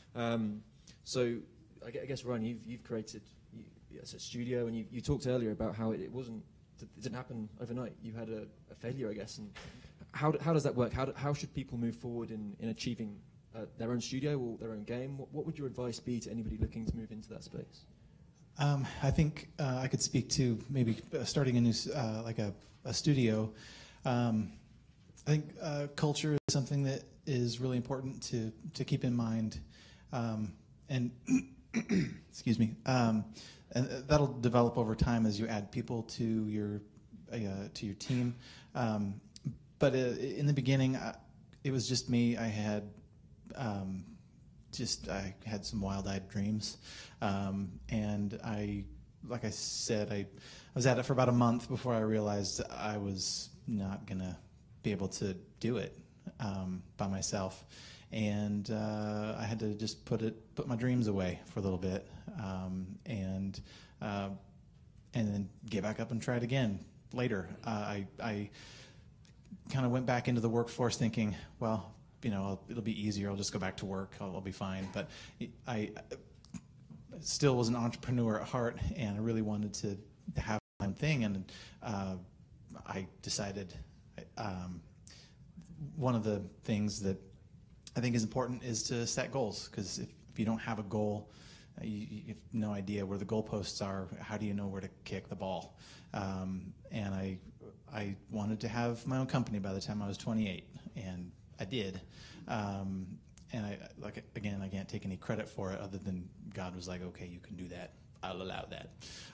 So I guess, Ryan, you've created a studio, and you talked earlier about how it didn't happen overnight. You had a failure, I guess. And how does that work? How should people move forward in achieving their own studio or their own game? What would your advice be to anybody looking to move into that space? I think I could speak to maybe starting a new, like a studio. I think culture is something that is really important to keep in mind, and excuse me, and that'll develop over time as you add people to your team. But in the beginning, it was just me. I had some wild-eyed dreams, and like I said, I was at it for about a month before I realized I was not gonna be able to do it by myself, and I had to just put my dreams away for a little bit, and then get back up and try it again later. I kind of went back into the workforce thinking, well, it'll be easier. I'll just go back to work. I'll be fine. But I still was an entrepreneur at heart, and I really wanted to have my own thing. And I decided one of the things that I think is important is to set goals, because if you don't have a goal, you have no idea where the goalposts are. How do you know where to kick the ball? And I wanted to have my own company by the time I was 28, and I did. And I can't take any credit for it other than God was like, okay, you can do that. I'll allow that.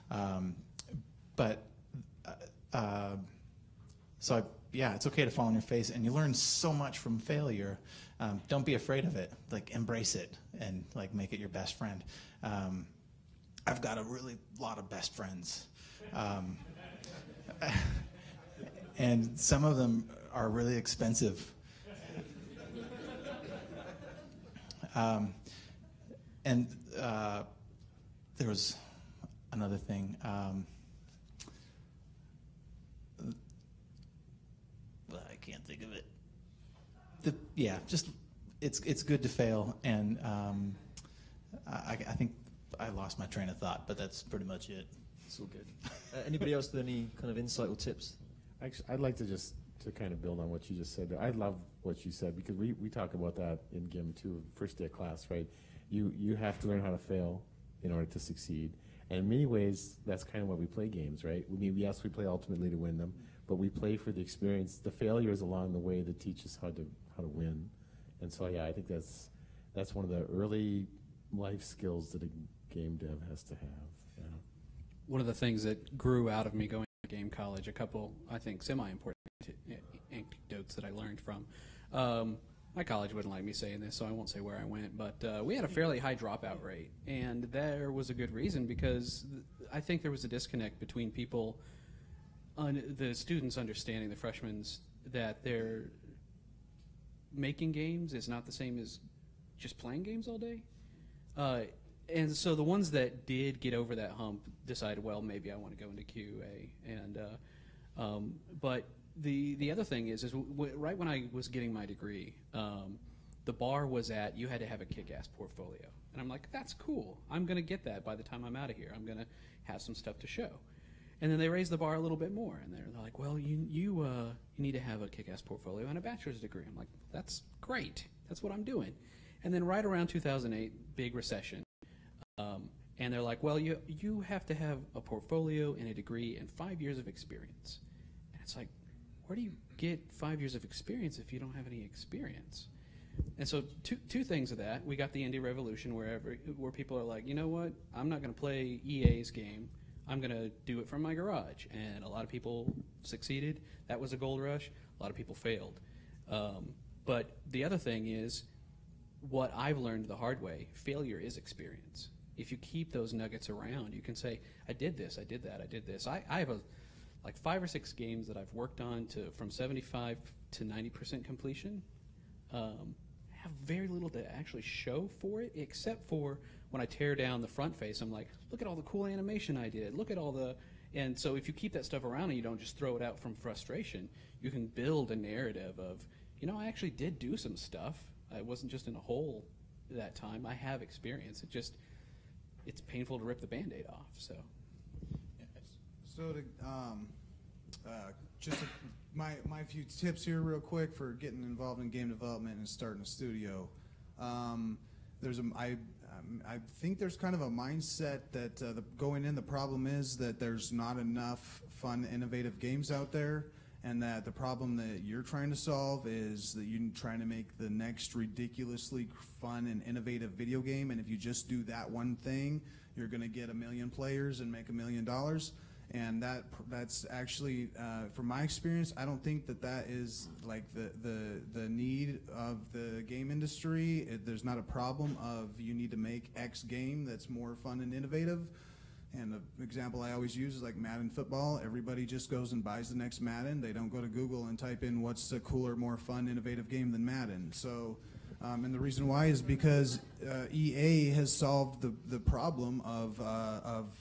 It's okay to fall on your face, and you learn so much from failure. Don't be afraid of it. Like, embrace it and make it your best friend. I've got a really lot of best friends. And some of them are really expensive. And there was another thing. I can't think of it. It's good to fail, and I think I lost my train of thought, but that's pretty much it. It's all good. Anybody else with any kind of insight or tips? Actually, I'd like to kind of build on what you just said. I love what you said, because we talk about that in GIM too, first day of class, right? You have to learn how to fail in order to succeed. And in many ways, that's kind of why we play games, right? Yes, we play ultimately to win them, but we play for the experience, the failures along the way that teach us how to win. And so, I think that's one of the early life skills that a game dev has to have. Yeah. One of the things that grew out of me going to game college, a couple, I think, semi-important anecdotes that I learned from. My college wouldn't like me saying this, so I won't say where I went, but we had a fairly high dropout rate, and there was a good reason, because I think there was a disconnect between people, the students understanding, the freshmen, that they're making games is not the same as just playing games all day. And so the ones that did get over that hump decided, well, maybe I want to go into QA. And but the other thing is right when I was getting my degree, the bar was at you had to have a kick-ass portfolio, and I'm like, that's cool. I'm going to get that by the time I'm out of here. I'm going to have some stuff to show. And then they raised the bar a little bit more, and they're like, well, you need to have a kick-ass portfolio and a bachelor's degree. I'm like, that's great. That's what I'm doing. And then right around 2008, big recession. And they're like, well, you have to have a portfolio and a degree and 5 years of experience. And it's like, where do you get 5 years of experience if you don't have any experience? And so two things of that. We got the indie revolution where people are like, you know what? I'm not going to play EA's game. I'm going to do it from my garage. And a lot of people succeeded. That was a gold rush. A lot of people failed. But the other thing is, what I've learned the hard way, failure is experience. If you keep those nuggets around, you can say, I did this, I did that, I did this. I have like 5 or 6 games that I've worked on from 75 to 90% completion. Have very little to actually show for it, except for when I tear down the front face, I'm like, look at all the cool animation I did. Look at all the... And so if you keep that stuff around and you don't just throw it out from frustration, you can build a narrative of, I actually did do some stuff. I wasn't just in a hole that time. I have experience. It's painful to rip the Band-Aid off. So my few tips here real quick for getting involved in game development and starting a studio. I think there's kind of a mindset that going in, the problem is that there's not enough fun, innovative games out there, and that the problem that you're trying to solve is that you're trying to make the next ridiculously fun and innovative video game, and if you just do that one thing, you're going to get 1 million players and make $1 million. And that's actually, from my experience, I don't think that is like the need of the game industry. There's not a problem of you need to make X game that's more fun and innovative. And the example I always use is like Madden football. Everybody just goes and buys the next Madden. They don't go to Google and type in what's a cooler, more fun, innovative game than Madden. So, and the reason why is because EA has solved the problem of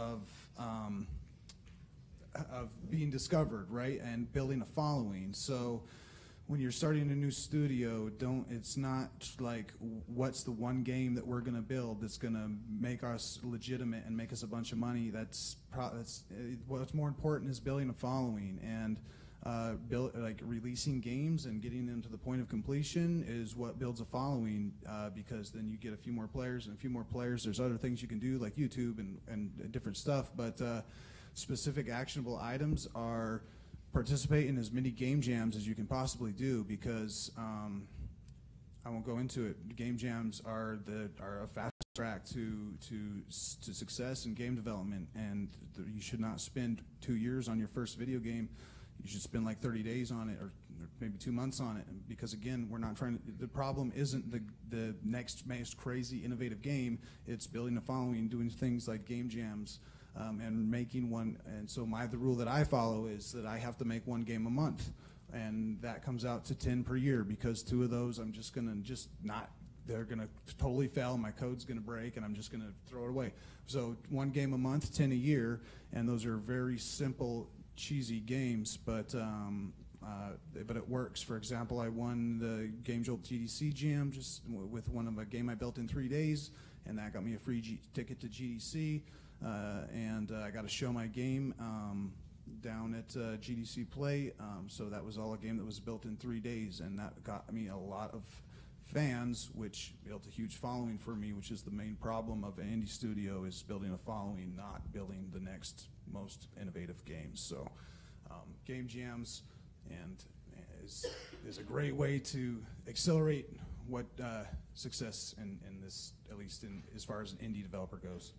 being discovered, right, and building a following. So when you're starting a new studio, it's not like what's the one game that we're going to build that's going to make us legitimate and make us a bunch of money. What's more important is building a following, and releasing games and getting them to the point of completion is what builds a following, because then you get a few more players, and a few more players, there's other things you can do like YouTube and different stuff, but specific actionable items are participate in as many game jams as you can possibly do, because I won't go into it. Game jams are a fast track to success in game development, and you should not spend 2 years on your first video game. You should spend like 30 days on it, or maybe 2 months on it, because again, we're not trying to. The problem isn't the next most crazy innovative game. It's building a following, doing things like game jams. And making one, and so the rule that I follow is that I have to make one game a month, and that comes out to 10 per year, because 2 of those I'm just gonna they're gonna totally fail, my code's gonna break, and I'm just gonna throw it away. So 1 game a month, 10 a year, and those are very simple, cheesy games, but it works. For example, I won the Game Jolt GDC Jam just with a game I built in 3 days, and that got me a free ticket to GDC. And I got to show my game down at GDC Play, so that was all a game that was built in 3 days, and that got me a lot of fans, which built a huge following for me, which is the main problem of an indie studio, is building a following, not building the next most innovative games. So game jams is a great way to accelerate what success in this, at least as far as an indie developer goes.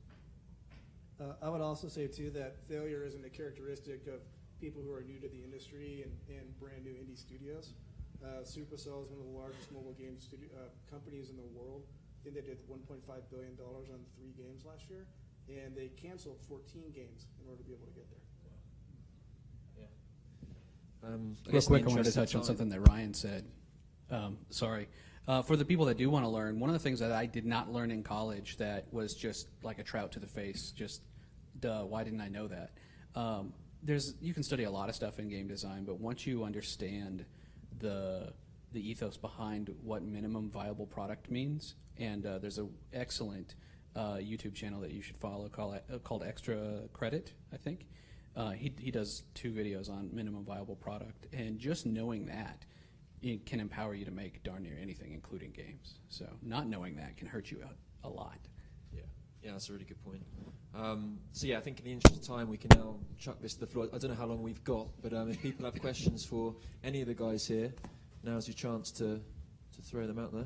I would also say, too, that failure isn't a characteristic of people who are new to the industry and brand new indie studios. Supercell is one of the largest mobile game companies in the world. I think they did $1.5 billion on 3 games last year, and they canceled 14 games in order to be able to get there. Real quick, I wanted to touch on something that Ryan said. Sorry. For the people that do want to learn, one of the things that I did not learn in college that was just like a trout to the face, just duh, why didn't I know that? You can study a lot of stuff in game design, but once you understand the ethos behind what minimum viable product means, and there's an excellent YouTube channel that you should follow called Extra Credit, I think. He does 2 videos on minimum viable product, and just knowing that, it can empower you to make darn near anything, including games. So not knowing that can hurt you a lot. Yeah, that's a really good point. So yeah, I think in the interest of time, we can now chuck this to the floor. I don't know how long we've got, but if people have questions for any of the guys here, now's your chance to throw them out there.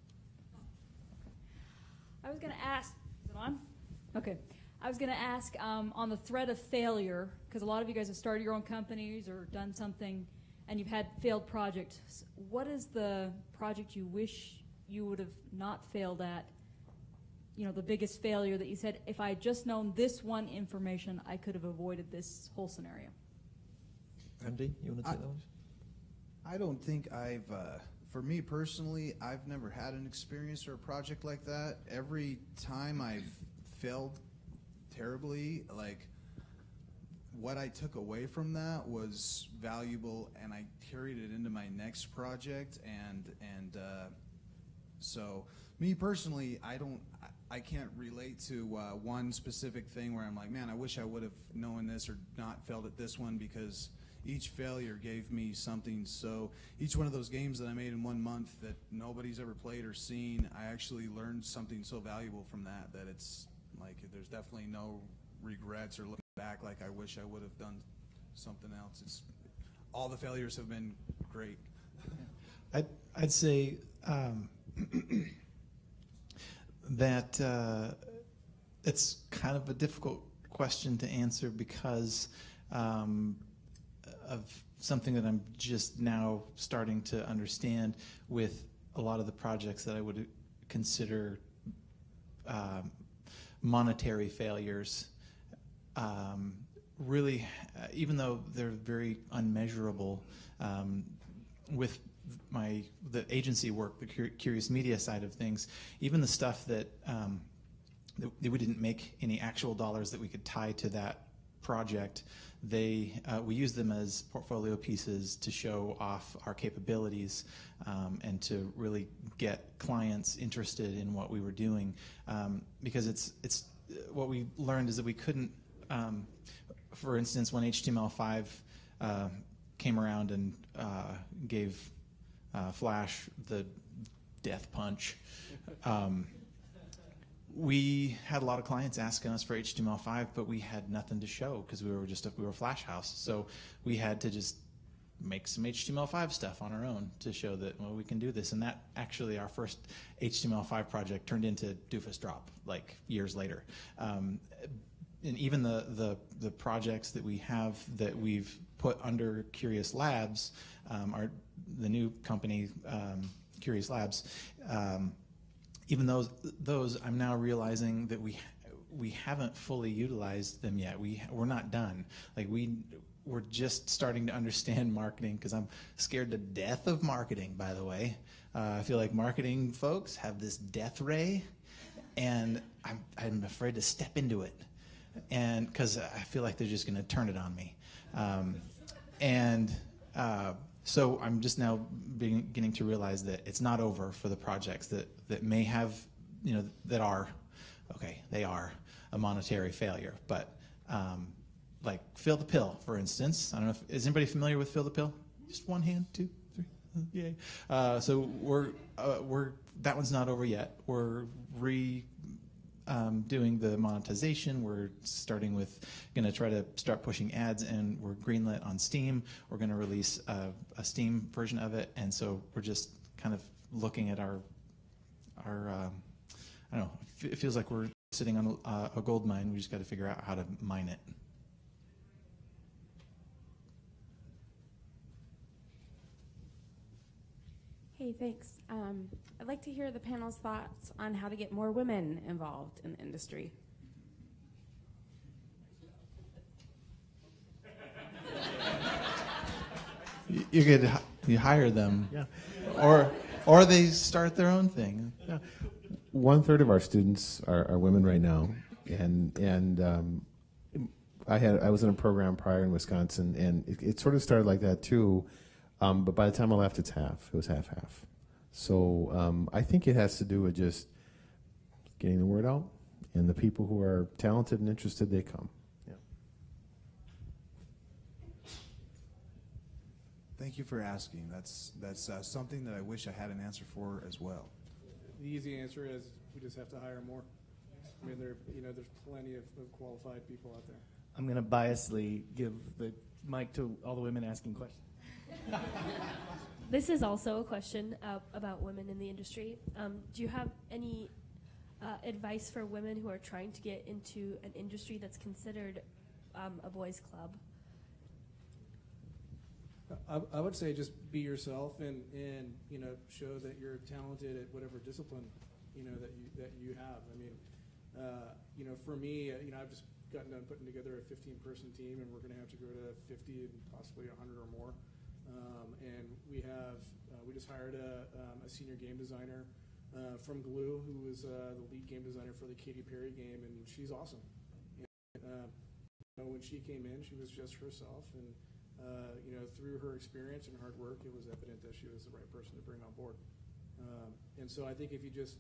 I was going to ask, is it on? Okay. I was going to ask on the threat of failure, because a lot of you guys have started your own companies or done something, and you've had failed projects. What is the project you wish you would have not failed at? You know, the biggest failure that you said, if I had just known this one information, I could have avoided this whole scenario. Andy, you want to take that one? I don't think for me personally, I've never had an experience or a project like that. Every time I've failed terribly, like, what I took away from that was valuable, and I carried it into my next project. And so, me personally, I can't relate to one specific thing where I'm like, man, I wish I would have known this or not failed at this one, because each failure gave me something. So each one of those games that I made in 1 month that nobody's ever played or seen, I actually learned something so valuable from that it's like there's definitely no regrets or looking back like I wish I would have done something else. all the failures have been great. I'd say that it's kind of a difficult question to answer because of something that I'm just now starting to understand with a lot of the projects that I would consider monetary failures. Really, even though they're very unmeasurable, with the agency work, the Curious Media side of things, even the stuff that we didn't make any actual dollars that we could tie to that project, we use them as portfolio pieces to show off our capabilities and to really get clients interested in what we were doing, because it's what we learned is that we couldn't, for instance, when HTML5 came around and gave Flash the death punch, we had a lot of clients asking us for HTML5, but we had nothing to show because we were a Flash house. So we had to just make some HTML5 stuff on our own to show that, well, we can do this. And that actually, our first HTML5 project turned into Doofus Drop like years later. And even the projects that we have that we've put under Curious Labs, the new company, Curious Labs, even those I'm now realizing that we haven't fully utilized them yet. We're not done. Like we're just starting to understand marketing, because I'm scared to death of marketing, by the way. I feel like marketing folks have this death ray, and I'm afraid to step into it, and because I feel like they're just going to turn it on me. So I'm just now beginning to realize that it's not over for the projects that may have, that are, they are a monetary failure. But like Fill the Pill, for instance. I don't know is anybody familiar with Fill the Pill? Just one hand, 2, 3, yay. So that one's not over yet. We're doing the monetization. We're starting with going to try to start pushing ads, and we're greenlit on Steam. We're going to release a Steam version of it, and so we're just kind of looking at our I don't know. It feels like we're sitting on a gold mine. We just got to figure out how to mine it. Hey, thanks. I'd like to hear the panel's thoughts on how to get more women involved in the industry. You hire them, yeah, or they start their own thing. Yeah. 1/3 of our students are women right now, and I was in a program prior in Wisconsin, and it sort of started like that too. But by the time I left, it's half. It was half-half. So I think it has to do with just getting the word out, and the people who are talented and interested, they come. Yeah. Thank you for asking. That's something that I wish I had an answer for as well. The easy answer is we just have to hire more. I mean, there's plenty of qualified people out there. I'm going to biasly give the mic to all the women asking questions. This is also a question about women in the industry. Do you have any advice for women who are trying to get into an industry that's considered a boys' club? I would say just be yourself and show that you're talented at whatever discipline that you have. I mean, for me, I've just gotten done putting together a 15-person team, and we're going to have to go to 50 and possibly 100 or more. And we just hired a senior game designer from Glu, who was the lead game designer for the Katy Perry game, and she's awesome. And, when she came in, she was just herself, and through her experience and hard work, it was evident that she was the right person to bring on board. And so I think if you just,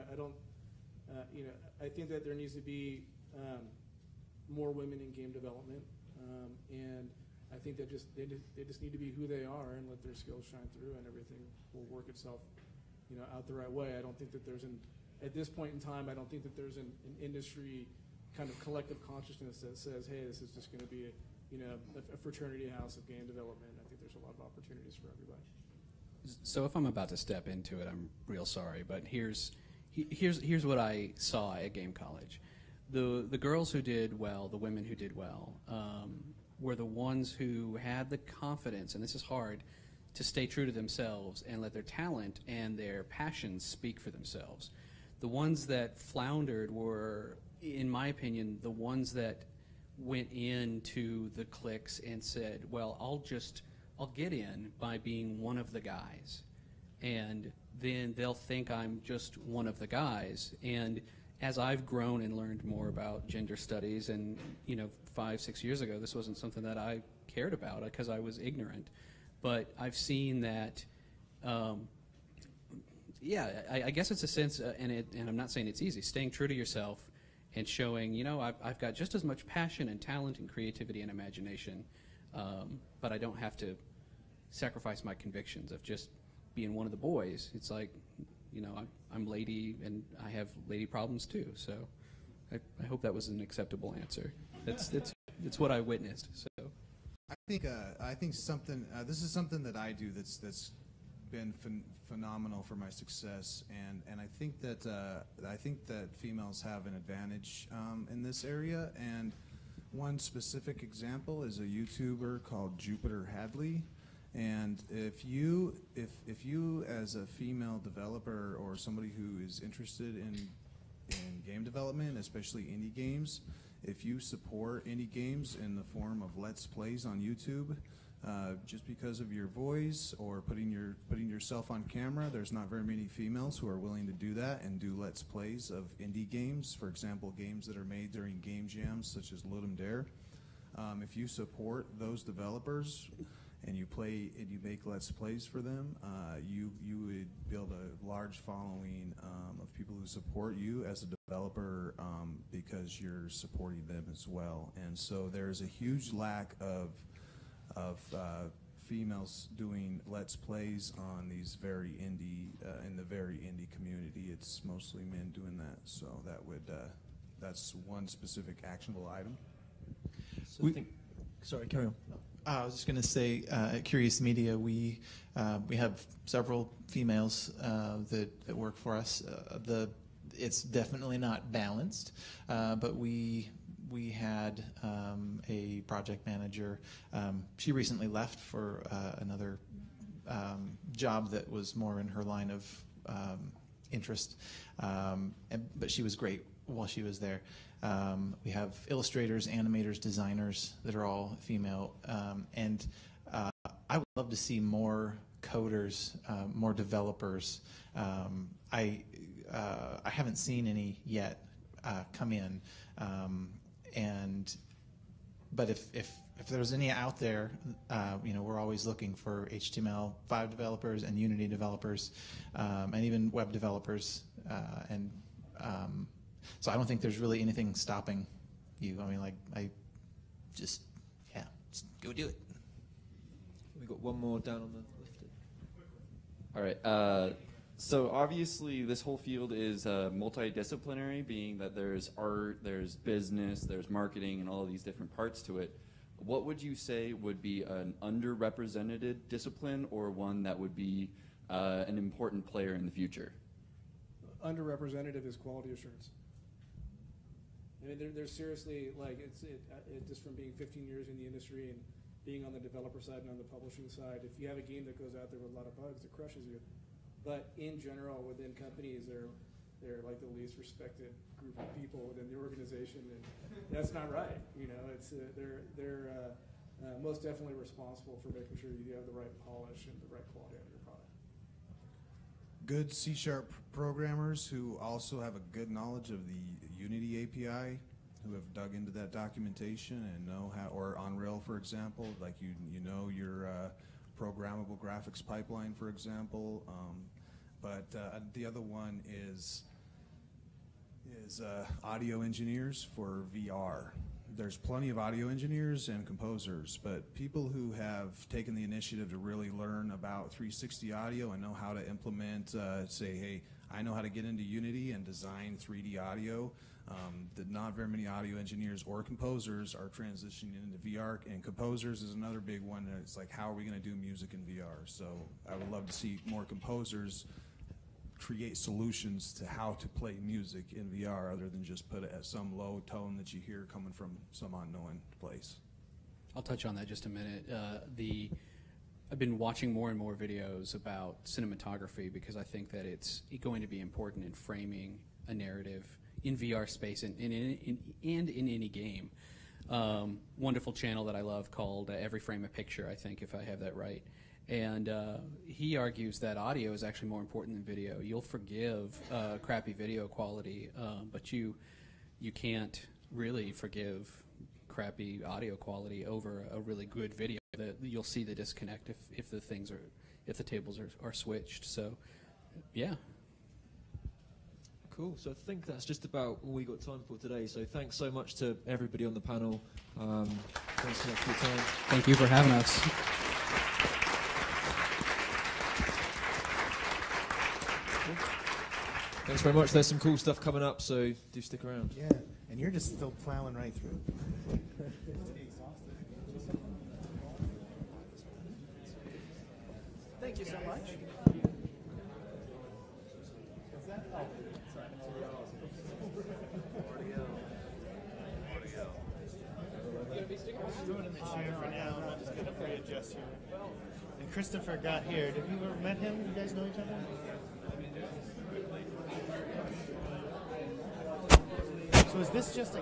I think that there needs to be more women in game development, and I think that they just need to be who they are and let their skills shine through, and everything will work itself, out the right way. I don't think that at this point in time, I don't think that there's an industry kind of collective consciousness that says, hey, this is just going to be a fraternity house of game development. I think there's a lot of opportunities for everybody. So if I'm about to step into it, I'm real sorry, but here's what I saw at Game College. The girls who did well, the women who did well, were the ones who had the confidence, and this is hard, to stay true to themselves and let their talent and their passions speak for themselves. The ones that floundered were, in my opinion, the ones that went into the cliques and said, well, I'll get in by being one of the guys. And then they'll think I'm just one of the guys. And as I've grown and learned more about gender studies, and 5-6 years ago, this wasn't something that I cared about because I was ignorant. But I've seen that, I guess it's a sense, and I'm not saying it's easy, staying true to yourself and showing, I've got just as much passion and talent and creativity and imagination, but I don't have to sacrifice my convictions of just being one of the boys. It's like, I'm lady and I have lady problems too. So I hope that was an acceptable answer. It's what I witnessed. So I think something. This is something that I do that's been phenomenal for my success, and I think that females have an advantage in this area. And one specific example is a YouTuber called Jupiter Hadley. And if you as a female developer or somebody who is interested in game development, especially indie games, if you support indie games in the form of Let's Plays on YouTube, just because of your voice or putting yourself on camera, there's not very many females who are willing to do that and do Let's Plays of indie games. For example, games that are made during game jams, such as Load 'em Dare. If you support those developers and you make Let's Plays for them, you would build a large following of people who support you as a developer because you're supporting them as well. And so there's a huge lack of females doing Let's Plays on these very indie in the very indie community. It's mostly men doing that. So that's one specific actionable item. Sorry, carry on. I was just going to say, at Curious Media, we have several females that work for us. It's definitely not balanced, but we had a project manager. She recently left for another job that was more in her line of interest, but she was great while she was there. We have illustrators, animators, designers that are all female, and I would love to see more coders, more developers. I haven't seen any yet come in, but if there's any out there, we're always looking for HTML5 developers and Unity developers, and even web developers, so I don't think there's really anything stopping you. I mean, just go do it. We got one more down on the left. All right. So obviously, this whole field is multidisciplinary, being that there's art, there's business, there's marketing, and all of these different parts to it. What would you say would be an underrepresented discipline, or one that would be an important player in the future? Underrepresented is quality assurance. I mean, there's seriously, just from being 15 years in the industry and being on the developer side and on the publishing side, if you have a game that goes out there with a lot of bugs, it crushes you. But in general, within companies, they're like the least respected group of people within the organization, and that's not right. They're most definitely responsible for making sure you have the right polish and the right quality out of your product. Good C# programmers who also have a good knowledge of the Unity API, who have dug into that documentation and know how, or on Rail, for example, like you know your programmable graphics pipeline, for example. But the other one is audio engineers for VR. There's plenty of audio engineers and composers, but people who have taken the initiative to really learn about 360 audio and know how to implement, say, hey, I know how to get into Unity and design 3D audio. That not very many audio engineers or composers are transitioning into VR, and composers is another big one. And it's like, how are we going to do music in VR? So I would love to see more composers create solutions to how to play music in VR other than just put it at some low tone that you hear coming from some unknown place. I'll touch on that just a minute. I've been watching more and more videos about cinematography because I think that it's going to be important in framing a narrative in VR space and in any game. Wonderful channel that I love called Every Frame a Picture, I think, if I have that right. And he argues that audio is actually more important than video. You'll forgive crappy video quality, but you can't really forgive crappy audio quality over a really good video. You'll see the disconnect if the tables are switched. So, yeah. Cool. So I think that's just about all we got time for today. So thanks so much to everybody on the panel. Thanks so much for your time. Thank you for having us. Thanks very much. There's some cool stuff coming up, so do stick around. Yeah, and you're just still plowing right through. Thank you so much. I'm doing in the chair for now. I'm just going to readjust you. And Christopher got here. Have you ever met him? You guys know each other? So is this just a...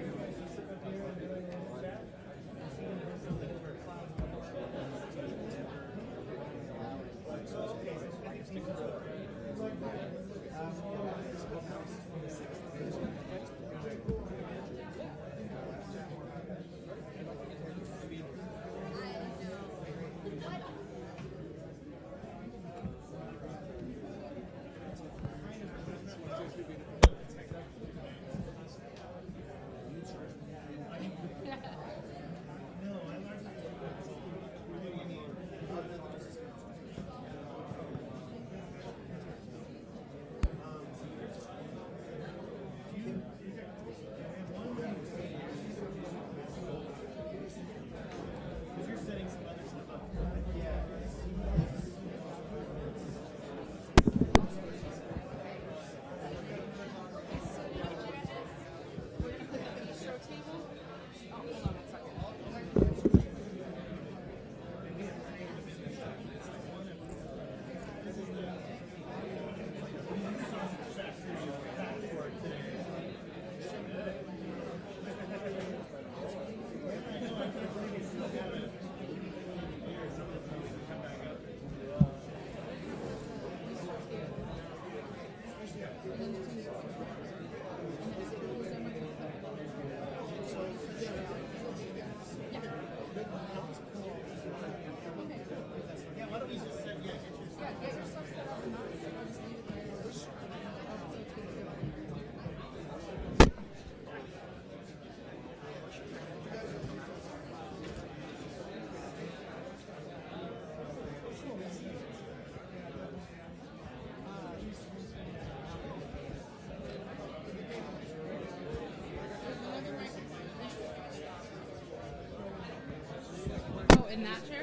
In that chair?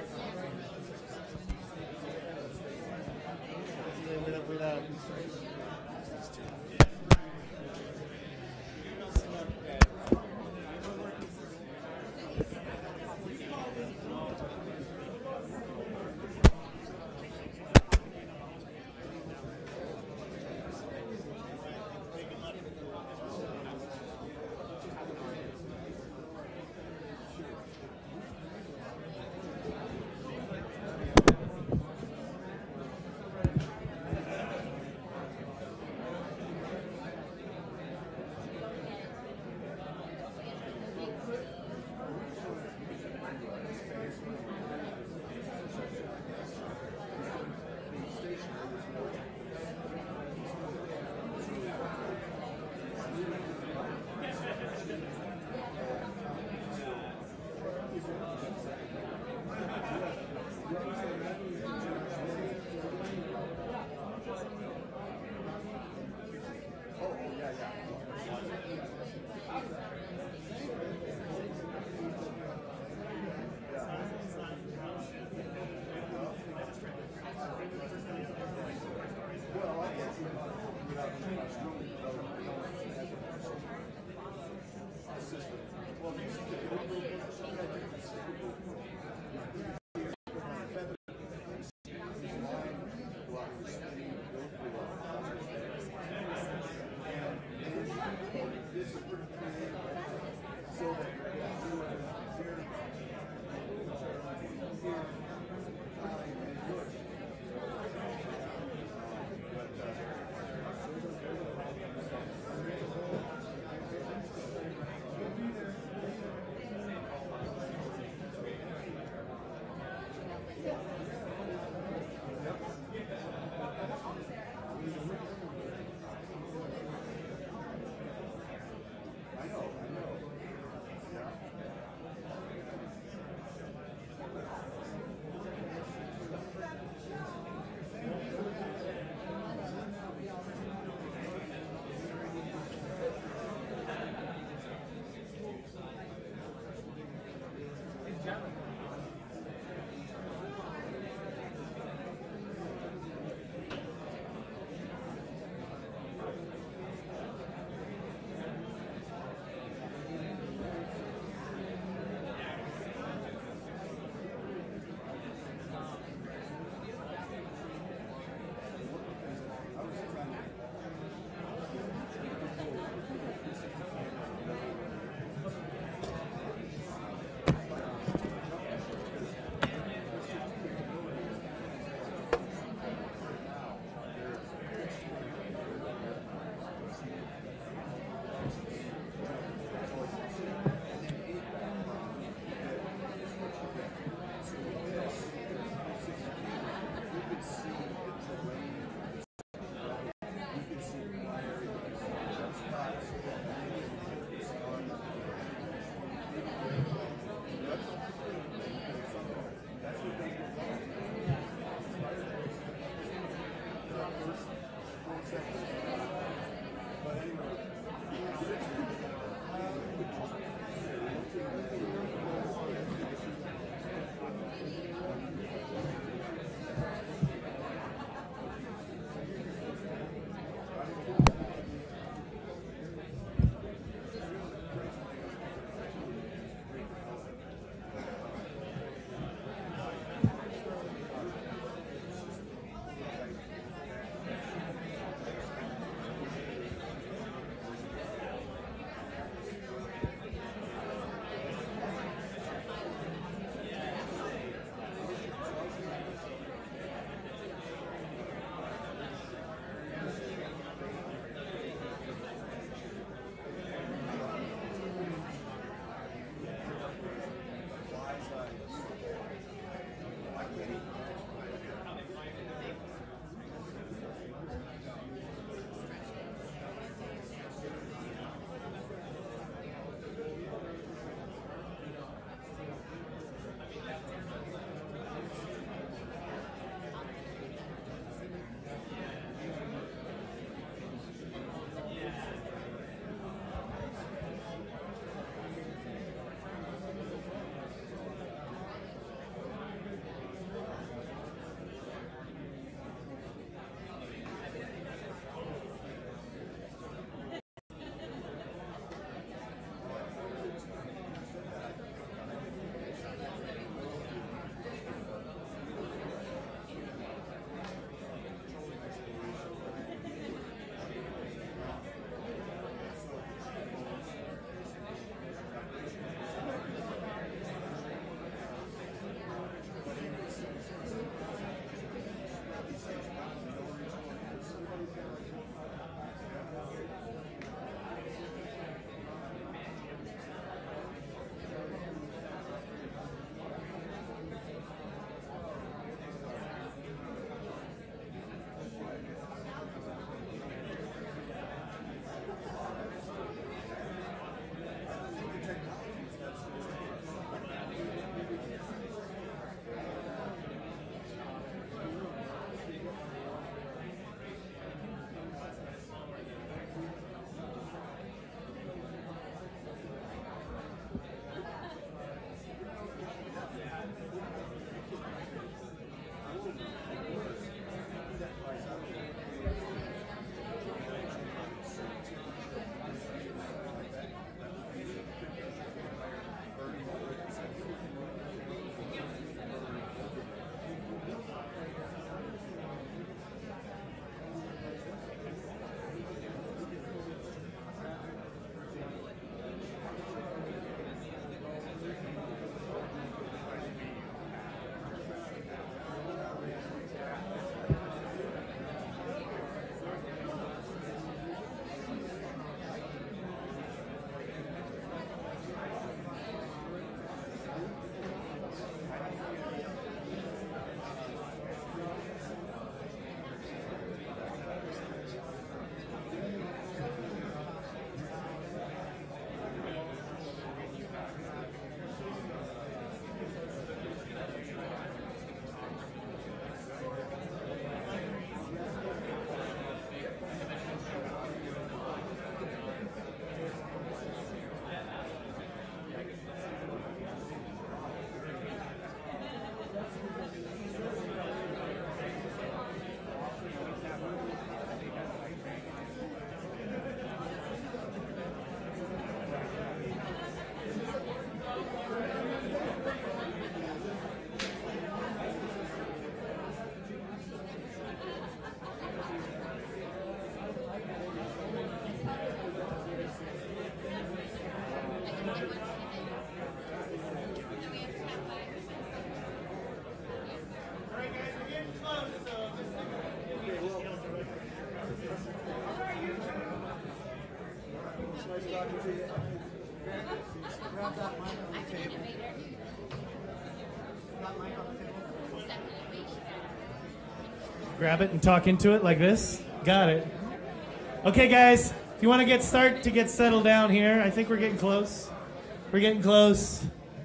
Grab it and talk into it like this. Got it. Okay, guys, if you want to get settled down here, I think we're getting close. We're getting close.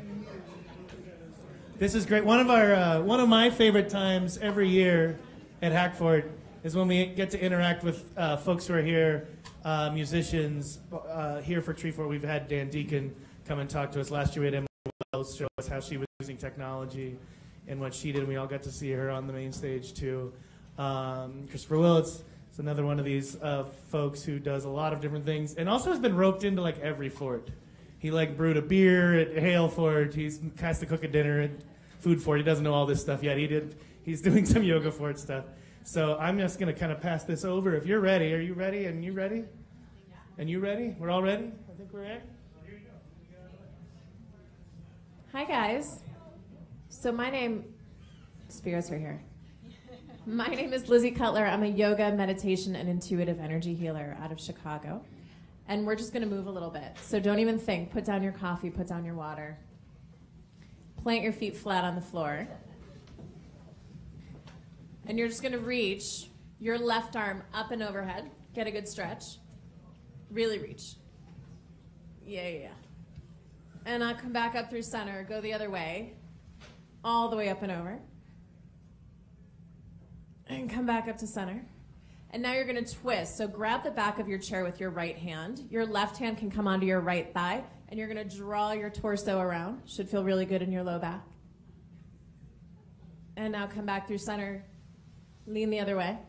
This is great. One of my favorite times every year at Hackfort is when we get to interact with folks who are here, musicians here for Treefort. We've had Dan Deacon come and talk to us. Last year we had Emily Wells show us how she was using technology and what she did, and we all got to see her on the main stage too. Christopher Willits is another one of these folks who does a lot of different things and also has been roped into like every fort. He like brewed a beer at Hale Fort. Has to cook a dinner at Food Fort. He doesn't know all this stuff yet. He's doing some Yoga Fort stuff. So I'm just going to kind of pass this over. If you're ready, are you ready? And you ready? And you ready? We're all ready? I think we're ready. Hi, guys. So spirits are here. My name is Lizzie Cutler. I'm a yoga, meditation, and intuitive energy healer out of Chicago. And we're just going to move a little bit. So don't even think. Put down your coffee. Put down your water. Plant your feet flat on the floor. And you're just going to reach your left arm up and overhead. Get a good stretch. Really reach. Yeah. And I'll come back up through center. Go the other way. All the way up and over. And come back up to center. And now you're going to twist. So grab the back of your chair with your right hand. Your left hand can come onto your right thigh. And you're going to draw your torso around. Should feel really good in your low back. And now come back through center. Lean the other way.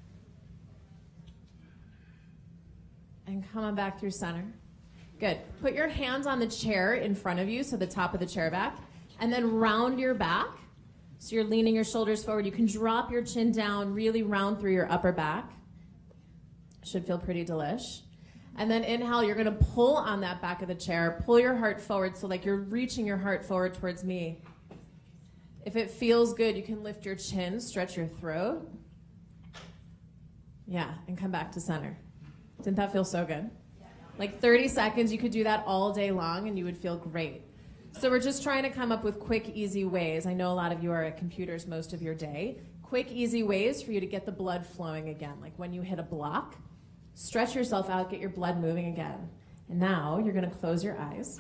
And come on back through center. Good. Put your hands on the chair in front of you, so the top of the chair back. And then round your back. So you're leaning your shoulders forward. You can drop your chin down, really round through your upper back. Should feel pretty delish. And then inhale, you're going to pull on that back of the chair. Pull your heart forward, so like you're reaching your heart forward towards me. If it feels good, you can lift your chin, stretch your throat. Yeah, and come back to center. Didn't that feel so good? Like 30 seconds, you could do that all day long and you would feel great. So we're just trying to come up with quick, easy ways. I know a lot of you are at computers most of your day. Quick, easy ways for you to get the blood flowing again. Like when you hit a block, stretch yourself out, get your blood moving again. And now you're going to close your eyes.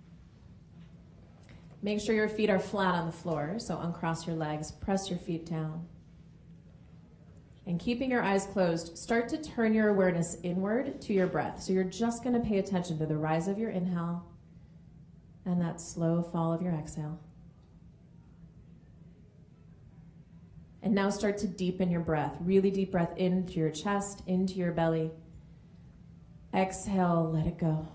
Make sure your feet are flat on the floor, so uncross your legs, press your feet down. And keeping your eyes closed, start to turn your awareness inward to your breath. So you're just going to pay attention to the rise of your inhale and that slow fall of your exhale. And now start to deepen your breath. Really deep breath into your chest, into your belly. Exhale, let it go.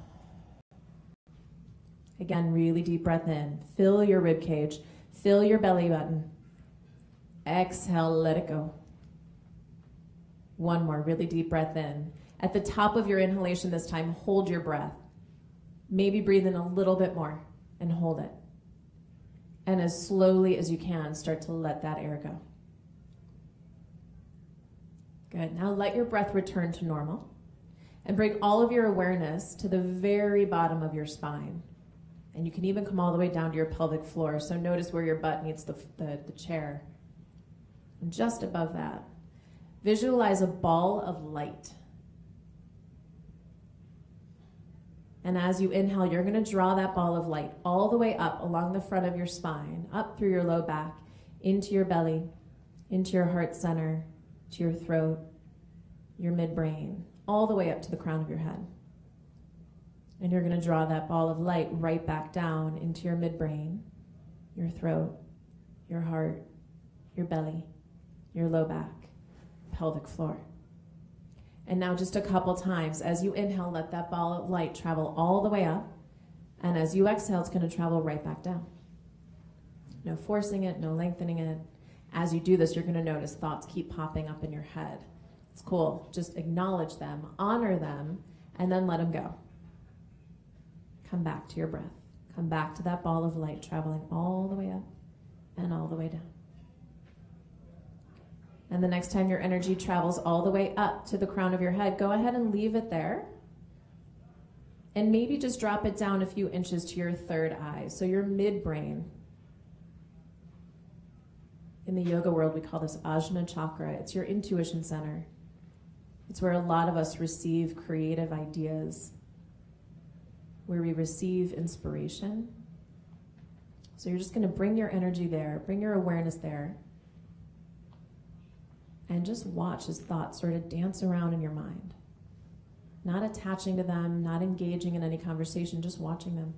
Again, really deep breath in. Fill your rib cage. Fill your belly button. Exhale, let it go. One more, really deep breath in. At the top of your inhalation this time, hold your breath. Maybe breathe in a little bit more and hold it. And as slowly as you can, start to let that air go. Good. Now let your breath return to normal. And bring all of your awareness to the very bottom of your spine. And you can even come all the way down to your pelvic floor. So notice where your butt meets the chair. And just above that, visualize a ball of light. And as you inhale, you're going to draw that ball of light all the way up along the front of your spine, up through your low back, into your belly, into your heart center, to your throat, your midbrain, all the way up to the crown of your head. And you're going to draw that ball of light right back down into your midbrain, your throat, your heart, your belly, your low back, pelvic floor. And now just a couple times, as you inhale, let that ball of light travel all the way up. And as you exhale, it's going to travel right back down. No forcing it, no lengthening it. As you do this, you're going to notice thoughts keep popping up in your head. It's cool. Just acknowledge them, honor them, and then let them go. come back to your breath. Come back to that ball of light traveling all the way up and all the way down. And the next time your energy travels all the way up to the crown of your head, go ahead and leave it there. And maybe just drop it down a few inches to your third eye, so your midbrain. In the yoga world, we call this Ajna chakra. It's your intuition center. It's where a lot of us receive creative ideas, where we receive inspiration. So you're just going to bring your energy there, bring your awareness there, and just watch as thoughts sort of dance around in your mind. Not attaching to them, not engaging in any conversation, just watching them.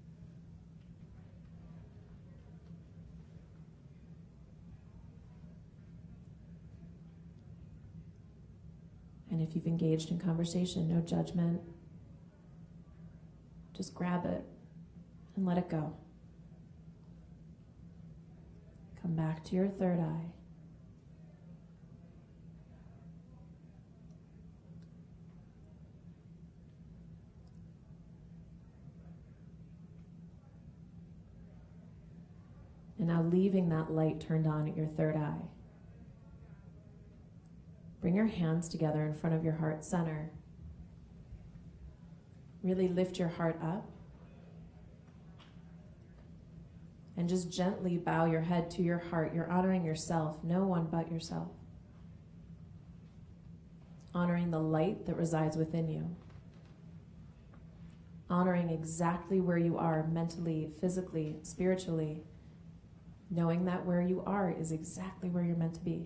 And if you've engaged in conversation, no judgment. Just grab it and let it go. Come back to your third eye. And now leaving that light turned on at your third eye. Bring your hands together in front of your heart center. Really lift your heart up. And just gently bow your head to your heart. You're honoring yourself, no one but yourself. Honoring the light that resides within you. Honoring exactly where you are mentally, physically, spiritually. Knowing that where you are is exactly where you're meant to be.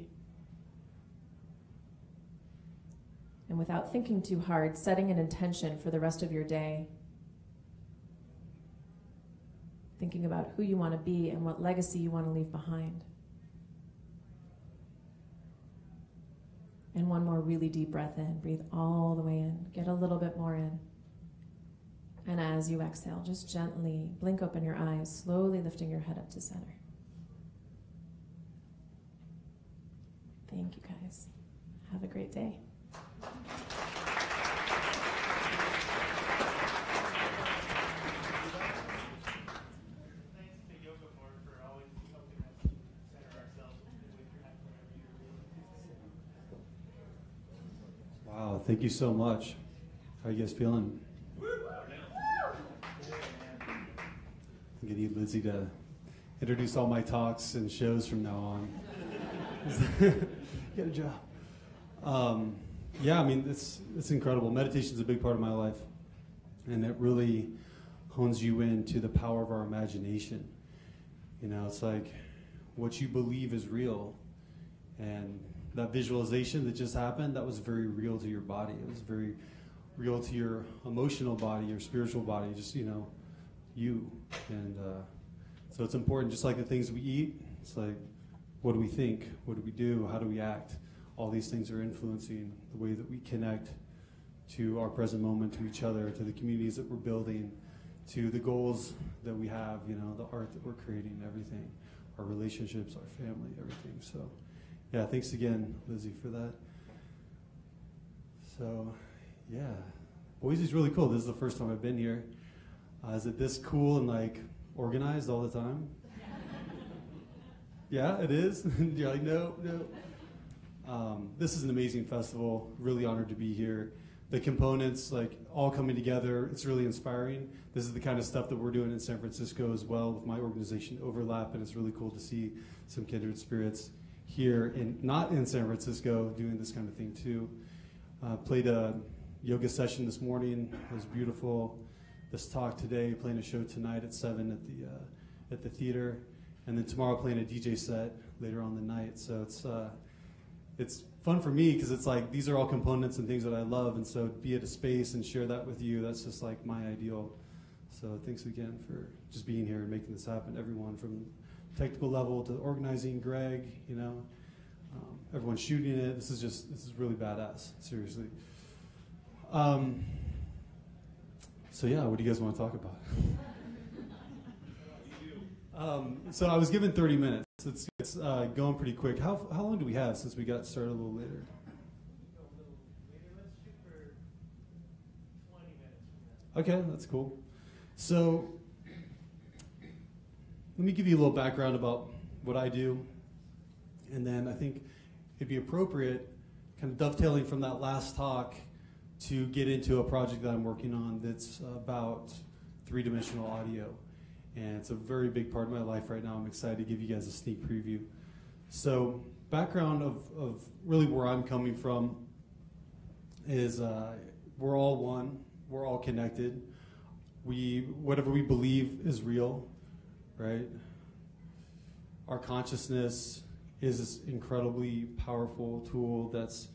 And without thinking too hard, setting an intention for the rest of your day. Thinking about who you want to be and what legacy you want to leave behind. And one more really deep breath in. Breathe all the way in. Get a little bit more in. And as you exhale, just gently blink open your eyes, slowly lifting your head up to center. Thank you, guys. Have a great day. Wow, thank you so much. How are you guys feeling? I'm gonna need Lizzie to introduce all my talks and shows from now on. Get a job. Yeah, I mean, it's incredible. Meditation's a big part of my life, and it really hones you into the power of our imagination. You know, it's like what you believe is real, and that visualization that just happened, that was very real to your body. It was very real to your emotional body, your spiritual body, just, you know, you. And so it's important, just like the things we eat, it's like, what do we think? What do we do? How do we act? All these things are influencing the way that we connect to our present moment, to each other, to the communities that we're building, to the goals that we have, you know, the art that we're creating, everything, our relationships, our family, everything. So, yeah, thanks again, Lizzie, for that. So, yeah, Boise's really cool. This is the first time I've been here. Is it this cool and, like, organized all the time? Yeah, it is? You're like, no. This is an amazing festival. Really honored to be here. The components, like, all coming together, it's really inspiring. This is the kind of stuff that we're doing in San Francisco as well with my organization, Overlap, and it's really cool to see some kindred spirits here, not in San Francisco, doing this kind of thing too. Played a yoga session this morning. It was beautiful. This talk today, playing a show tonight at 7 at the theater. And then tomorrow playing a DJ set later on the night. So it's fun for me because it's like these are all components and things that I love, and so to be at a space and share that with you, that's just like my ideal. So thanks again for just being here and making this happen. Everyone from technical level to organizing, Greg, you know, everyone shooting it. This is really badass. Seriously. So yeah, what do you guys want to talk about? So I was given 30 minutes. It's going pretty quick. How long do we have since we got started a little later? Okay, that's cool. So let me give you a little background about what I do, and then I think it'd be appropriate, kind of dovetailing from that last talk, to get into a project that I'm working on that's about three-dimensional audio. And it's a very big part of my life right now. I'm excited to give you guys a sneak preview. So background of really where I'm coming from is we're all one, we're all connected. Whatever we believe is real, right? Our consciousness is this incredibly powerful tool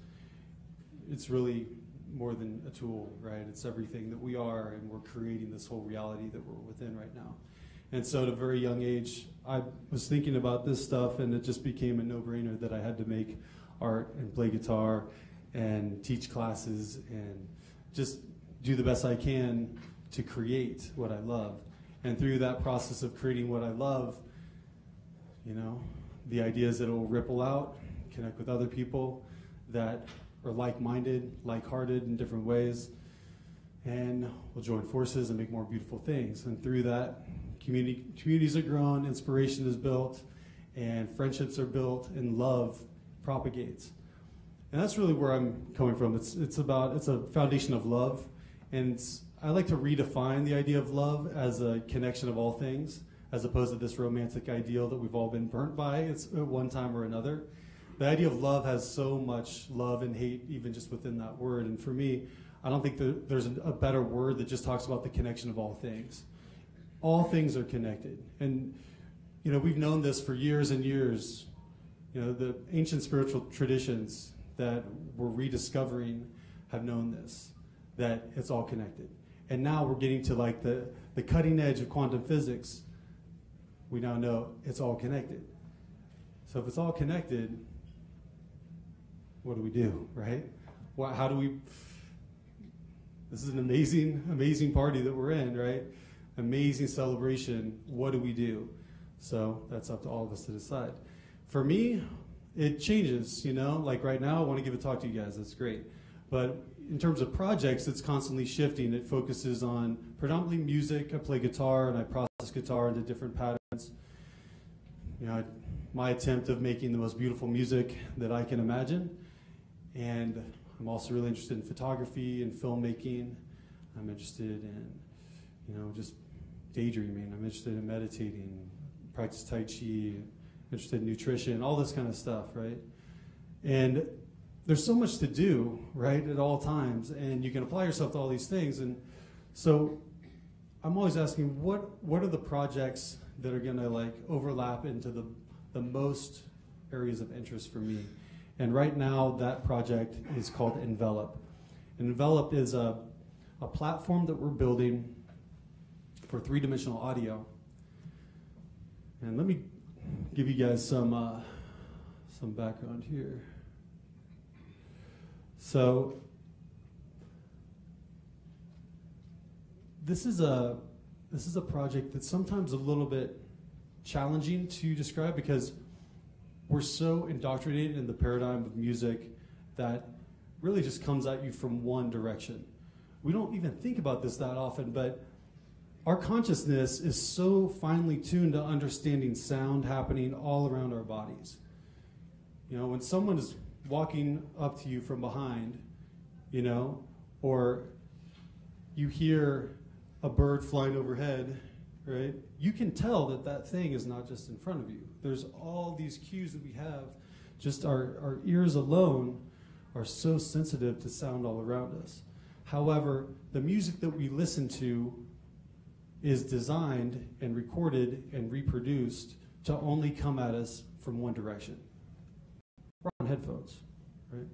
it's really more than a tool, right? It's everything that we are, and we're creating this whole reality that we're within right now. And so at a very young age, I was thinking about this stuff, and it just became a no-brainer that I had to make art and play guitar and teach classes and just do the best I can to create what I love. And through that process of creating what I love, you know, the idea is that it will ripple out, connect with other people that are like-minded, like-hearted in different ways, and we'll join forces and make more beautiful things. And through that, communities are grown, inspiration is built, and friendships are built, and love propagates. And that's really where I'm coming from. It's a foundation of love, and I like to redefine the idea of love as a connection of all things, as opposed to this romantic ideal that we've all been burnt by at one time or another. The idea of love has so much love and hate even just within that word. And for me, I don't think there's a better word that just talks about the connection of all things. All things are connected. And, you know, we've known this for years and years. You know, the ancient spiritual traditions that we're rediscovering have known this, that it's all connected. And now we're getting to like the cutting edge of quantum physics. We now know it's all connected. So if it's all connected, what do, right? How do we, this is an amazing, amazing party that we're in, right? Amazing celebration. What do we do? So that's up to all of us to decide. For me, it changes, you know? Like right now, I want to give a talk to you guys. That's great. But in terms of projects, it's constantly shifting. It focuses on predominantly music. I play guitar, and I process guitar into different patterns. You know, my attempt of making the most beautiful music that I can imagine. And I'm also really interested in photography and filmmaking. I'm interested in, you know, just daydreaming. I'm interested in meditating, practice Tai Chi, interested in nutrition, all this kind of stuff, right? And there's so much to do, right, at all times, and you can apply yourself to all these things. And so I'm always asking, what are the projects that are going to like overlap into the most areas of interest for me? And right now, that project is called Envelop. Envelop is a platform that we're building for three-dimensional audio. And let me give you guys some background here. So this is a project that's sometimes a little bit challenging to describe because we're so indoctrinated in the paradigm of music that really just comes at you from one direction. We don't even think about this that often, but our consciousness is so finely tuned to understanding sound happening all around our bodies. You know, when someone is walking up to you from behind, you know, or you hear a bird flying overhead, right? You can tell that that thing is not just in front of you. There's all these cues that we have. Just our ears alone are so sensitive to sound all around us. However, the music that we listen to is designed and recorded and reproduced to only come at us from one direction. We're on headphones, right?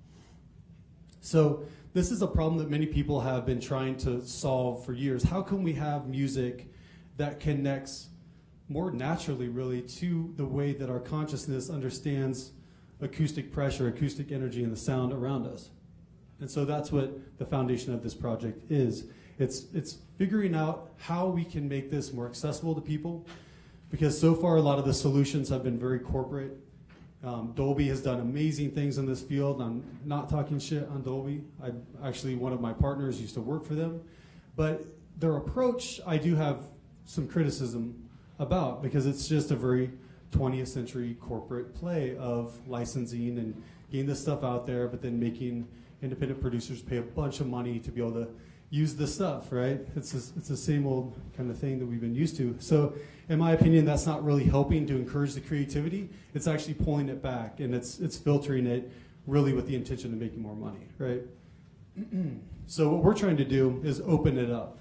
So this is a problem that many people have been trying to solve for years. How can we have music that connects more naturally, really, to the way that our consciousness understands acoustic pressure, acoustic energy, and the sound around us? And so that's what the foundation of this project is. It's figuring out how we can make this more accessible to people, because so far a lot of the solutions have been very corporate. Dolby has done amazing things in this field. I'm not talking shit on Dolby. One of my partners used to work for them. But their approach, I do have some criticism about, because it's just a very 20th century corporate play of licensing and getting this stuff out there, but then making independent producers pay a bunch of money to be able to use the stuff, right? It's the same old kind of thing that we've been used to. So in my opinion, that's not really helping to encourage the creativity. It's actually pulling it back, and it's filtering it really with the intention of making more money, right? So what we're trying to do is open it up.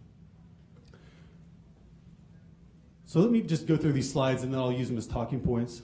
So let me just go through these slides, and then I'll use them as talking points.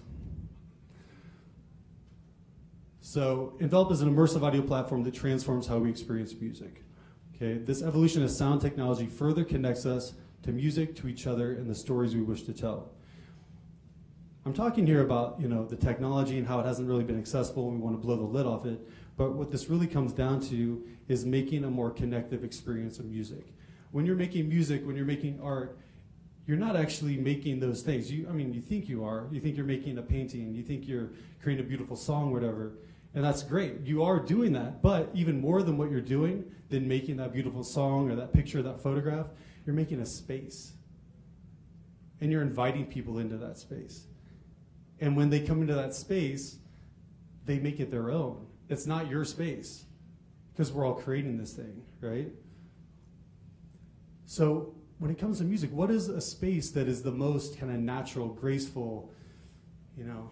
So Envelop is an immersive audio platform that transforms how we experience music. Okay, this evolution of sound technology further connects us to music, to each other, and the stories we wish to tell. I'm talking here about, you know, the technology and how it hasn't really been accessible, and we want to blow the lid off it. But what this really comes down to is making a more connective experience of music. When you're making music, when you're making art, you're not actually making those things. You think you are. You think you're making a painting. You think you're creating a beautiful song, whatever. And that's great. You are doing that. But even more than what you're doing, than making that beautiful song or that picture or that photograph, you're making a space. And you're inviting people into that space. And when they come into that space, they make it their own. It's not your space, because we're all creating this thing, right? So when it comes to music, what is a space that is the most kind of natural, graceful, you know,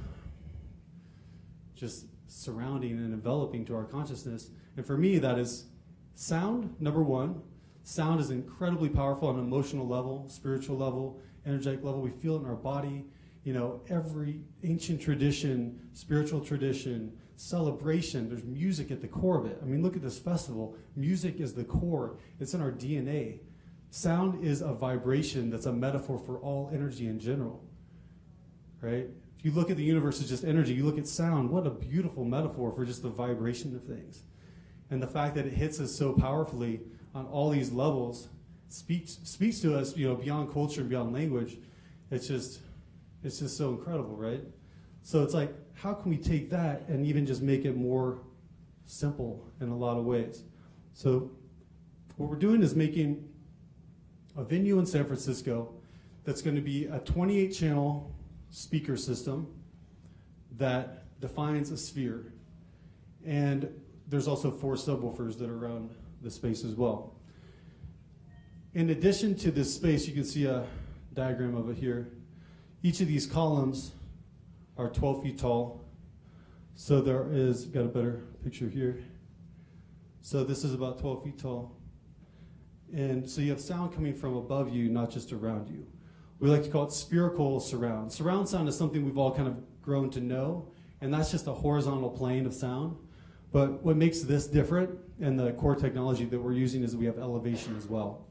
just surrounding and enveloping to our consciousness? And for me, that is sound, number one. Sound is incredibly powerful on an emotional level, spiritual level, energetic level. We feel it in our body. You know, every ancient tradition, spiritual tradition, celebration, there's music at the core of it. I mean, look at this festival. Music is the core. It's in our DNA. Sound is a vibration that's a metaphor for all energy in general, right? If you look at the universe as just energy, you look at sound, what a beautiful metaphor for just the vibration of things. And the fact that it hits us so powerfully on all these levels speaks to us, you know, beyond culture and beyond language. It's just so incredible, right? So it's like, how can we take that and even just make it more simple in a lot of ways? So what we're doing is making a venue in San Francisco that's going to be a 28-channel speaker system that defines a sphere. And there's also 4 subwoofers that are around the space as well. In addition to this space, you can see a diagram of it here. Each of these columns are 12 feet tall. So there is, got a better picture here. So this is about 12 feet tall. And so you have sound coming from above you, not just around you. We like to call it spherical surround. Surround sound is something we've all kind of grown to know, and that's just a horizontal plane of sound. But what makes this different, and the core technology that we're using, is we have elevation as well.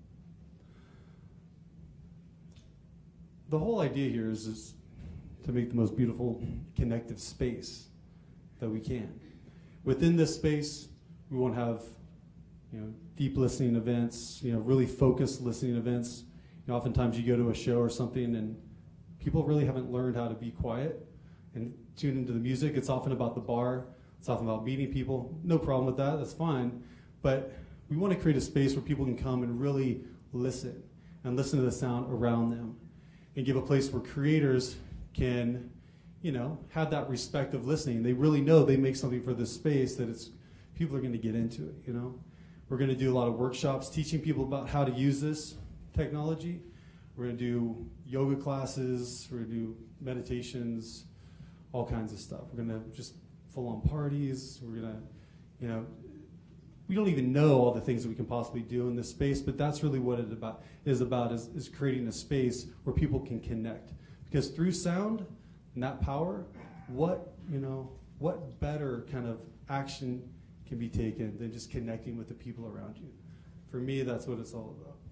The whole idea here is to make the most beautiful connective space that we can. Within this space, we won't have, you know, deep listening events, you know, really focused listening events. You know, oftentimes you go to a show or something and people really haven't learned how to be quiet and tune into the music. It's often about the bar. It's often about meeting people. No problem with that. That's fine. But we want to create a space where people can come and really listen and listen to the sound around them, and give a place where creators can, you know, have that respect of listening. They really know they make something for this space that people are going to get into it, you know. We're going to do a lot of workshops teaching people about how to use this technology. We're going to do yoga classes. We're going to do meditations, all kinds of stuff. We're going to just full-on parties. We're going to, you know, we don't even know all the things that we can possibly do in this space, but that's really what it is creating a space where people can connect. Because through sound and that power, what better kind of action can be taken than just connecting with the people around you? For me, that's what it's all about.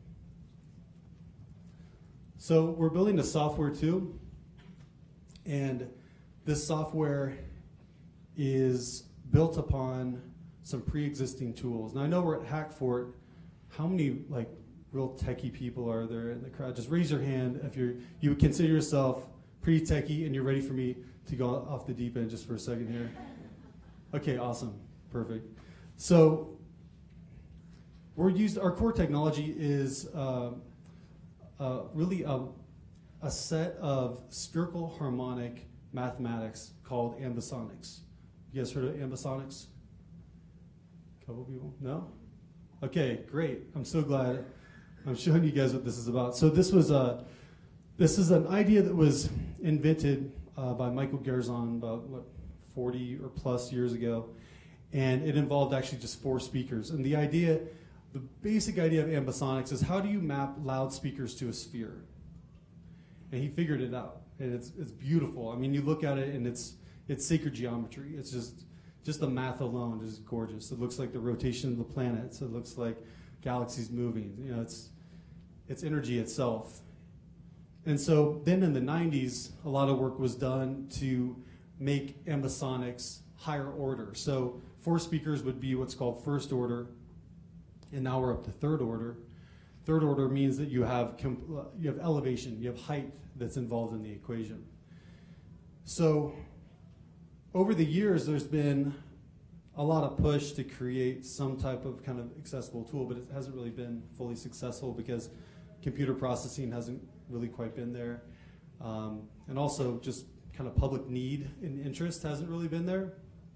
So we're building a software too, and this software is built upon some pre-existing tools. Now I know we're at Hackfort. How many like real techie people are there in the crowd? Just raise your hand if you would consider yourself pretty techie and you're ready for me to go off the deep end just for a second here. Okay, awesome, perfect. So our core technology is really a set of spherical harmonic mathematics called ambisonics. You guys heard of ambisonics? A couple people? No? Okay, great. I'm so glad I'm showing you guys what this is about. So this is an idea that was invented by Michael Gerzon about 40 or plus years ago, and it involved actually just 4 speakers. And the basic idea of ambisonics is how do you map loudspeakers to a sphere? And he figured it out, and it's beautiful. I mean, you look at it, and it's sacred geometry. It's just the math alone is gorgeous. It looks like the rotation of the planets. It looks like galaxies moving. You know, it's energy itself. And so then in the 90s, a lot of work was done to make ambisonics higher order. So 4 speakers would be what's called first order, and now we're up to third order. Third order means that you have elevation, you have height that's involved in the equation. So over the years, there's been a lot of push to create some type of kind of accessible tool, but it hasn't really been fully successful because computer processing hasn't really quite been there. And also just kind of public need and interest hasn't really been there.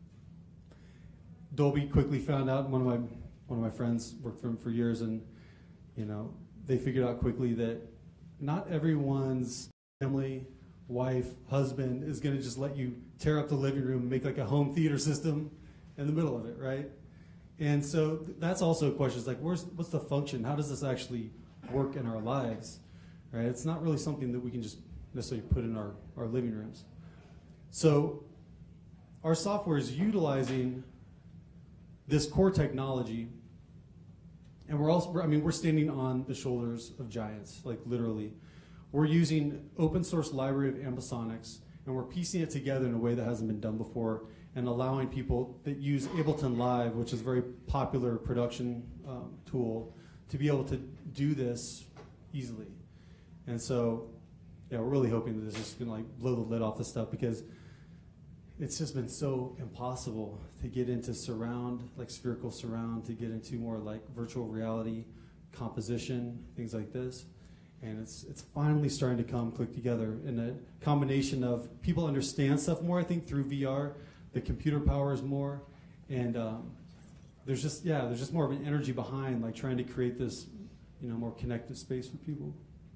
Dolby quickly found out, one of my friends worked for him for years, and they figured out quickly that not everyone's family, wife, husband is going to just let you tear up the living room and make like a home theater system in the middle of it, right? And so that's also a question. It's like, what's the function? How does this actually work in our lives, right? It's not really something that we can just necessarily put in our living rooms. So our software is utilizing this core technology, and we're standing on the shoulders of giants, like literally. We're using open source library of ambisonics, and we're piecing it together in a way that hasn't been done before, and allowing people that use Ableton Live, which is a very popular production tool, to be able to do this easily. And so, yeah, we're really hoping that this is going to like blow the lid off this stuff, because it's just been so impossible to get into surround, like spherical surround, to get into more like virtual reality composition, things like this. And it's finally starting to click together in a combination of people understand stuff more, I think, through VR. The computer power is more, and there's just more of an energy behind like trying to create this, more connected space for people.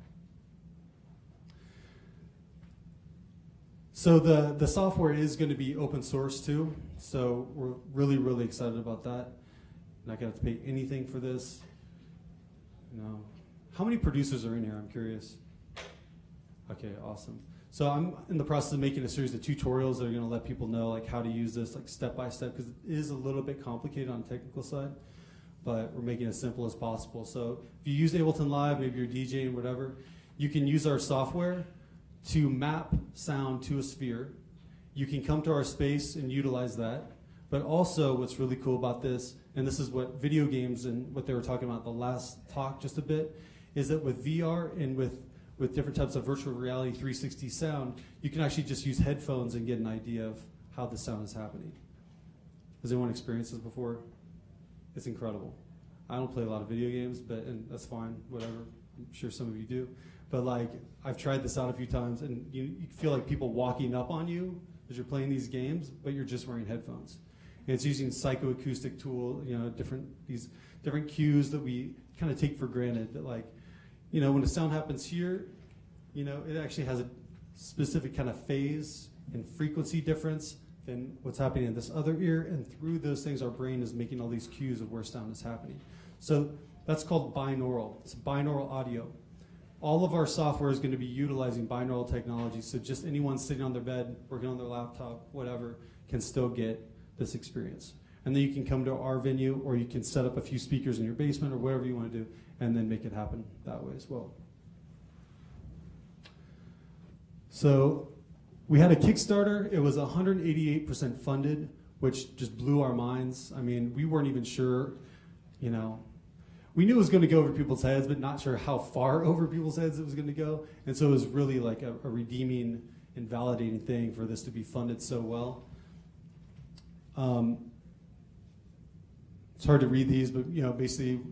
So the software is going to be open source too. So we're really, really excited about that. Not going to have to pay anything for this. How many producers are in here? I'm curious. Okay, awesome. So I'm in the process of making a series of tutorials that are going to let people know like how to use this like step by step, because it is a little bit complicated on the technical side, but we're making it as simple as possible. So if you use Ableton Live, maybe you're DJing, whatever, you can use our software to map sound to a sphere. You can come to our space and utilize that. But also what's really cool about this, and this is what video games and what they were talking about the last talk just a bit, is that with VR and with different types of virtual reality 360 sound, you can actually just use headphones and get an idea of how the sound is happening. Has anyone experienced this before? It's incredible. I don't play a lot of video games, and that's fine, whatever. I'm sure some of you do. But like, I've tried this out a few times, and you feel like people walking up on you as you're playing these games, but you're just wearing headphones. And it's using psychoacoustic tool, these different cues that we kind of take for granted. That like, when the sound happens here, it actually has a specific kind of phase and frequency difference than what's happening in this other ear. And through those things, our brain is making all these cues of where sound is happening. So that's called binaural. It's binaural audio. All of our software is going to be utilizing binaural technology, so just anyone sitting on their bed, working on their laptop, whatever, can still get this experience. And then you can come to our venue, or you can set up a few speakers in your basement or whatever you want to do, and then make it happen that way as well. So we had a Kickstarter. It was 188% funded, which just blew our minds. I mean, we weren't even sure, we knew it was going to go over people's heads, but not sure how far over people's heads it was going to go. And so it was really like a redeeming and validating thing for this to be funded so well. It's hard to read these, but basically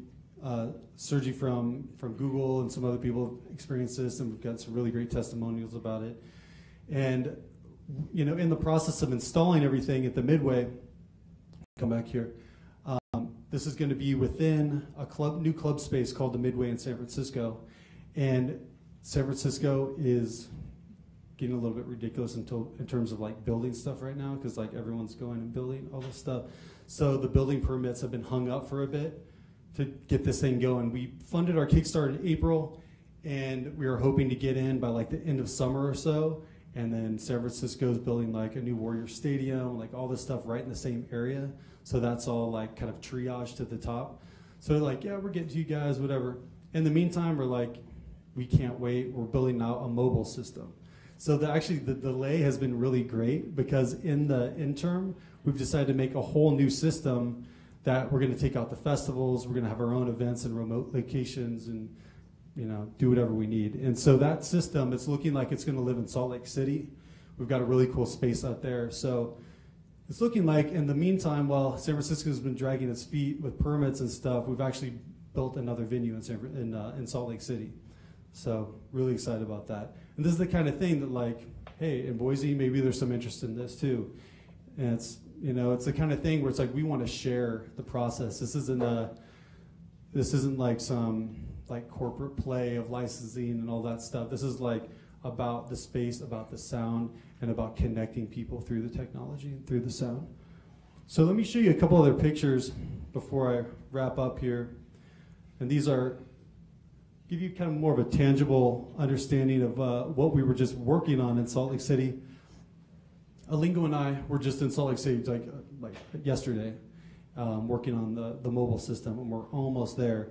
Sergi from Google and some other people have experienced this, and we've got some really great testimonials about it. And in the process of installing everything at the Midway, come back here. This is going to be within a new club space called the Midway in San Francisco, and San Francisco is getting a little bit ridiculous in terms of like building stuff right now, because like everyone's going and building all this stuff. So the building permits have been hung up for a bit to get this thing going. We funded our Kickstarter in April, and we were hoping to get in by like the end of summer or so. And then San Francisco's building like a new Warrior Stadium, like all this stuff right in the same area. So that's all like kind of triage to the top. So like, yeah, we're getting to you guys, whatever. In the meantime, we're like, we can't wait. We're building out a mobile system. So actually the delay has been really great, because in the interim, we've decided to make a whole new system that we're going to take out the festivals. We're going to have our own events in remote locations and do whatever we need. And so that system, it's looking like it's going to live in Salt Lake City. We've got a really cool space out there. So it's looking like, in the meantime, while San Francisco's been dragging its feet with permits and stuff, we've actually built another venue in Salt Lake City. So really excited about that. And this is the kind of thing that, like, hey, in Boise, maybe there's some interest in this too. And it's the kind of thing where it's like we want to share the process. This isn't like some like corporate play of licensing and all that stuff. This is like about the space, about the sound, and about connecting people through the technology and through the sound. So let me show you a couple other pictures before I wrap up here. And these give you kind of more of a tangible understanding of what we were just working on in Salt Lake City. Alingo and I were just in Salt Lake City like yesterday, working on the mobile system, and we're almost there.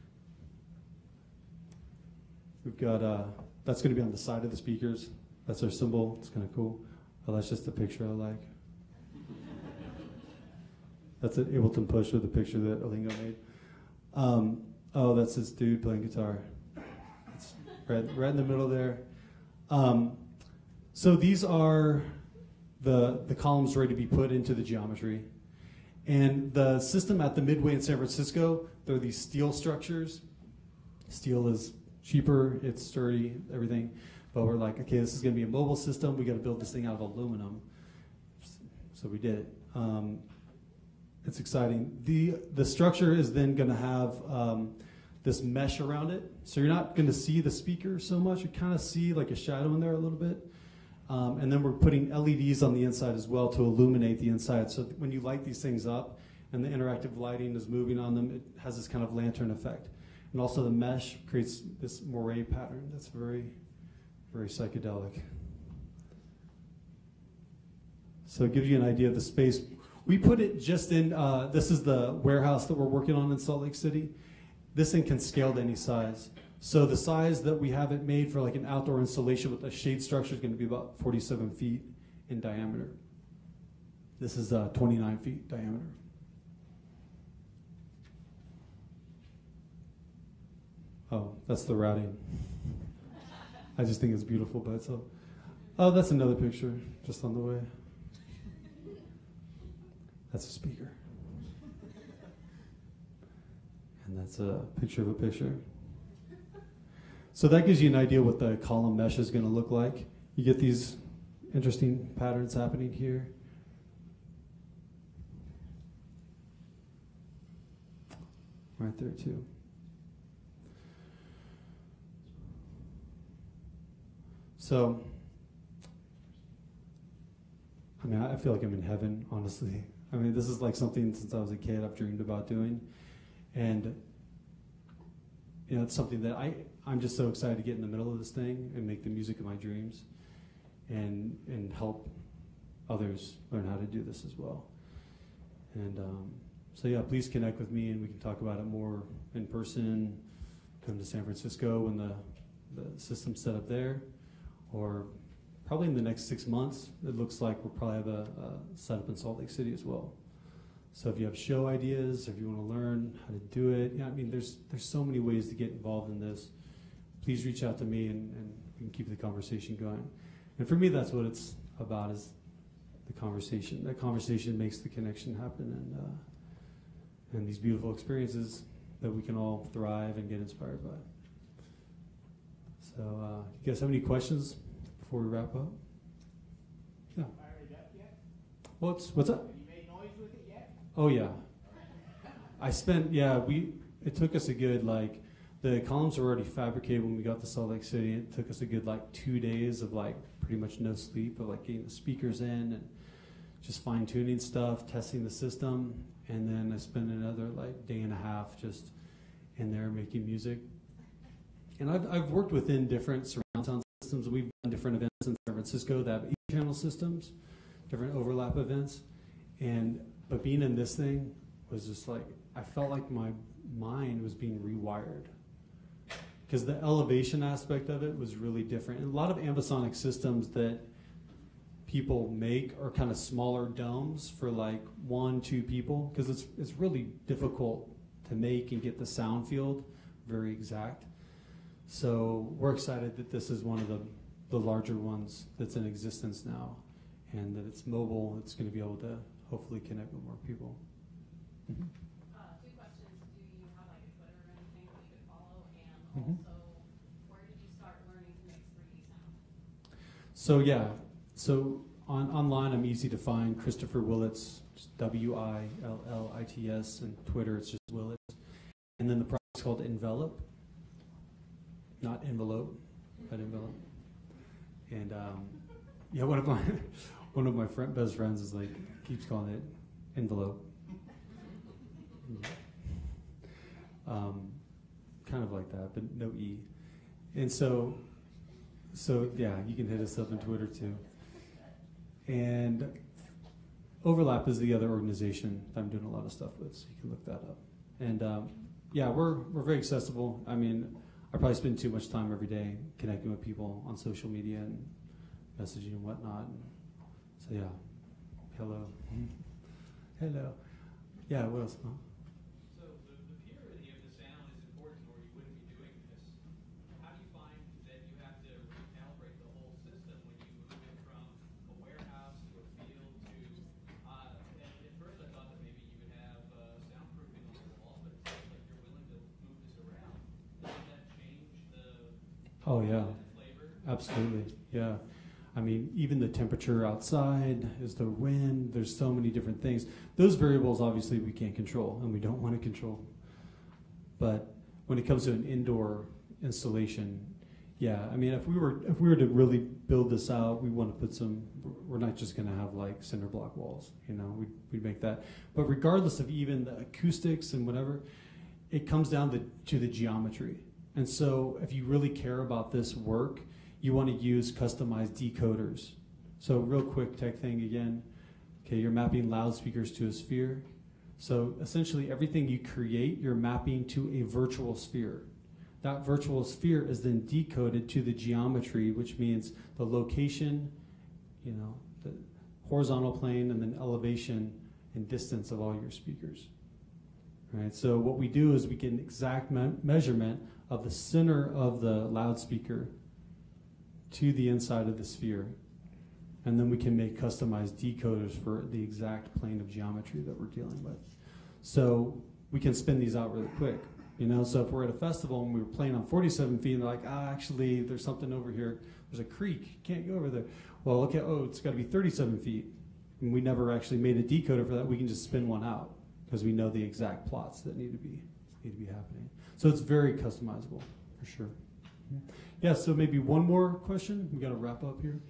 We've got, that's going to be on the side of the speakers. That's our symbol. It's kind of cool. Oh, that's just a picture I like. That's an Ableton push with the picture that Alingo made. Oh, that's this dude playing guitar. It's right in the middle there. So these are the columns ready to be put into the geometry. And the system at the Midway in San Francisco, there are these steel structures. Steel is cheaper, it's sturdy, everything. But we're like, okay, this is going to be a mobile system. We got to build this thing out of aluminum. So we did it. It's exciting. The structure is then going to have this mesh around it. So you're not going to see the speaker so much. You kind of see like a shadow in there a little bit. And then we're putting LEDs on the inside as well to illuminate the inside. So when you light these things up and the interactive lighting is moving on them, it has this kind of lantern effect. And also the mesh creates this moire pattern that's very, very psychedelic. So it gives you an idea of the space. We put it just in, this is the warehouse that we're working on in Salt Lake City. This thing can scale to any size. So the size that we have it made for like an outdoor installation with a shade structure is going to be about 47 feet in diameter. This is 29 feet diameter. Oh, that's the routing. I just think it's beautiful by itself. Oh, that's another picture just on the way. That's a speaker. And that's a picture of a picture. So that gives you an idea what the column mesh is going to look like. You get these interesting patterns happening here. Right there too. So, I mean, I feel like I'm in heaven, honestly. I mean, this is like something since I was a kid I've dreamed about doing. And, you know, it's something that I'm just so excited to get in the middle of this thing and make the music of my dreams and help others learn how to do this as well. And so, yeah, please connect with me and we can talk about it more in person. Come to San Francisco when the system's set up there. Or probably in the next 6 months, it looks like we'll probably have a setup in Salt Lake City as well. So if you have show ideas, if you want to learn how to do it, yeah, I mean, there's so many ways to get involved in this. Please reach out to me and we can keep the conversation going. And for me, that's what it's about, is the conversation. That conversation makes the connection happen, and these beautiful experiences that we can all thrive and get inspired by. So, you guys have any questions before we wrap up? Yeah. What's up? Have you made noise with it yet? Oh yeah. It took us a good, like, the columns were already fabricated when we got to Salt Lake City. It took us a good, like, 2 days of, like, pretty much no sleep, of, like, getting the speakers in and just fine-tuning stuff, testing the system. And then I spent another, like, day and a half just in there making music. And I've worked within different surround sound systems. We've done different events in San Francisco that have E-channel systems, different overlap events. But being in this thing was just like, I felt like my mind was being rewired. Because the elevation aspect of it was really different. And a lot of ambisonic systems that people make are kind of smaller domes for like 1-2 people, because it's really difficult to make and get the sound field very exact. So we're excited that this is one of the larger ones that's in existence now, and that it's mobile. It's going to be able to hopefully connect with more people. Mm-hmm. 2 questions. Do you have like a Twitter or anything that we could follow? And Mm-hmm. also, where did you start learning to make 3D sound? So online I'm easy to find. Christopher Willits, just Willits, and Twitter it's just Willits. And then the project's called Envelop, not envelope, but envelope. And one of my best friends is like keeps calling it envelope. Kind of like that, but no E. And so yeah, you can hit us up on Twitter too. And Overlap is the other organization that I'm doing a lot of stuff with, so you can look that up. And we're very accessible. I mean, I probably spend too much time every day connecting with people on social media and messaging and whatnot. So yeah, hello. Hello. Yeah, what else? Huh? So the purity of the sound is important or you wouldn't be doing this. How do you find that you have to recalibrate the whole system when you move it from a warehouse to a field to, at first I thought that maybe you would have soundproofing on the wall, but it sounds like you're willing to move this around. Does that change the flavor? Absolutely, yeah. I mean, even the temperature outside, is the wind, there's so many different things. Those variables, obviously, we can't control, and we don't want to control. But when it comes to an indoor installation, yeah, I mean, if we were to really build this out, we want to put we're not just going to have like cinder block walls, we'd make that. But regardless of even the acoustics and whatever, it comes down to the geometry. And so if you really care about this work, you want to use customized decoders. So real quick tech thing again. Okay, you're mapping loudspeakers to a sphere. So essentially everything you create, you're mapping to a virtual sphere. That virtual sphere is then decoded to the geometry, which means the location, the horizontal plane, and then elevation and distance of all your speakers. Right. So what we do is we get an exact measurement of the center of the loudspeaker to the inside of the sphere. And then we can make customized decoders for the exact plane of geometry that we're dealing with. So we can spin these out really quick. So if we're at a festival and we were playing on 47 feet and they're like, actually, there's something over here. There's a creek. You can't go over there. Well, okay, it's got to be 37 feet. And we never actually made a decoder for that. We can just spin one out because we know the exact plots that need to be happening. So it's very customizable, for sure. Yeah, so maybe one more question. We got to wrap up here.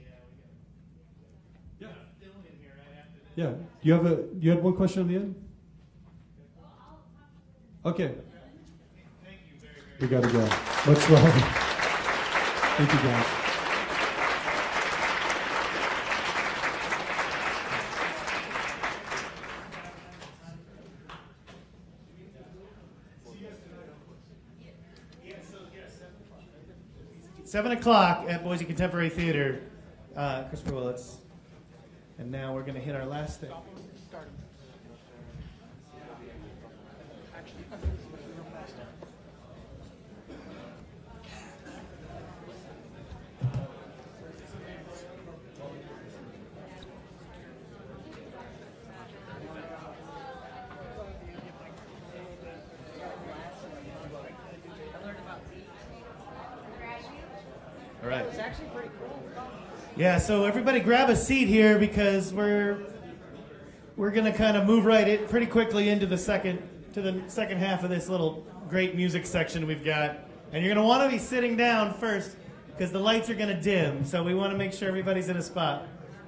Yeah. You had one question on the end? Okay. We got to go. Much love. Thank you, guys. Seven o'clock at Boise Contemporary Theater. Christopher Willits. And now we're going to hit our last thing. All right. It's actually pretty cool. Yeah, so everybody grab a seat here because we're going to kind of move pretty quickly into the second half of this little great music section we've got. And you're going to want to be sitting down first because the lights are going to dim. So we want to make sure everybody's in a spot.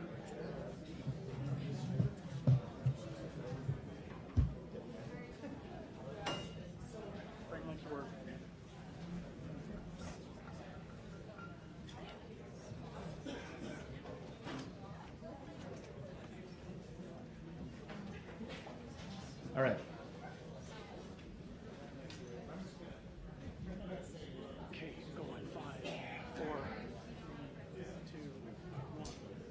All right. Okay, go on 5, 4, 2, 1.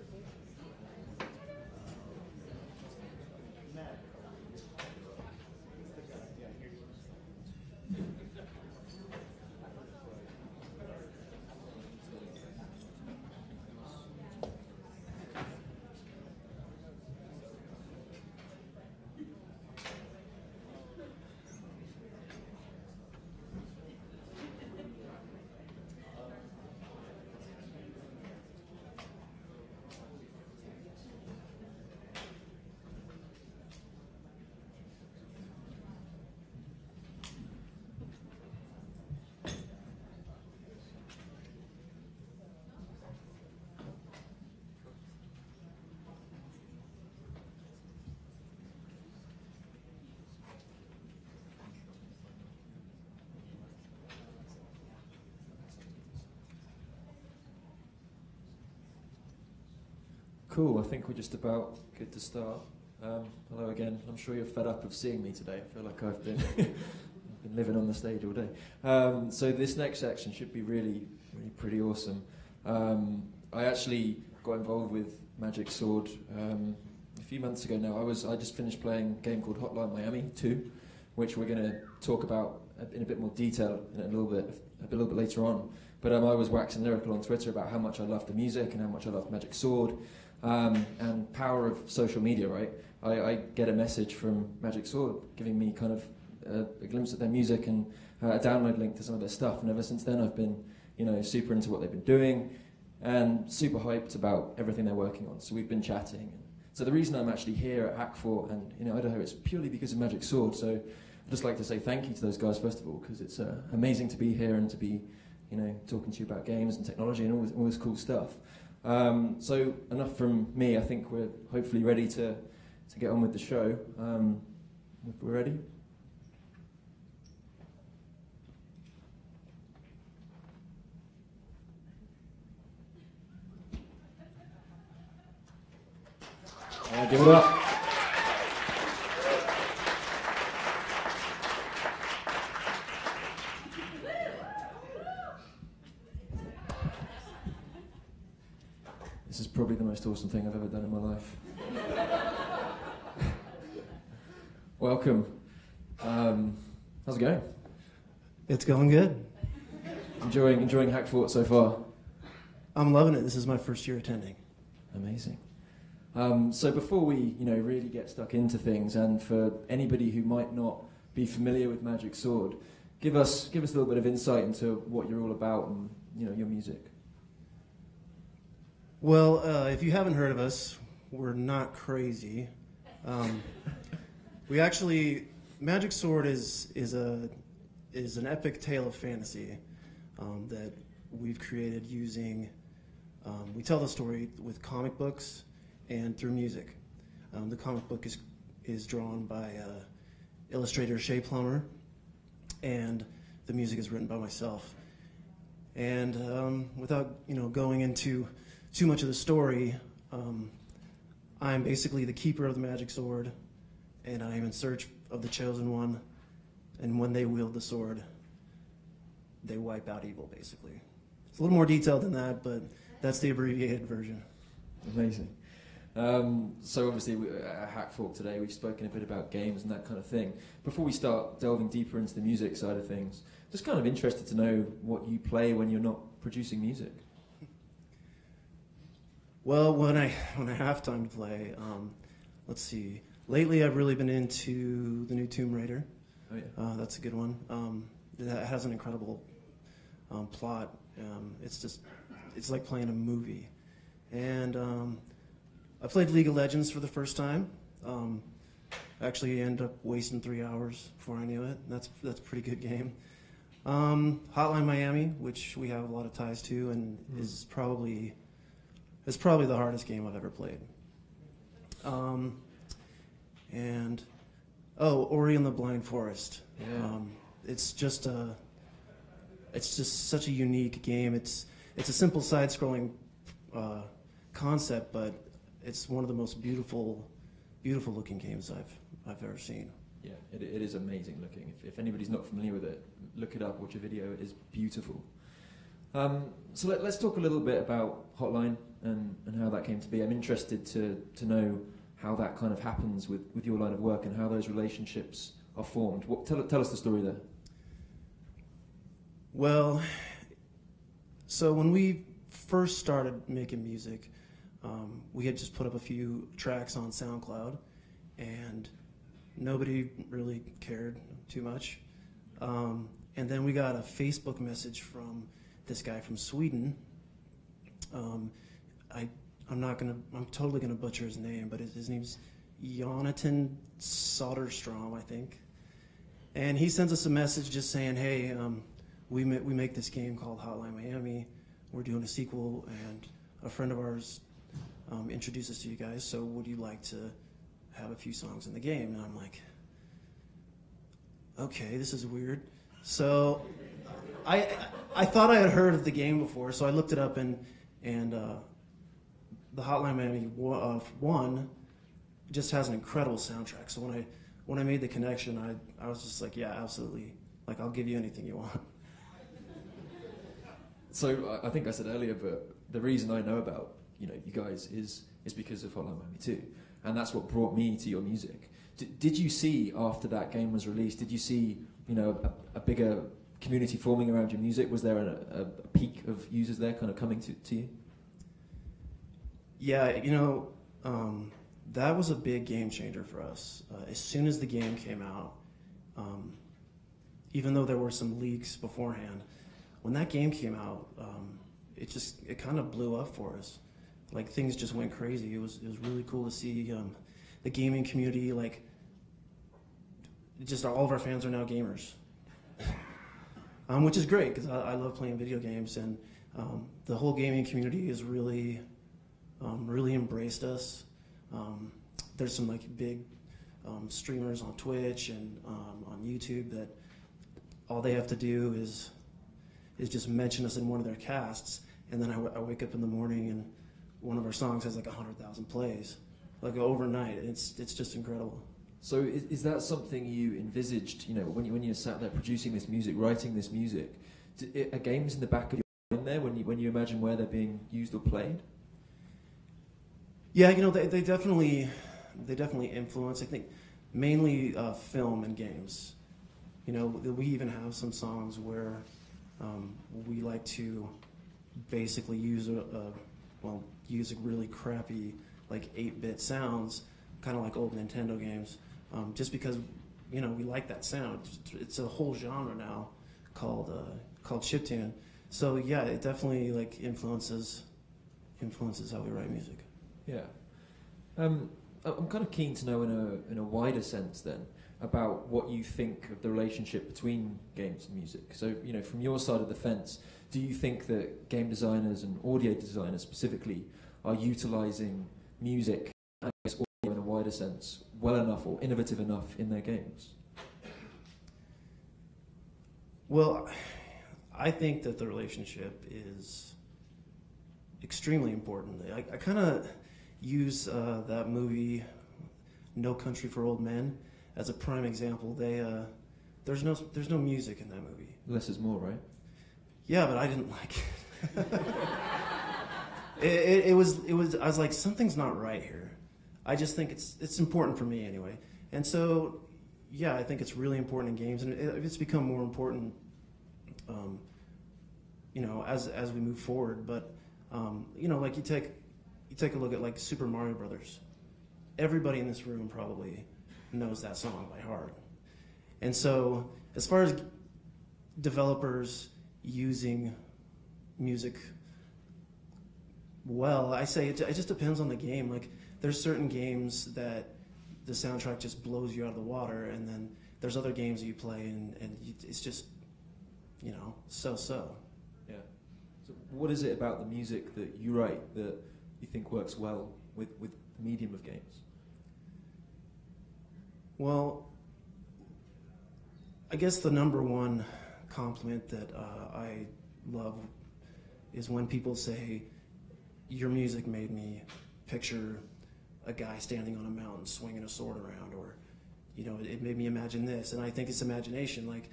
Cool, I think we're just about good to start. Hello again. I'm sure you're fed up of seeing me today. I feel like I've been I've been living on the stage all day. So this next section should be really pretty awesome. I actually got involved with Magic Sword a few months ago now. I just finished playing a game called Hotline Miami 2, which we're going to talk about in a bit more detail in a little bit later on. But I was waxing lyrical on Twitter about how much I loved the music and how much I loved Magic Sword. And power of social media, right? I get a message from Magic Sword giving me kind of a glimpse at their music and a download link to some of their stuff. And ever since then, I've been, super into what they've been doing and super hyped about everything they're working on. So we've been chatting. So the reason I'm actually here at Hackfort and Idaho, it's purely because of Magic Sword. So I'd just like to say thank you to those guys first of all, because it's amazing to be here and to be, talking to you about games and technology and all this cool stuff. So enough from me. I think we're hopefully ready to get on with the show. If we're ready. Give it up. This is probably the most awesome thing I've ever done in my life. Welcome. How's it going? It's going good. Enjoying Hackfort so far? I'm loving it. This is my first year attending. Amazing. So before we, really get stuck into things, and for anybody who might not be familiar with Magic Sword, give us a little bit of insight into what you're all about and your music. Well, if you haven't heard of us, we're not crazy. We actually, Magic Sword is an epic tale of fantasy that we've created using. We tell the story with comic books and through music. The comic book is drawn by illustrator Shea Plummer, and the music is written by myself. And without going into too much of the story, I'm basically the keeper of the Magic Sword, and I am in search of the Chosen One. And when they wield the sword, they wipe out evil, basically. It's a little more detailed than that, but that's the abbreviated version. Amazing. So obviously at Hackfort today we've spoken a bit about games and that kind of thing. Before we start delving deeper into the music side of things, just kind of interested to know what you play when you're not producing music. Well, when I have time to play, let's see. Lately I've really been into the new Tomb Raider. Oh yeah. That's a good one. That has an incredible plot It's like playing a movie. And I played League of Legends for the first time. Actually ended up wasting 3 hours before I knew it. That's a pretty good game. Hotline Miami, which we have a lot of ties to, and is probably the hardest game I've ever played. And Ori and the Blind Forest. Yeah. It's just such a unique game. It's a simple side-scrolling concept, but it's one of the most beautiful looking games I've ever seen. Yeah, it is amazing looking. If anybody's not familiar with it, look it up, watch a video. It is beautiful. So let's talk a little bit about Hotline and how that came to be. I'm interested to know how that kind of happens with your line of work and how those relationships are formed. Tell us the story there. Well, so when we first started making music, we had just put up a few tracks on SoundCloud, and nobody really cared too much. And then we got a Facebook message from this guy from Sweden. I'm totally gonna butcher his name, but his name's Jonathan Soderstrom, I think. And he sends us a message just saying, hey, we make this game called Hotline Miami. We're doing a sequel, and a friend of ours introduced us to you guys, so would you like to have a few songs in the game? And I'm like, okay, this is weird. So I thought I had heard of the game before, so I looked it up, and the Hotline Miami 1 just has an incredible soundtrack. So when I made the connection, I was just like, yeah, absolutely. Like, I'll give you anything you want. So I think I said earlier, but the reason I know about you guys is because of Hotline Miami 2, and that's what brought me to your music. Did you see after that game was released? Did you see a bigger community forming around your music? Was there a peak of users there kind of coming to you? Yeah, that was a big game changer for us. As soon as the game came out, even though there were some leaks beforehand, when that game came out, it kind of blew up for us. Like, things just went crazy. It was really cool to see the gaming community, like, just all of our fans are now gamers. Which is great, because I love playing video games, and the whole gaming community has really embraced us. There's some big streamers on Twitch and on YouTube that all they have to do is just mention us in one of their casts, and then I wake up in the morning and one of our songs has 100,000 plays, overnight. It's just incredible. So is that something you envisaged, when you sat there producing this music, writing this music? Are games in the back of your mind there when you imagine where they're being used or played? Yeah, they definitely influence. I think mainly film and games. We even have some songs where we like to basically use use really crappy 8-bit sounds, kind of like old Nintendo games, just because we like that sound. It's a whole genre now called chiptune. So yeah, it definitely influences how we write music. Yeah. I'm kind of keen to know in a wider sense then about what you think of the relationship between games and music. So, from your side of the fence, do you think that game designers and audio designers specifically are utilizing music and audio in a wider sense well enough or innovative enough in their games? Well, I think that the relationship is extremely important. I kind of use that movie No Country for Old Men as a prime example. There's no music in that movie. Less is more, right? Yeah, but I didn't like it. It was I was like, something's not right here. I just think it's important for me anyway. And so yeah, I think it's really important in games, and it's become more important as we move forward. But you take a look at Super Mario Brothers. Everybody in this room probably knows that song by heart. And so as far as developers using music well. I say it just depends on the game. Like, there's certain games that the soundtrack just blows you out of the water, and then there's other games that you play and it's just, you know, so. Yeah. So what is it about the music that you write that you think works well with the medium of games? Well, I guess the number one compliment that I love is when people say, your music made me picture a guy standing on a mountain swinging a sword around, or, you know, it made me imagine this. And I think it's imagination. Like,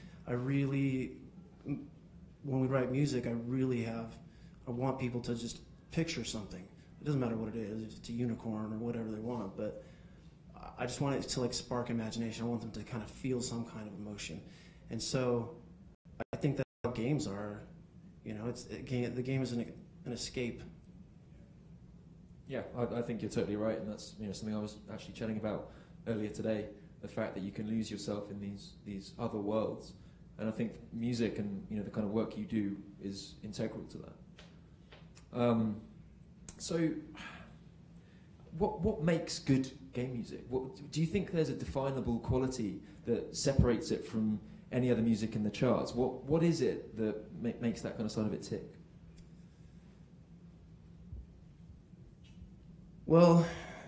when we write music, I want people to just picture something. It doesn't matter what it is, if it's a unicorn or whatever they want, but I just want it to like spark imagination. I want them to kind of feel some kind of emotion. And so I think that's how games are. You know, the game is an escape. Yeah, I think you're totally right, and that's, you know, something I was actually chatting about earlier today. The fact that you can lose yourself in these other worlds, and I think music and, you know, the kind of work you do is integral to that. So, what makes good game music? Do you think there's a definable quality that separates it from any other music in the charts? What is it that makes that kind of side of it tick? Well,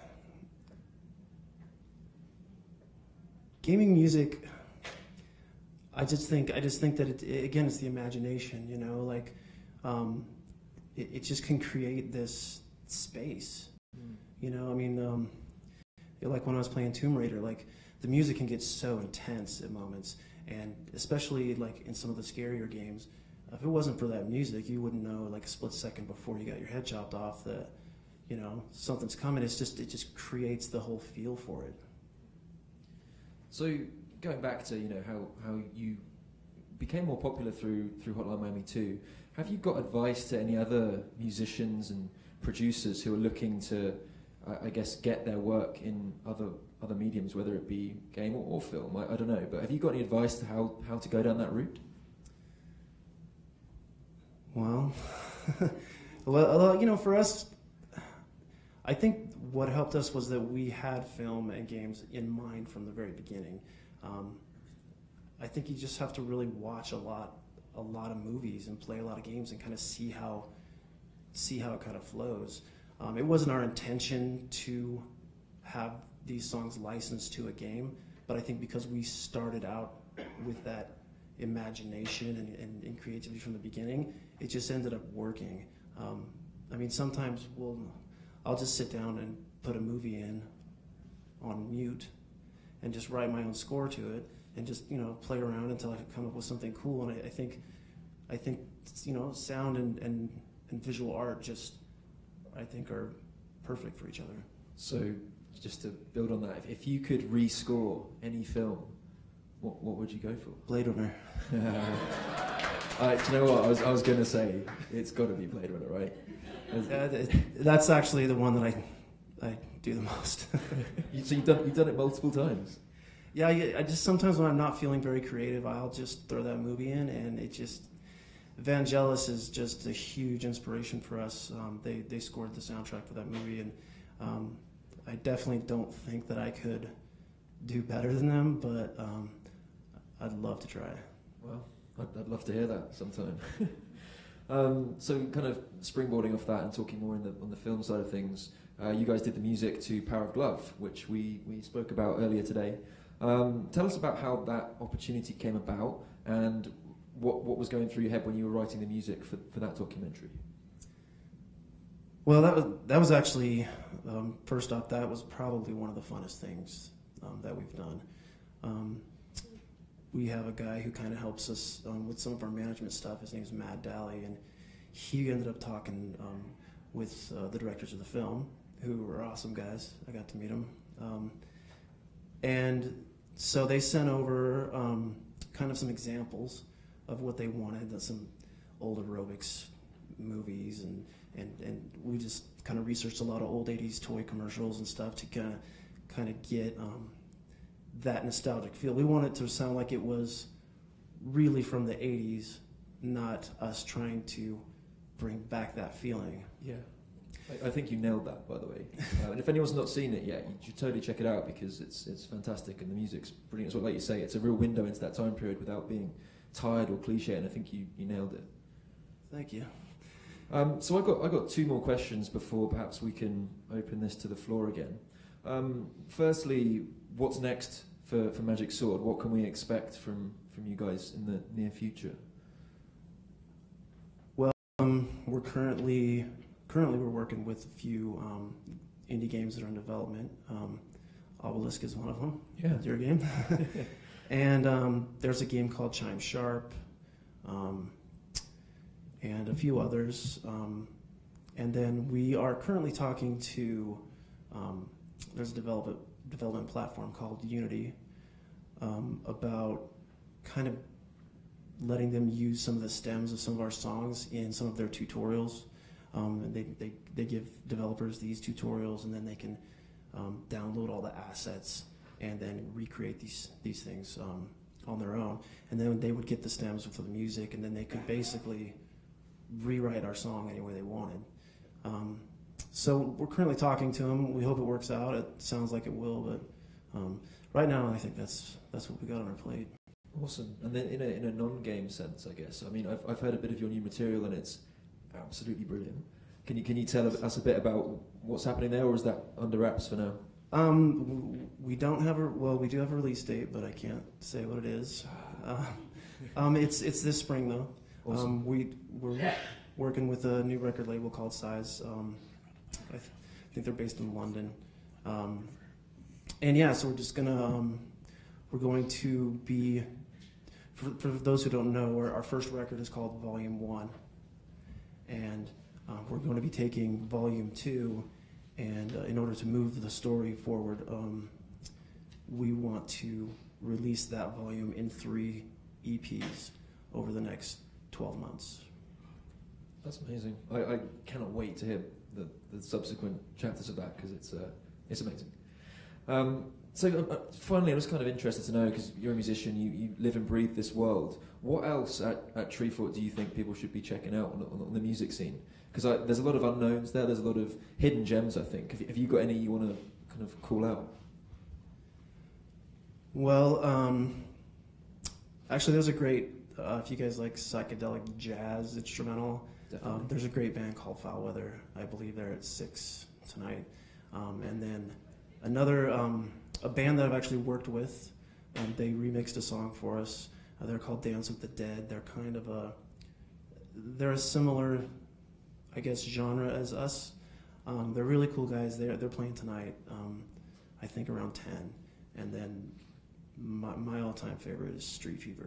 gaming music, I just think that it's the imagination, you know, like it just can create this space. You know, I mean, like when I was playing Tomb Raider, like the music can get so intense at moments, and especially like in some of the scarier games, if it wasn't for that music, you wouldn't know like a split second before you got your head chopped off that, you know, something's coming. It just creates the whole feel for it. So going back to, you know, how you became more popular through Hotline Miami 2, have you got advice to any other musicians and producers who are looking to, I guess, get their work in other mediums, whether it be game or film? I don't know, but have you got any advice to how to go down that route? Well, well, you know, for us, I think what helped us was that we had film and games in mind from the very beginning. I think you just have to really watch a lot of movies and play a lot of games and kind of see how it kind of flows. It wasn't our intention to have these songs licensed to a game, but I think because we started out with that imagination and creativity from the beginning, it just ended up working. I mean, sometimes I'll just sit down and put a movie in on mute and just write my own score to it and just, you know, play around until I come up with something cool. And I think you know, sound and visual art just, I think, are perfect for each other. So just to build on that, if you could rescore any film, what would you go for? Blade Runner. Do you know what? I was going to say, it's got to be Blade Runner, right? That's actually the one that I do the most. So you've done it multiple times? Yeah, I just sometimes when I'm not feeling very creative, I'll just throw that movie in, and it just, Vangelis is just a huge inspiration for us. They scored the soundtrack for that movie, and I definitely don't think that I could do better than them, but I'd love to try. Well, I'd love to hear that sometime. So kind of springboarding off that and talking more on the film side of things, you guys did the music to Power of Glove, which we spoke about earlier today. Tell us about how that opportunity came about and what was going through your head when you were writing the music for that documentary. Well, that was actually, first off, that was probably one of the funnest things that we've done. We have a guy who kind of helps us with some of our management stuff. His name's Matt Daly, and he ended up talking with the directors of the film, who were awesome guys. I got to meet them. And so they sent over kind of some examples of what they wanted, some old aerobics movies, and we just kind of researched a lot of old 80s toy commercials and stuff to kind of get that nostalgic feel. We want it to sound like it was really from the 80s, not us trying to bring back that feeling. Yeah. I think you nailed that, by the way. And if anyone's not seen it yet, you should totally check it out because it's fantastic and the music's brilliant as well. Like you say, it's a real window into that time period without being tired or cliche, and I think you nailed it. Thank you. So I got two more questions before perhaps we can open this to the floor again. Firstly, what's next for Magic Sword? What can we expect from you guys in the near future? Well, we're currently we're working with a few indie games that are in development. Obelisk is one of them. Yeah. Your game. And there's a game called Chime Sharp, and a few others. And then we are currently talking to, there's a development platform called Unity, about kind of letting them use some of the stems of some of our songs in some of their tutorials. And they give developers these tutorials, and then they can download all the assets and then recreate these things on their own. And then they would get the stems for the music, and then they could basically rewrite our song any way they wanted. So we're currently talking to them. We hope it works out. It sounds like it will, but right now I think that's what we got on our plate. Awesome. And then in a non-game sense, I guess. I mean, I've heard a bit of your new material, and it's absolutely brilliant. Can you tell us a bit about what's happening there, or is that under wraps for now? We don't have we do have a release date, but I can't say what it is. It's this spring though. Awesome. We're working with a new record label called Size. I think they're based in London. And yeah, so we're just gonna we're going to be, for those who don't know, our first record is called Volume 1, and we're going to be taking Volume 2. And in order to move the story forward, we want to release that volume in 3 EPs over the next 12 months. That's amazing. I cannot wait to hear the subsequent chapters of that because it's amazing. So finally, I was kind of interested to know, because you're a musician, you live and breathe this world. What else at Treefort do you think people should be checking out on the music scene? Because there's a lot of unknowns there. There's a lot of hidden gems, I think. Have you got any you want to kind of call out? Well, actually, there's a great, if you guys like psychedelic jazz instrumental, there's a great band called Foul Weather. I believe they're at 6 tonight. And then another, a band that I've actually worked with, they remixed a song for us. They're called Dance with the Dead. They're kind of they're a similar, I guess, genre as us. They're really cool guys. They're playing tonight, I think around 10. And then my all-time favorite is Street Fever.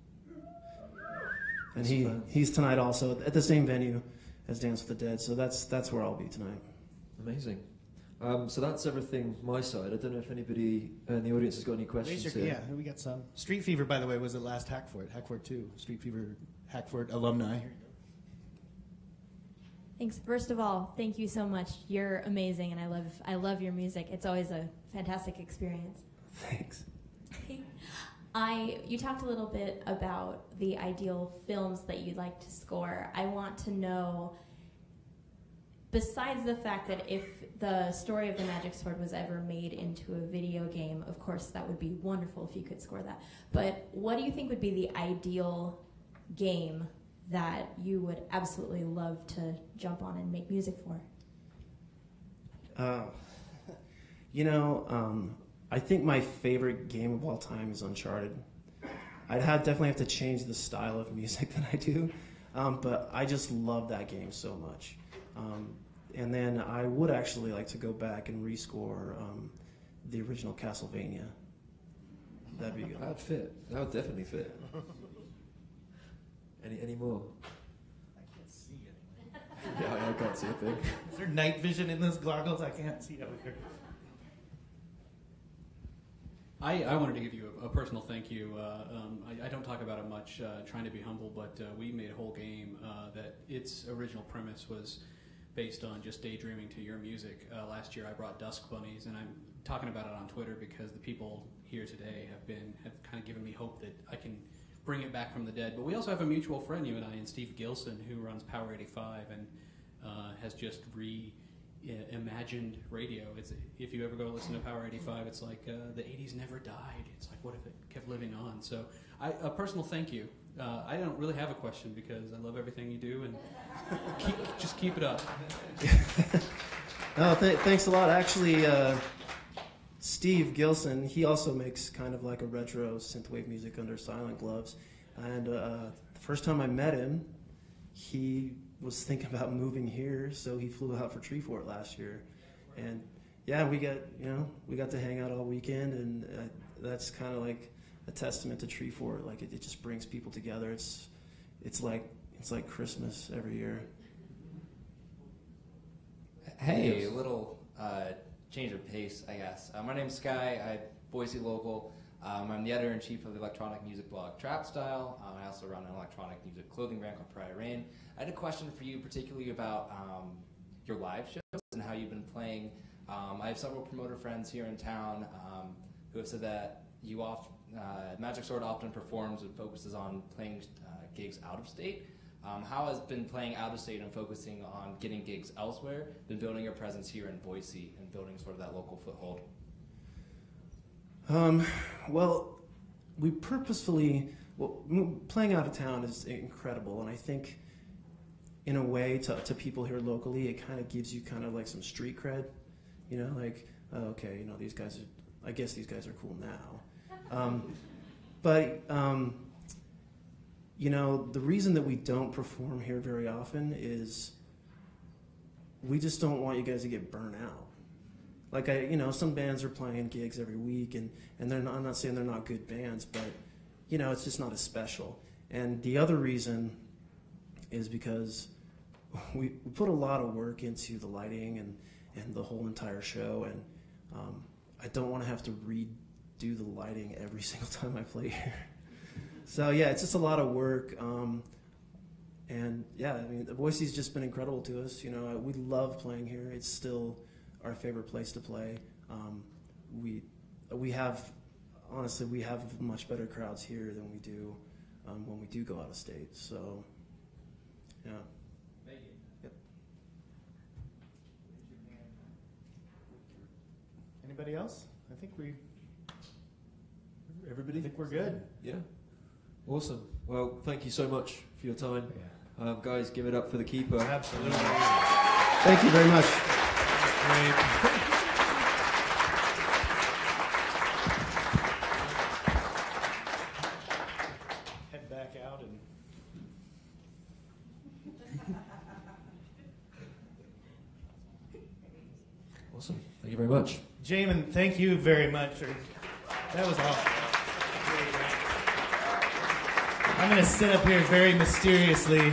And he's tonight also at the same venue as Dance with the Dead. So that's where I'll be tonight. Amazing. So that's everything my side. I don't know if anybody in the audience has got any questions. Basically, yeah, we got some. Street Fever, by the way, was at last Hackfort 2. Street Fever, Hackfort alumni. Thanks. First of all, thank you so much. You're amazing, and I love your music. It's always a fantastic experience. Thanks. You talked a little bit about the ideal films that you'd like to score. I want to know, besides the fact that if the story of the Magic Sword was ever made into a video game, of course that would be wonderful if you could score that. But what do you think would be the ideal game that you would absolutely love to jump on and make music for? I think my favorite game of all time is Uncharted. I'd definitely have to change the style of music that I do, but I just love that game so much. And then I would actually like to go back and rescore the original Castlevania. That'd be good. That'd fit. That would definitely fit. Any more? I can't see anything. Yeah, I can't see a thing. Is there night vision in those goggles? I can't see over here. I wanted to give you a personal thank you. I don't talk about it much, trying to be humble, but we made a whole game that its original premise was based on just daydreaming to your music. Last year I brought Dusk Bunnies, and I'm talking about it on Twitter because the people here today have kind of given me hope that I can bring it back from the dead. But we also have a mutual friend, you and I, and Steve Gilson, who runs Power 85 and has just reimagined radio. If you ever go listen to Power 85, it's like the 80s never died. It's like, what if it kept living on? So a personal thank you. I don't really have a question because I love everything you do, and just keep it up. Thanks a lot. Actually, Steve Gilson, he also makes kind of like a retro synthwave music under Silent Gloves. And the first time I met him, he was thinking about moving here, so he flew out for Treefort last year. And yeah, we got to hang out all weekend, and that's kind of like a testament to Treefort. Like it just brings people together. It's like Christmas every year. Hey, a little change of pace, I guess. My name's Sky. I'm Boise local. I'm the editor-in-chief of the electronic music blog Trap Style. I also run an electronic music clothing brand called Prior Rain. I had a question for you, particularly about your live shows and how you've been playing. I have several promoter friends here in town who have said that Magic Sword often performs and focuses on playing gigs out of state. How has been playing out of state and focusing on getting gigs elsewhere been building your presence here in Boise and building sort of that local foothold? Well, we purposefully, playing out of town is incredible, and I think in a way to people here locally, it kind of gives you kind of like some street cred, like, okay, these guys are, I guess these guys are cool now. But the reason that we don't perform here very often is we just don't want you guys to get burnt out. Like some bands are playing gigs every week, and they're not, I'm not saying they're not good bands, but it's just not as special. And the other reason is because we put a lot of work into the lighting and the whole entire show, and I don't want to have to redo the lighting every single time I play here. So yeah, it's just a lot of work, and yeah, I mean, Boise's just been incredible to us. We love playing here. It's still our favorite place to play. We have much better crowds here than we do when we do go out of state. So yeah. Thank you. Yep. Anybody else? I think Everybody? I think we're good. Yeah. Awesome. Well, thank you so much for your time. Yeah. Guys, give it up for the keeper. Absolutely. Thank you very much. Great. Head back out and Awesome. Thank you very much. Jamin, thank you very much. That was awesome. I'm going to sit up here very mysteriously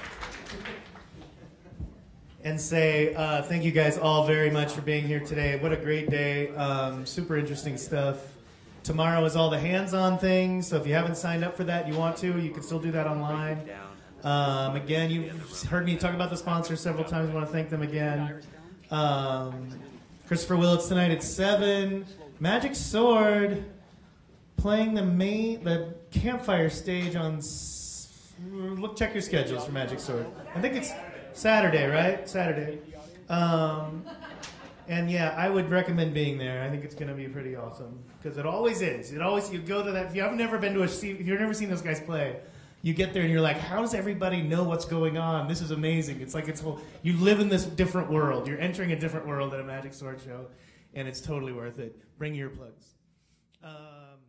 and say thank you guys all very much for being here today. What a great day. Super interesting stuff. Tomorrow is all the hands-on things, so if you haven't signed up for that, you want to, you can still do that online. Again, you've heard me talk about the sponsors several times. I want to thank them again. Christopher Willits tonight at 7. Magic Sword playing the campfire stage on. Check your schedules for Magic Sword. I think it's Saturday, right? Saturday. And yeah, I would recommend being there. I think it's going to be pretty awesome because it always is. You go to that. If you've never been to if you've never seen those guys play, you get there and you're like, how does everybody know what's going on? This is amazing. It's like you live in this different world. You're entering a different world at a Magic Sword show, and it's totally worth it. Bring your plugs.